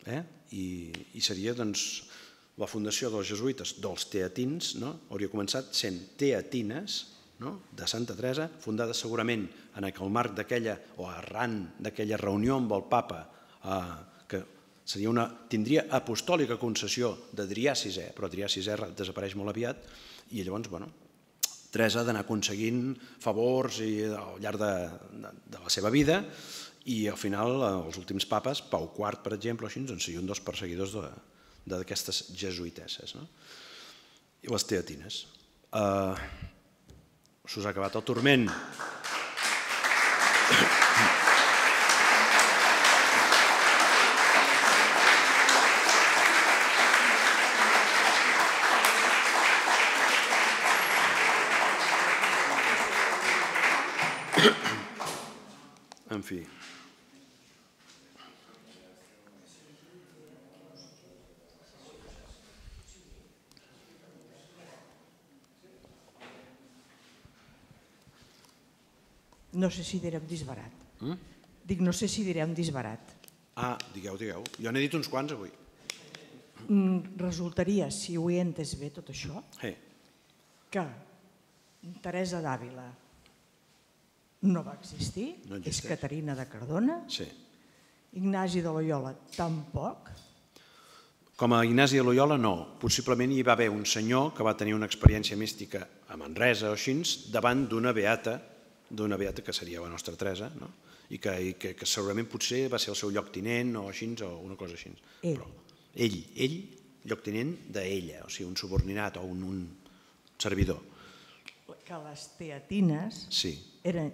I seria, doncs, la fundació dels jesuïtes, dels teatins, hauria començat sent teatines, de Santa Teresa, fundada segurament en el marc d'aquella, o arran d'aquella reunió amb el papa, que tindria apostòlica concessió d'Adrià sisè, però Adrià sisè desapareix molt aviat, i llavors, bueno, Teresa ha d'anar aconseguint favors al llarg de la seva vida, i al final, els últims papes, Pau quart, per exemple, serien un dels perseguidors d'aquestes jesuïtesses. I les teatines. S'us ha acabat el turment. En fi. No sé si diré un disbarat. Dic, no sé si diré un disbarat. Ah, digueu, digueu. Jo n'he dit uns quants avui. Resultaria, si ho he entès bé tot això, que Teresa d'Àvila no va existir, és Caterina de Cardona, Ignasi de Loyola tampoc. Com a Ignasi de Loyola no, possiblement hi va haver un senyor que va tenir una experiència mística a Manresa o així, davant d'una beata, d'una beata que seria la nostra Teresa, i que segurament potser va ser el seu lloctinent o així, o una cosa així. Ell. Ell, ell, lloctinent d'ella, o sigui, un subordinat o un servidor. Que les teatines eren...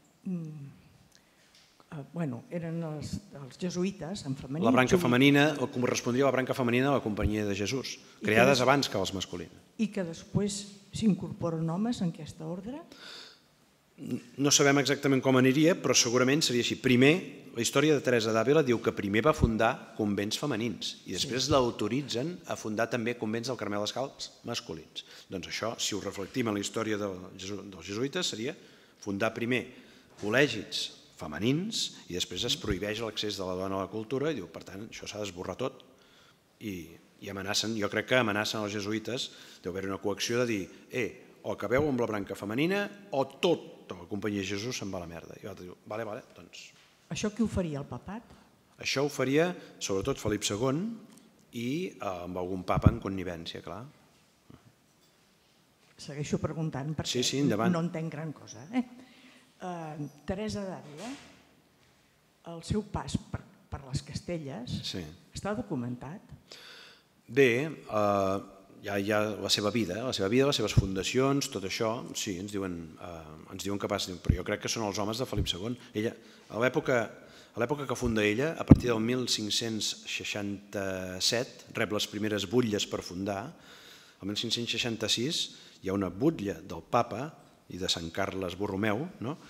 Bueno, eren els jesuïtes en femení. La branca femenina, o correspondria a la branca femenina de la Companyia de Jesús, creades abans que les masculines. I que després s'incorporen homes en aquesta ordre? No sabem exactament com aniria, però segurament seria així. Primer, la història de Teresa d'Àvila diu que primer va fundar convents femenins i després l'autoritzen a fundar també convents del Carmel Descalç masculins. Doncs això, si ho reflectim en la història dels jesuïtes, seria fundar primer col·legis femenins i després es prohibeix l'accés de la dona a la cultura i diu, per tant, això s'ha d'esborrar tot. I amenacen, jo crec que amenacen els jesuïtes, deu haver una coacció de dir, eh, o acabeu amb la branca femenina o tota la companyia de Jesús se'n va a la merda. I l'altre diu, vale, vale, doncs... Això qui ho faria, el papat? Això ho faria, sobretot, Felip segon i amb algun papa en connivència, clar. Segueixo preguntant perquè no entenc gran cosa. Teresa d'Àvila, el seu pas per les Castelles, està documentat? Bé, hi ha la seva vida, la seva vida, les seves fundacions, tot això, sí, ens diuen que passa, però jo crec que són els homes de Felip segon. Ella, a l'època A l'època que funda ella, a partir del mil cinc-cents seixanta-set, rep les primeres butlles per fundar. El mil cinc-cents seixanta-sis hi ha una butlla del papa i de Sant Carles Borromeu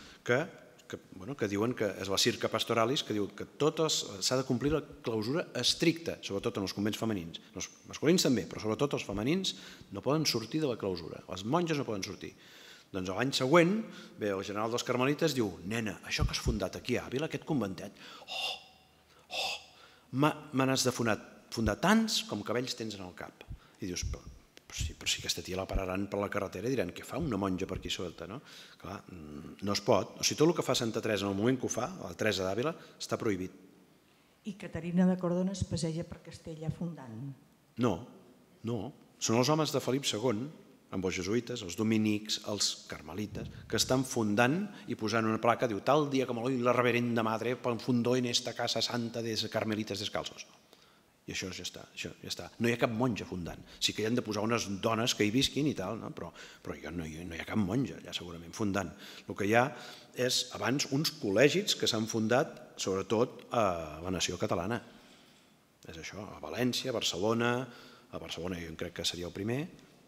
que diuen que és la Circa Pastoralis, que diu que s'ha de complir la clausura estricta, sobretot en els convents femenins. Els masculins també, però sobretot els femenins no poden sortir de la clausura. Les monges no poden sortir. Doncs l'any següent, ve el general dels carmelites i diu, nena, això que has fundat aquí a Àvila, aquest conventet, oh, oh, me n'has de fundar tants com cabells tens en el cap. I dius, però si aquesta tia la pararan per la carretera i diran, què fa una monja per aquí sota? Clar, no es pot. O sigui, tot el que fa Santa Teresa en el moment que ho fa, la Teresa d'Àvila, està prohibit. I Caterina de Cardona es passeja per Castella fundant? No, no. Són els homes de Felip segon, amb els jesuïtes, els dominics, els carmelites, que estan fundant i posant una placa, diu, tal dia com hoy la reverenda madre fundó en esta casa santa de carmelites descalços. I això ja està, això ja està. No hi ha cap monja fundant. Sí que hi han de posar unes dones que hi visquin i tal, però no hi ha cap monja allà segurament fundant. El que hi ha és abans uns col·legis que s'han fundat sobretot a la nació catalana. És això, a València, a Barcelona, a Barcelona jo crec que seria el primer.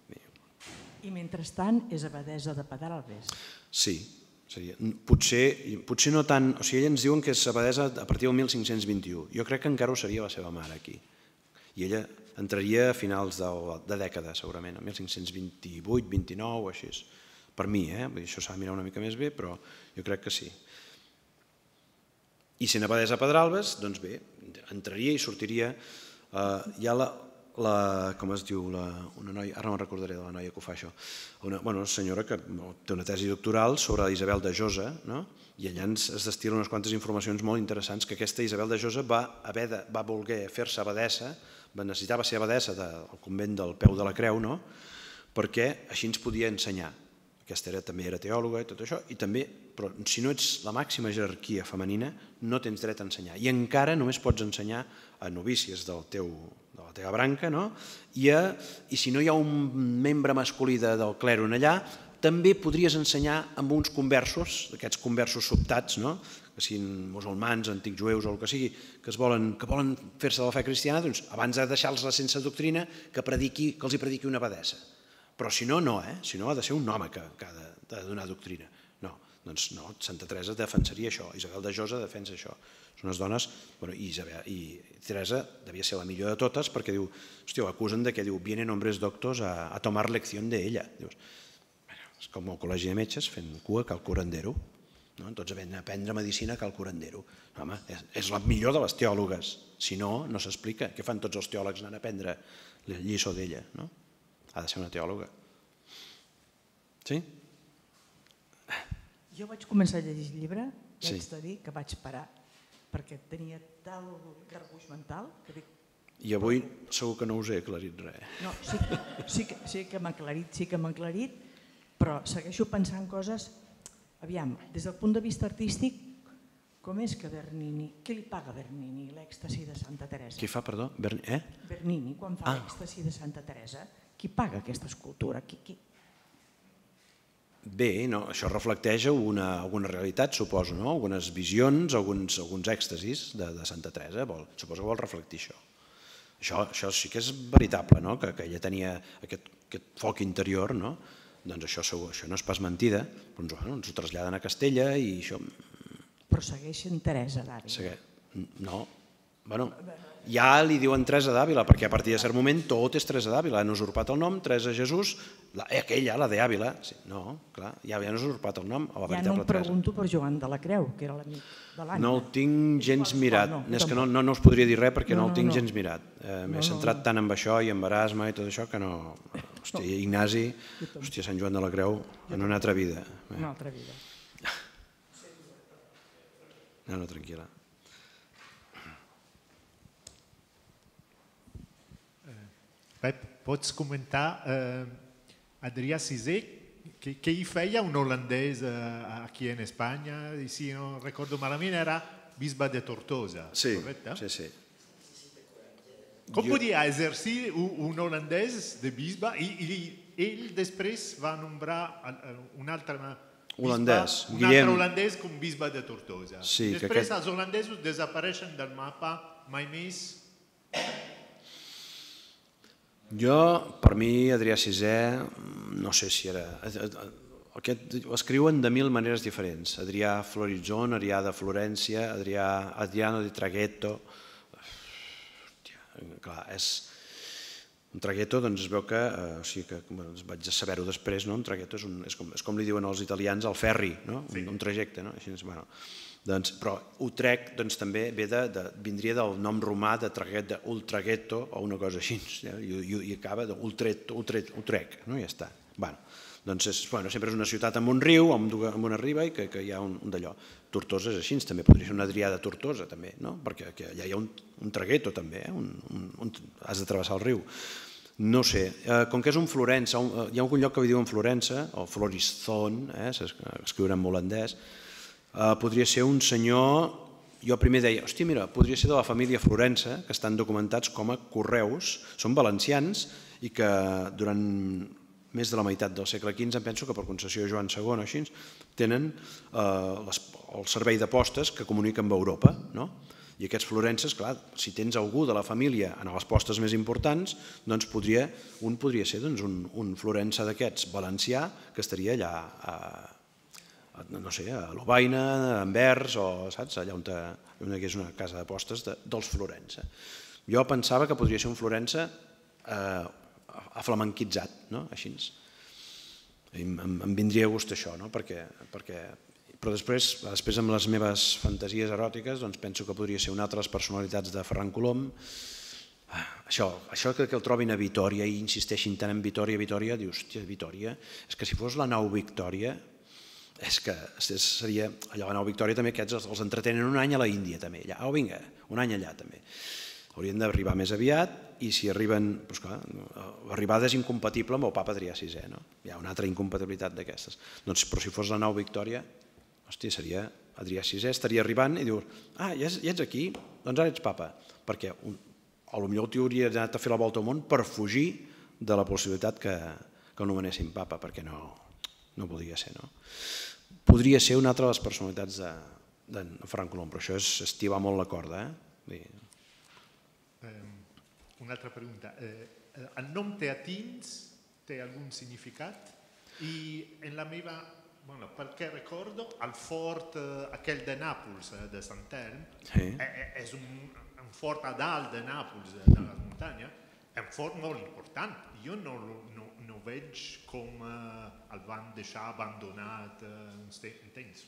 I mentrestant és abadessa de Pedralbes. Sí, potser no tant, o sigui, ells ens diuen que és abadessa a partir del mil cinc-cents vint-i-u. Jo crec que encara ho seria la seva mare aquí. I ella entraria a finals de dècada, segurament, a mil cinc-cents vint-i-vuit, vint-i-nou o així. Per mi, eh? Això s'ha de mirar una mica més bé, però jo crec que sí. I sent abadessa a Pedralbes, doncs bé, entraria i sortiria. Hi ha la... com es diu, una noia, ara no me'n recordaré de la noia que ho fa això, una senyora que té una tesi doctoral sobre Isabel de Josa, i allà ens destila unes quantes informacions molt interessants, que aquesta Isabel de Josa va voler fer-se abadessa, necessitava ser abadessa del convent del Peu de la Creu, perquè així ens podia ensenyar. Aquesta també era teòloga i tot això, i també, però si no ets la màxima jerarquia femenina, no tens dret a ensenyar. I encara només pots ensenyar a novícies de la teva branca, i si no hi ha un membre masculí del clero allà, també podries ensenyar amb uns conversos, aquests conversos sobtats, que siguin musulmans, antics jueus o el que sigui, que volen fer-se de la fe cristiana, doncs abans de deixar-los sense doctrina, que els hi prediqui una abadessa. Però si no, no, eh? Si no, ha de ser un home que ha de donar doctrina. No, doncs no, Santa Teresa defensaria això, Isabel de Josa defensa això. Són unes dones, i Teresa devia ser la millor de totes perquè diu, hòstia, l'acusen que diu, vienen hombres doctos a tomar lección de ella. Dius, és com el col·legi de metges fent cua cal curandero. Tots havent d'aprendre medicina cal curandero. Home, és la millor de les teòlogues. Si no, no s'explica. Què fan tots els teòlegs anant a aprendre la lliçó d'ella, no? Ha de ser una teòloga. Sí? Jo vaig començar a llegir el llibre i haig de dir que vaig parar perquè tenia tal garbuix mental que dic... I avui segur que no us he aclarit res. No, sí que m'ha aclarit, sí que m'ha aclarit, però segueixo pensant coses... Aviam, des del punt de vista artístic, com és que Bernini... Què li paga Bernini l'èxtasi de Santa Teresa? Qui fa, perdó? Bernini, quan fa l'èxtasi de Santa Teresa, qui paga aquesta escultura? Bé, això reflecteix alguna realitat, suposo, algunes visions, alguns èxtasis de Santa Teresa. Suposo que vol reflectir això. Això sí que és veritable, que ella tenia aquest foc interior, doncs això no és pas mentida, però ens ho traslladen a Castella i això... Però segueixen Teresa d'Àvila. No, Bueno, ja li diuen Teresa d'Àvila, perquè a partir de cert moment tot és Teresa d'Àvila. Han usurpat el nom, Teresa Jesús, aquella, la d'Àvila. No, clar, ja han usurpat el nom a la veritable Teresa. Ja no em pregunto per Joan de la Creu, que era l'amic de l'Anna. No el tinc gens mirat. És que no us podria dir res perquè no el tinc gens mirat. M'he centrat tant en això i en Erasme i tot això que no... Hòstia, Ignasi, hòstia, Sant Joan de la Creu, en una altra vida. Una altra vida. No, no, tranquil·la. Pep, pots comentar Adrià sisè, què hi feia un holandès aquí en Espanya? Si no recordo malament era bisbe de Tortosa, correcte? Sí, sí. Com podia exercir un holandès de bisbe i ell després va nombrar un altre holandès, un altre holandès com bisbe de Tortosa. Després els holandesos desapareixen del mapa, mai més... Jo, per mi, Adrià sisè, no sé si era... Escriuen de mil maneres diferents. Adrià Floritzon, Adrià de Florència, Adriano di Traghetto... Clar, és... Un traghetto, doncs es veu que... O sigui que vaig saber-ho després, no? Un traghetto és com li diuen els italians el ferri, no? Un trajecte, no? Però Utrecht també vindria del nom romà de Ultraghetto o una cosa així, i acaba d'Utrecht, Utrecht, i ja està. Doncs sempre és una ciutat amb un riu, amb una riba i que hi ha un d'allò. Tortosa és així, també podria ser una Adrià de Tortosa, també, perquè allà hi ha un traghetto també, has de travessar el riu. No sé, com que és un Florença, hi ha algun lloc que hi diuen Florença, o Floristhon, escriure en holandès, podria ser un senyor, jo primer deia, hòstia, mira, podria ser de la família Florença, que estan documentats com a correus, són valencians i que durant més de la meitat del segle quinze, em penso que per concessió de Joan segon o així, tenen el servei de postes que comunica amb Europa, no? I aquests florences, clar, si tens algú de la família en les postes més importants, doncs un podria ser un florença d'aquests valencià que estaria allà a no sé, a Lovaina, a Anvers, o saps, allà on hi és una casa de postes dels Florença. Jo pensava que podria ser un Florença aflamenquitzat, no? Així. Em vindria a gust això, no? Perquè... Però després, després amb les meves fantasies eròtiques, doncs penso que podria ser una altra de les personalitats de Ferran Colom. Això, això que el trobin a Vitòria i insisteixin tant en Vitòria, Vitòria, dius, hòstia, Vitòria, és que si fos la nau Victòria, és que seria, allò a la nau Victòria també aquests els entretenen un any a la Índia també, allà, au vinga, un any allà també. Haurien d'arribar més aviat i si arriben, doncs clar, l'arribada és incompatible amb el papa Adrià sisè, no? Hi ha una altra incompatibilitat d'aquestes. Doncs, però si fos la nau Victòria, hòstia, seria Adrià sisè, estaria arribant i dius, ah, ja ets aquí, doncs ara ets papa, perquè potser el tio hauria anat a fer la volta al món per fugir de la possibilitat que el nomenessin papa, perquè no podia ser, no? Podria ser una altra de les personalitats de Ferran Colom, però això és estivar molt la corda. Una altra pregunta. El nom Teatins té algun significat? I en la meva, pel que recordo, el fort aquell de Nàpols, de Sant Elm, és un fort a dalt de Nàpols, de les muntanyes, és un fort molt important. Jo no no veig com el van deixar abandonat uns temps.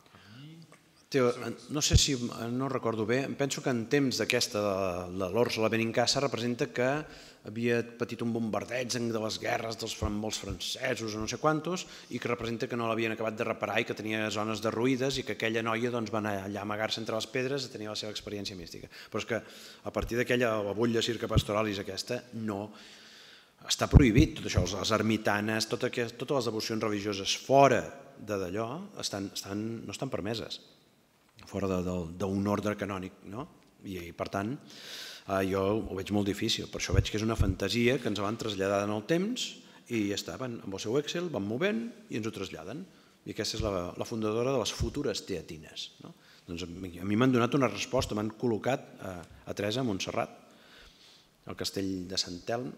No sé si, no recordo bé, penso que en temps d'aquesta, de l'Orsola Benincasa, representa que havia patit un bombardeig de les guerres dels francesos o no sé quantos i que representa que no l'havien acabat de reparar i que tenia zones derruïdes i que aquella noia va anar allà a amagar-se entre les pedres i tenia la seva experiència mística. Però és que a partir d'aquella, la Bulla Circa Pastoralis aquesta, no... Està prohibit tot això, les ermitanes, totes les devocions religioses fora d'allò no estan permeses, fora d'un ordre canònic. I per tant, jo ho veig molt difícil, per això veig que és una fantasia que ens van traslladar en el temps i ja està, amb el seu Excel van movent i ens ho traslladen. I aquesta és la fundadora de les futures teatines. A mi m'han donat una resposta, m'han col·locat a Teresa a Montserrat, al castell de Sant Elm.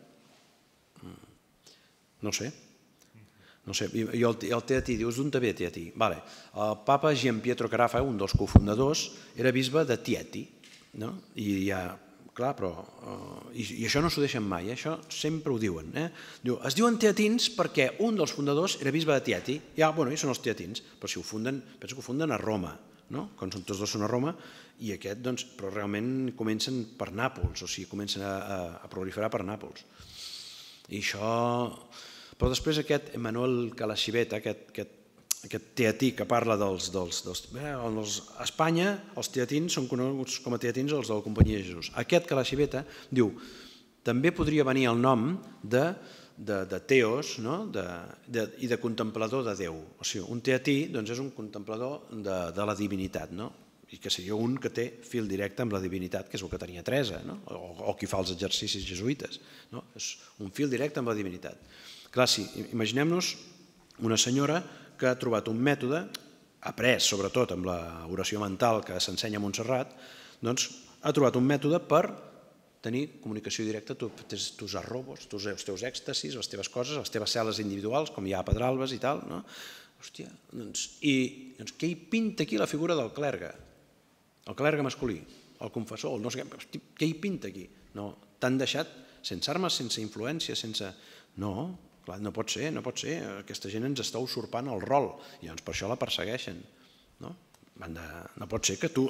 No sé, no sé, i el Teatí, dius d'on te ve Teatí? El papa Gian Pietro Carafa, un dels cofundadors, era bisbe de Chieti, I ja, clar, però... I això no s'ho deixen mai, això sempre ho diuen. Es diuen teatins perquè un dels fundadors era bisbe de Tieti. Ja, bueno, ells són els teatins, però si ho funden, penso que ho funden a Roma, quan tots dos són a Roma, i aquest, doncs, però realment comencen per Nàpols, o sigui, comencen a proliferar per Nàpols. I això... Però després aquest Emmanuel Calaixiveta, aquest teatí que parla dels... A Espanya els teatins són coneguts com a teatins els de la Companyia de Jesús. Aquest Calaixiveta diu, també podria venir el nom de teos i de contemplador de Déu. O sigui, un teatí és un contemplador de la divinitat, i que seria un que té fil directe amb la divinitat, que és el que tenia Teresa, o qui fa els exercicis jesuïtes. És un fil directe amb la divinitat. Clar, sí, imaginem-nos una senyora que ha trobat un mètode, après sobretot amb l'oració mental que s'ensenya a Montserrat, doncs ha trobat un mètode per tenir comunicació directa, els teus arrobos, els teus èxtasis, les teves coses, les teves cel·les individuals, com hi ha a Pedralbes i tal. Hòstia, doncs, i què hi pinta aquí la figura del clergue? El clergue masculí, el confessor, el no sé què, què hi pinta aquí? No, t'han deixat sense armes, sense influència, sense... No, no pot ser, no pot ser, aquesta gent ens està usurpant el rol i llavors per això la persegueixen. No pot ser que tu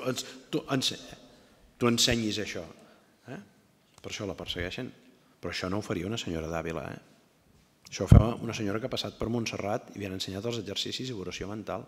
ensenyis això, per això la persegueixen, però això no ho faria una senyora d'Àvila. Això ho fa una senyora que ha passat per Montserrat i li han ensenyat els exercicis i oració mental.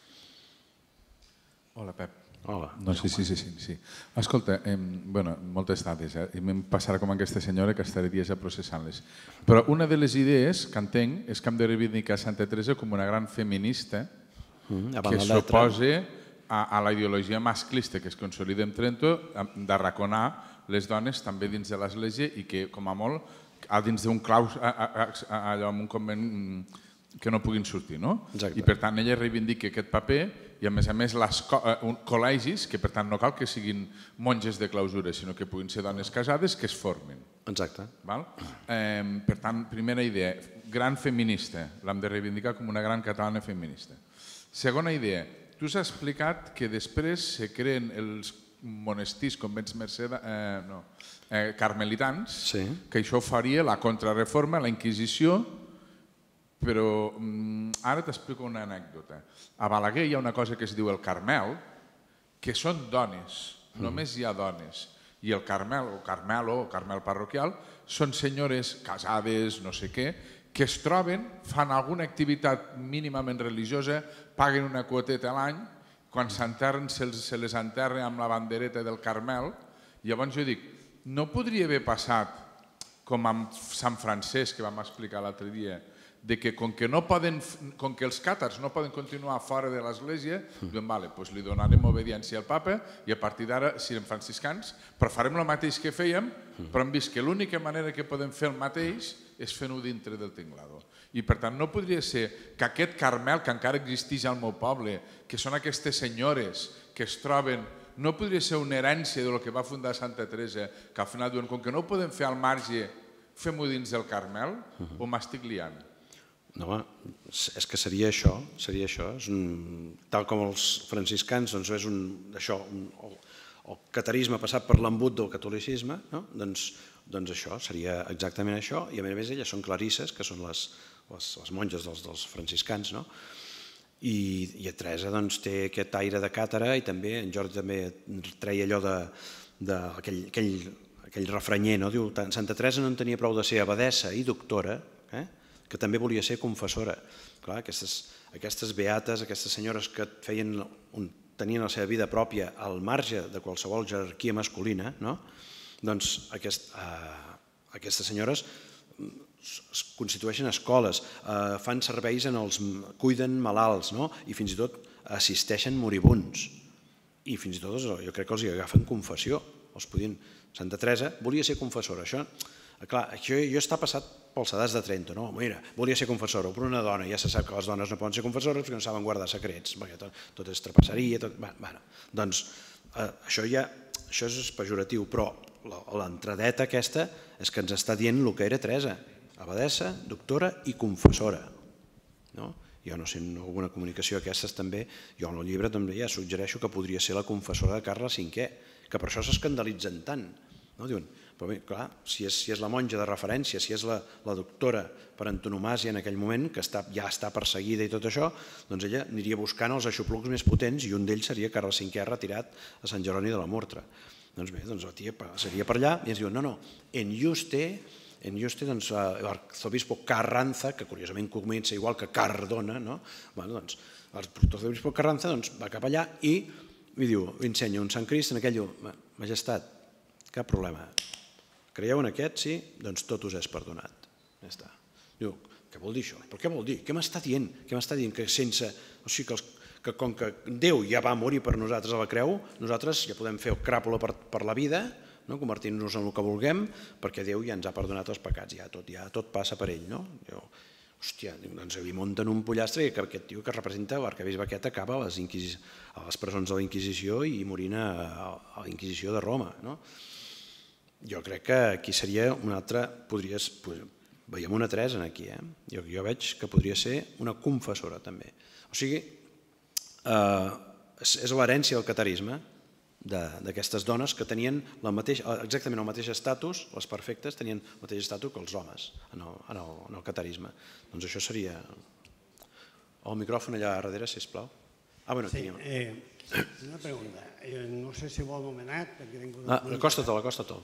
Hola, Pep. Hola. Sí, sí, sí. Escolta, moltes dades, i em passarà com aquesta senyora que estaré dies a processant-les. Però una de les idees que entenc és que hem de reivindicar Santa Teresa com una gran feminista que s'oposa a la ideologia masclista que es consolida en Trento d'arraconar les dones també dins de l'Església i que, com a molt, dins d'un claus allò en un convent que no puguin sortir, no? I per tant ella reivindica aquest paper i a més a més col·legis, que per tant no cal que siguin monges de clausura, sinó que puguin ser dones casades que es formin. Exacte. Per tant, primera idea, gran feminista, l'hem de reivindicar com una gran catalana feminista. Segona idea, tu has explicat que després se creen els monestirs, convents carmelitans, que això faria la contrarreforma, la Inquisició, però ara t'explico una anècdota. A Balaguer hi ha una cosa que es diu el Carmel, que són dones, només hi ha dones. I el Carmel, o Carmelo, o Carmel parroquial, són senyores casades, no sé què, que es troben, fan alguna activitat mínimament religiosa, paguen una quoteta a l'any, quan s'enterren se les enterra amb la bandereta del Carmel. Llavors jo dic, no podria haver passat com amb Sant Francesc, que vam explicar l'altre dia, de que com que els càtars no poden continuar fora de l'Església, doncs li donarem obediència al papa i a partir d'ara serem franciscans, però farem el mateix que fèiem, però hem vist que l'única manera que podem fer el mateix és fent-ho dintre del tinglado. I per tant no podria ser que aquest Carmel que encara existeix al meu poble, que són aquestes senyores que es troben, no podria ser una herència del que va fundar Santa Teresa, que al final diuen, com que no ho podem fer al marge, fem-ho dins del Carmel, o m'estic liant? No, és que seria això, seria això. Tal com els franciscans, doncs és això, el catarisme passat per l'embut del catolicisme, doncs això, seria exactament això, i a més a més elles són clarisses, que són les monges dels franciscans, i Teresa té aquest aire de càtera, i també en Jordi també treia allò d'aquell refranyer, diu, Santa Teresa no en tenia prou de ser abadessa i doctora, que també volia ser confessora. Clar, aquestes beates, aquestes senyores que tenien la seva vida pròpia al marge de qualsevol jerarquia masculina, doncs aquestes senyores constitueixen escoles, fan serveis, cuiden malalts i fins i tot assisteixen moribunds. I fins i tot jo crec que els agafen confessió. Santa Teresa volia ser confessora. Això ja està passat pels edats de Trento. Mira, volia ser confessora, però una dona, ja se sap que les dones no poden ser confessores perquè no saben guardar secrets, perquè tot és trapasseria. Doncs això és pejoratiu, però l'entradeta aquesta és que ens està dient el que era Teresa, abadessa, doctora i confessora. jo no sé, en alguna comunicació aquestes també, jo en el llibre també ja suggereixo que podria ser la confessora de Carles cinquè, que per això s'escandalitzen tant. Diuen, però bé, clar, si és la monja de referència, si és la doctora per antonomàsia en aquell moment, que ja està perseguida i tot això, doncs ella aniria buscant els aixoplucs més potents i un d'ells seria Carles cinquè retirat a Sant Jeroni de la Murtra. Doncs bé, la tia seria per allà i ens diuen, no, no, en Juste, en Juste, doncs, l'arzobispo Carranza, que curiosament comença igual que Cardona, no? Doncs l'arzobispo Carranza va cap allà i li diu, li ensenya un Sant Crist, en aquell diu, majestat, cap problema. Creieu en aquest? Sí? Doncs tot us és perdonat. Ja està. Diu, què vol dir això? Però què vol dir? Què m'està dient? Què m'està dient? Que sense... O sigui, que com que Déu ja va morir per nosaltres a la creu, nosaltres ja podem fer el cràpula per la vida, convertir-nos en el que vulguem, perquè Déu ja ens ha perdonat els pecats, ja tot passa per ell. Hòstia, doncs li munten un pollastre i aquest tio que representa l'arquebisbe aquest acaba a les presons de la Inquisició i morint a la Inquisició de Roma. Jo crec que aquí seria una altra, podries, veiem una Teresa aquí, jo veig que podria ser una confessora també. O sigui, és l'herència del catarisme d'aquestes dones que tenien exactament el mateix estatus, les perfectes tenien el mateix estatus que els homes en el catarisme. Doncs això seria... El micròfon allà darrere, sisplau. Ah, bueno, aquí... Una pregunta. No sé si ho ha anomenat... Acosta-te'l, acosta-te'l.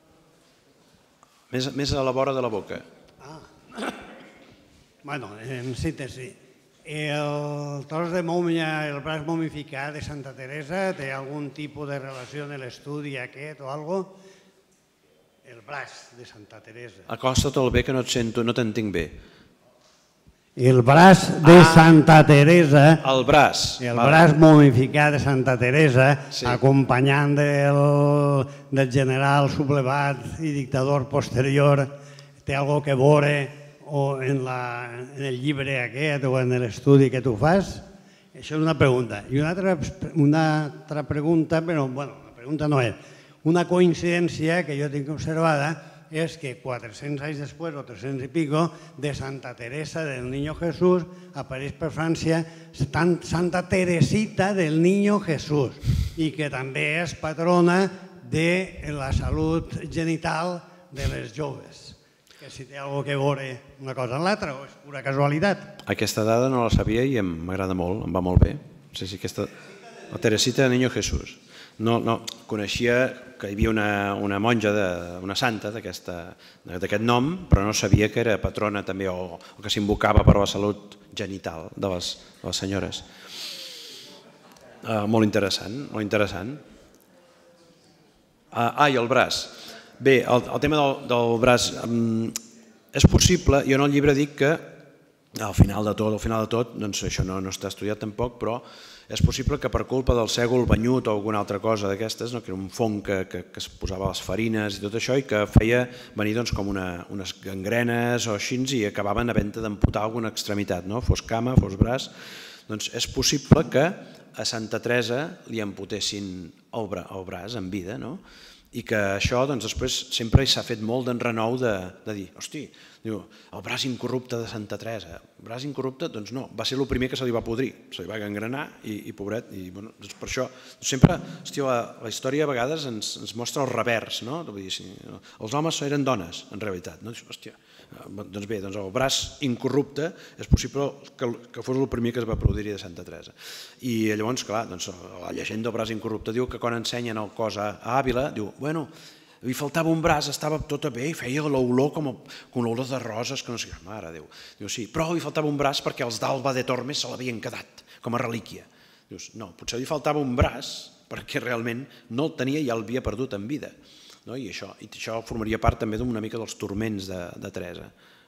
Més a la vora de la boca. Ah. Bueno, en síntesi. El tros de mòmia, el braç momificat de Santa Teresa, té algun tipus de relació en l'estudi aquest o alguna cosa? El braç de Santa Teresa. Acosta-te'l bé que no et sento, no t'entenc bé. El braç de Santa Teresa... El braç. El braç momificat de Santa Teresa, acompanyant del general sublevat i dictador posterior, té alguna cosa que veure o en el llibre aquest o en l'estudi que tu fas? Això és una pregunta. I una altra pregunta, però bueno, la pregunta no és. Una coincidència que jo tinc observada és que quatre-cents anys després, o tres-cents i pico, de Santa Teresa del Niño Jesús, apareix per França Santa Teresita del Niño Jesús, i que també és patrona de la salut genital de les joves. Que si té alguna cosa que veure una cosa amb l'altra o és pura casualitat. Aquesta dada no la sabia i m'agrada molt, em va molt bé. La Teresita del Niño Jesús. No, no, coneixia que hi havia una monja, una santa d'aquest nom, però no sabia que era patrona també o que s'invocava per la salut genital de les senyores. Molt interessant, molt interessant. Ah, i el braç. Bé, el tema del braç, és possible, jo en el llibre dic que al final de tot, al final de tot, doncs això no està estudiat tampoc, però és possible que per culpa del sègol banyut o alguna altra cosa d'aquestes, que era un fong que es posava a les farines i tot això, i que feia venir com unes gangrenes o així i acabaven havent d'amputar alguna extremitat, fos cama, fos braç, doncs és possible que a Santa Teresa li amputessin el braç en vida, no? I que això després sempre s'ha fet molt d'enrenou de dir, hosti, el braç incorrupte de Santa Teresa. El braç incorrupte, doncs no, va ser el primer que se li va podrir, se li va gangrenar i pobret, i per això sempre, hòstia, la història a vegades ens mostra el revers, no? Els homes eren dones, en realitat, no? Hòstia, doncs bé, el braç incorrupte és possible que fos el primer que es va produir de Santa Teresa. I llavors, clar, la llegenda del braç incorrupte diu que quan ensenyen el cos a Àvila, diu, bueno, li faltava un braç, estava tot bé i feia l'olor com l'olor de roses, que no sé què, mare Déu. Diu, sí, però li faltava un braç perquè els d'Alba de Tormes se l'havien quedat com a relíquia. Dius, no, potser li faltava un braç perquè realment no el tenia i ja l'havia perdut en vida. I això formaria part també d'una mica dels turments de Teresa.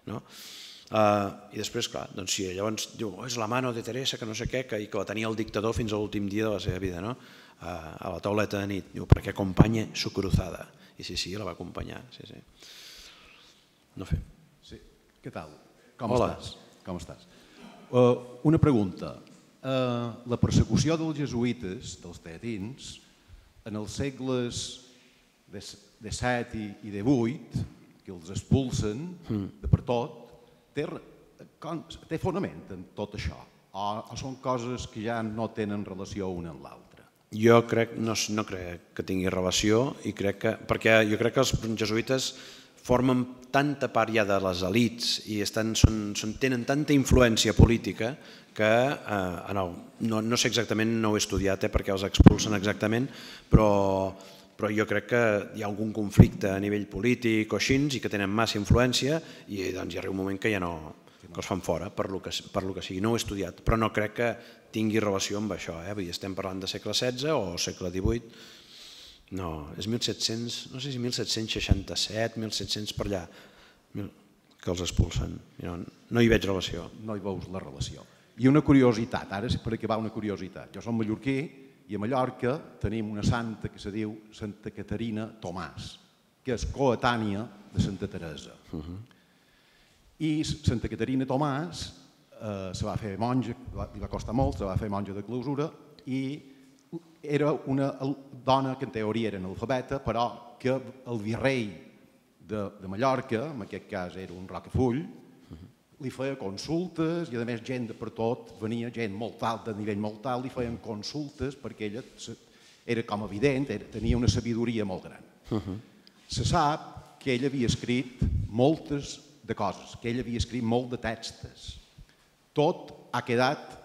I després, clar, doncs sí, llavors diu, és la mano de Teresa, que no sé què, i que la tenia el dictador fins a l'últim dia de la seva vida, a la tauleta de nit, diu, perquè acompanya su cruzada. I sí, sí, la va acompanyar, sí, sí. No fer. Sí, què tal? Com estàs? Com estàs? Una pregunta. La persecució dels jesuïtes, dels teatins, en els segles de set i de vuit, que els expulsen de per tot, té fonament en tot això? O són coses que ja no tenen relació una amb l'altra? Jo crec, no, no crec que tingui relació, i crec que, perquè jo crec que els jesuïtes formen tanta part ja de les elits i estan, són, són, tenen tanta influència política que, eh, no, no, no sé exactament, no ho he estudiat eh, perquè els expulsen exactament, però, però jo crec que hi ha algun conflicte a nivell polític o així i que tenen massa influència i doncs hi arriba un moment que ja no, que els fan fora per lo que, per lo que sigui. No ho he estudiat, però no crec que tingui relació amb això. Eh? Vull dir, estem parlant de segle setze o segle divuit. No, és mil set-cents, no sé si mil set-cents seixanta-set, mil set-cents per allà, que els expulsen. No, no hi veig relació. No hi veus la relació. I una curiositat, ara per acabar una curiositat. Jo som mallorquí i a Mallorca tenim una santa que se diu Santa Caterina Tomàs, que és coetània de Santa Teresa. Uh-huh. I Santa Caterina Tomàs eh, se va fer monja, li va costar molt, se va fer monja de clausura i era una dona que en teoria era analfabeta, però que el virrei de, de Mallorca, en aquest cas era un Rocafull, li feia consultes i a més gent de per tot, venia gent molt alt, de nivell molt alt, li feien consultes perquè ella era com evident, era, tenia una sabidoria molt gran. Uh-huh. Se sap que ell havia escrit moltes de coses, que ell havia escrit molt de textos. Tot ha quedat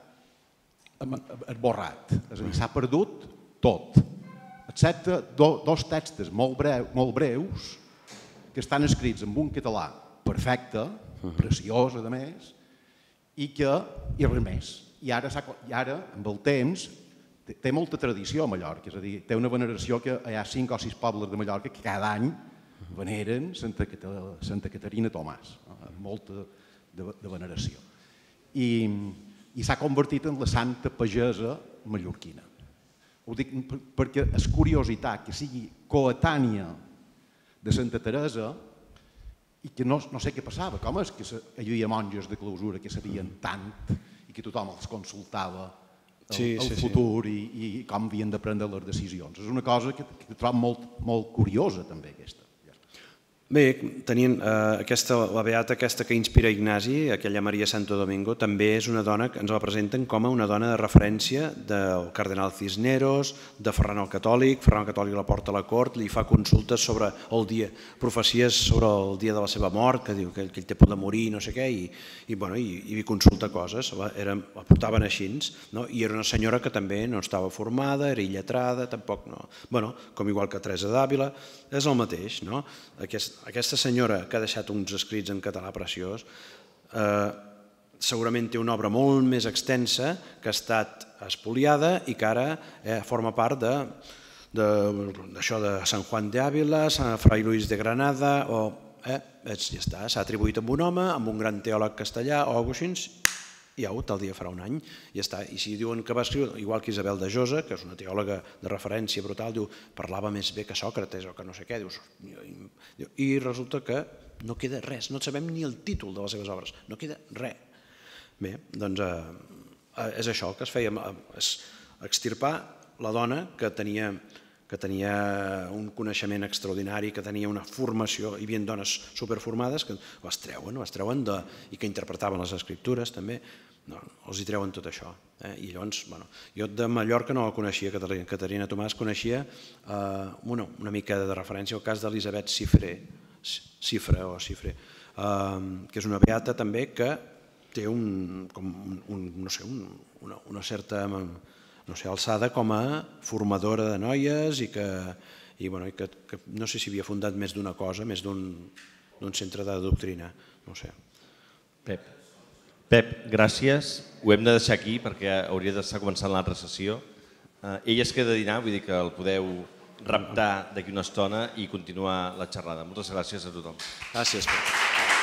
esborrat, és a dir, s'ha perdut tot, excepte do, dos textos molt, breu, molt breus que estan escrits en un català perfecte, preciós, a més, i que, i res més. I ara, i ara amb el temps, té, té molta tradició a Mallorca, és a dir, té una veneració que hi ha cinc o sis pobles de Mallorca que cada any veneren Santa, Santa Caterina Tomàs, amb molta de, de veneració. I, i s'ha convertit en la santa pagesa mallorquina. Ho dic perquè és curiositat que sigui coetània de Santa Teresa i que no, no sé què passava, com és que hi havia monges de clausura que sabien tant i que tothom els consultava el, sí, el sí, futur sí. I, i com havien de prendre les decisions. És una cosa que, que trobo molt, molt curiosa també aquesta. Bé, tenien eh, aquesta, la beata aquesta que inspira Ignasi, aquella Maria Santo Domingo, també és una dona que ens la presenten com a una dona de referència del cardenal Cisneros, de Ferran el Catòlic. Ferran el Catòlic la porta a la cort, li fa consultes sobre el dia, profecies sobre el dia de la seva mort, que diu que ell, que ell té por de morir, no sé què, i, i, bueno, i, i consulta coses, la, era, la portaven així, no? I era una senyora que també no estava formada, era illetrada, tampoc no. Bueno, com igual que Teresa d'Àvila, és el mateix, no? Aquest, Aquesta senyora que ha deixat uns escrits en català preciós eh, segurament té una obra molt més extensa que ha estat espoliada i que ara eh, forma part de, de, d'això de Sant Juan de Ávila, Sant Fray Luis de Granada, o, eh, ja està, s'ha atribuït amb un home, amb un gran teòleg castellà o alguna cosa així, i au, tal dia farà un any, i ja està. I si diuen que va escriure, igual que Isabel de Josa, que és una teòloga de referència brutal, diu, parlava més bé que Sòcrates o que no sé què, dius, i resulta que no queda res, no sabem ni el títol de les seves obres, no queda res. Bé, doncs eh, és això el que es feia, és extirpar la dona que tenia que tenia un coneixement extraordinari, que tenia una formació, hi havia dones superformades que les treuen, les treuen de, i que interpretaven les escriptures també, no, els hi treuen tot això. Eh? I llavors, bueno, jo de Mallorca no la coneixia, Caterina, Caterina Tomàs, coneixia eh, una, una mica de referència al cas d'Elisabet Cifré, Cifre o Cifré, eh, que és una beata també que té un, com un, un, no sé, un, una, una certa no sé, alçada com a formadora de noies i que, i, bueno, i que, que no sé si havia fundat més d'una cosa, més d'un centre de doctrina, no sé. Pep. Pep, gràcies. Ho hem de deixar aquí perquè hauria d'estar començant l'altra sessió. Eh, ell es queda a dinar, vull dir que el podeu raptar d'aquí una estona i continuar la xerrada. Moltes gràcies a tothom. Gràcies, Pep.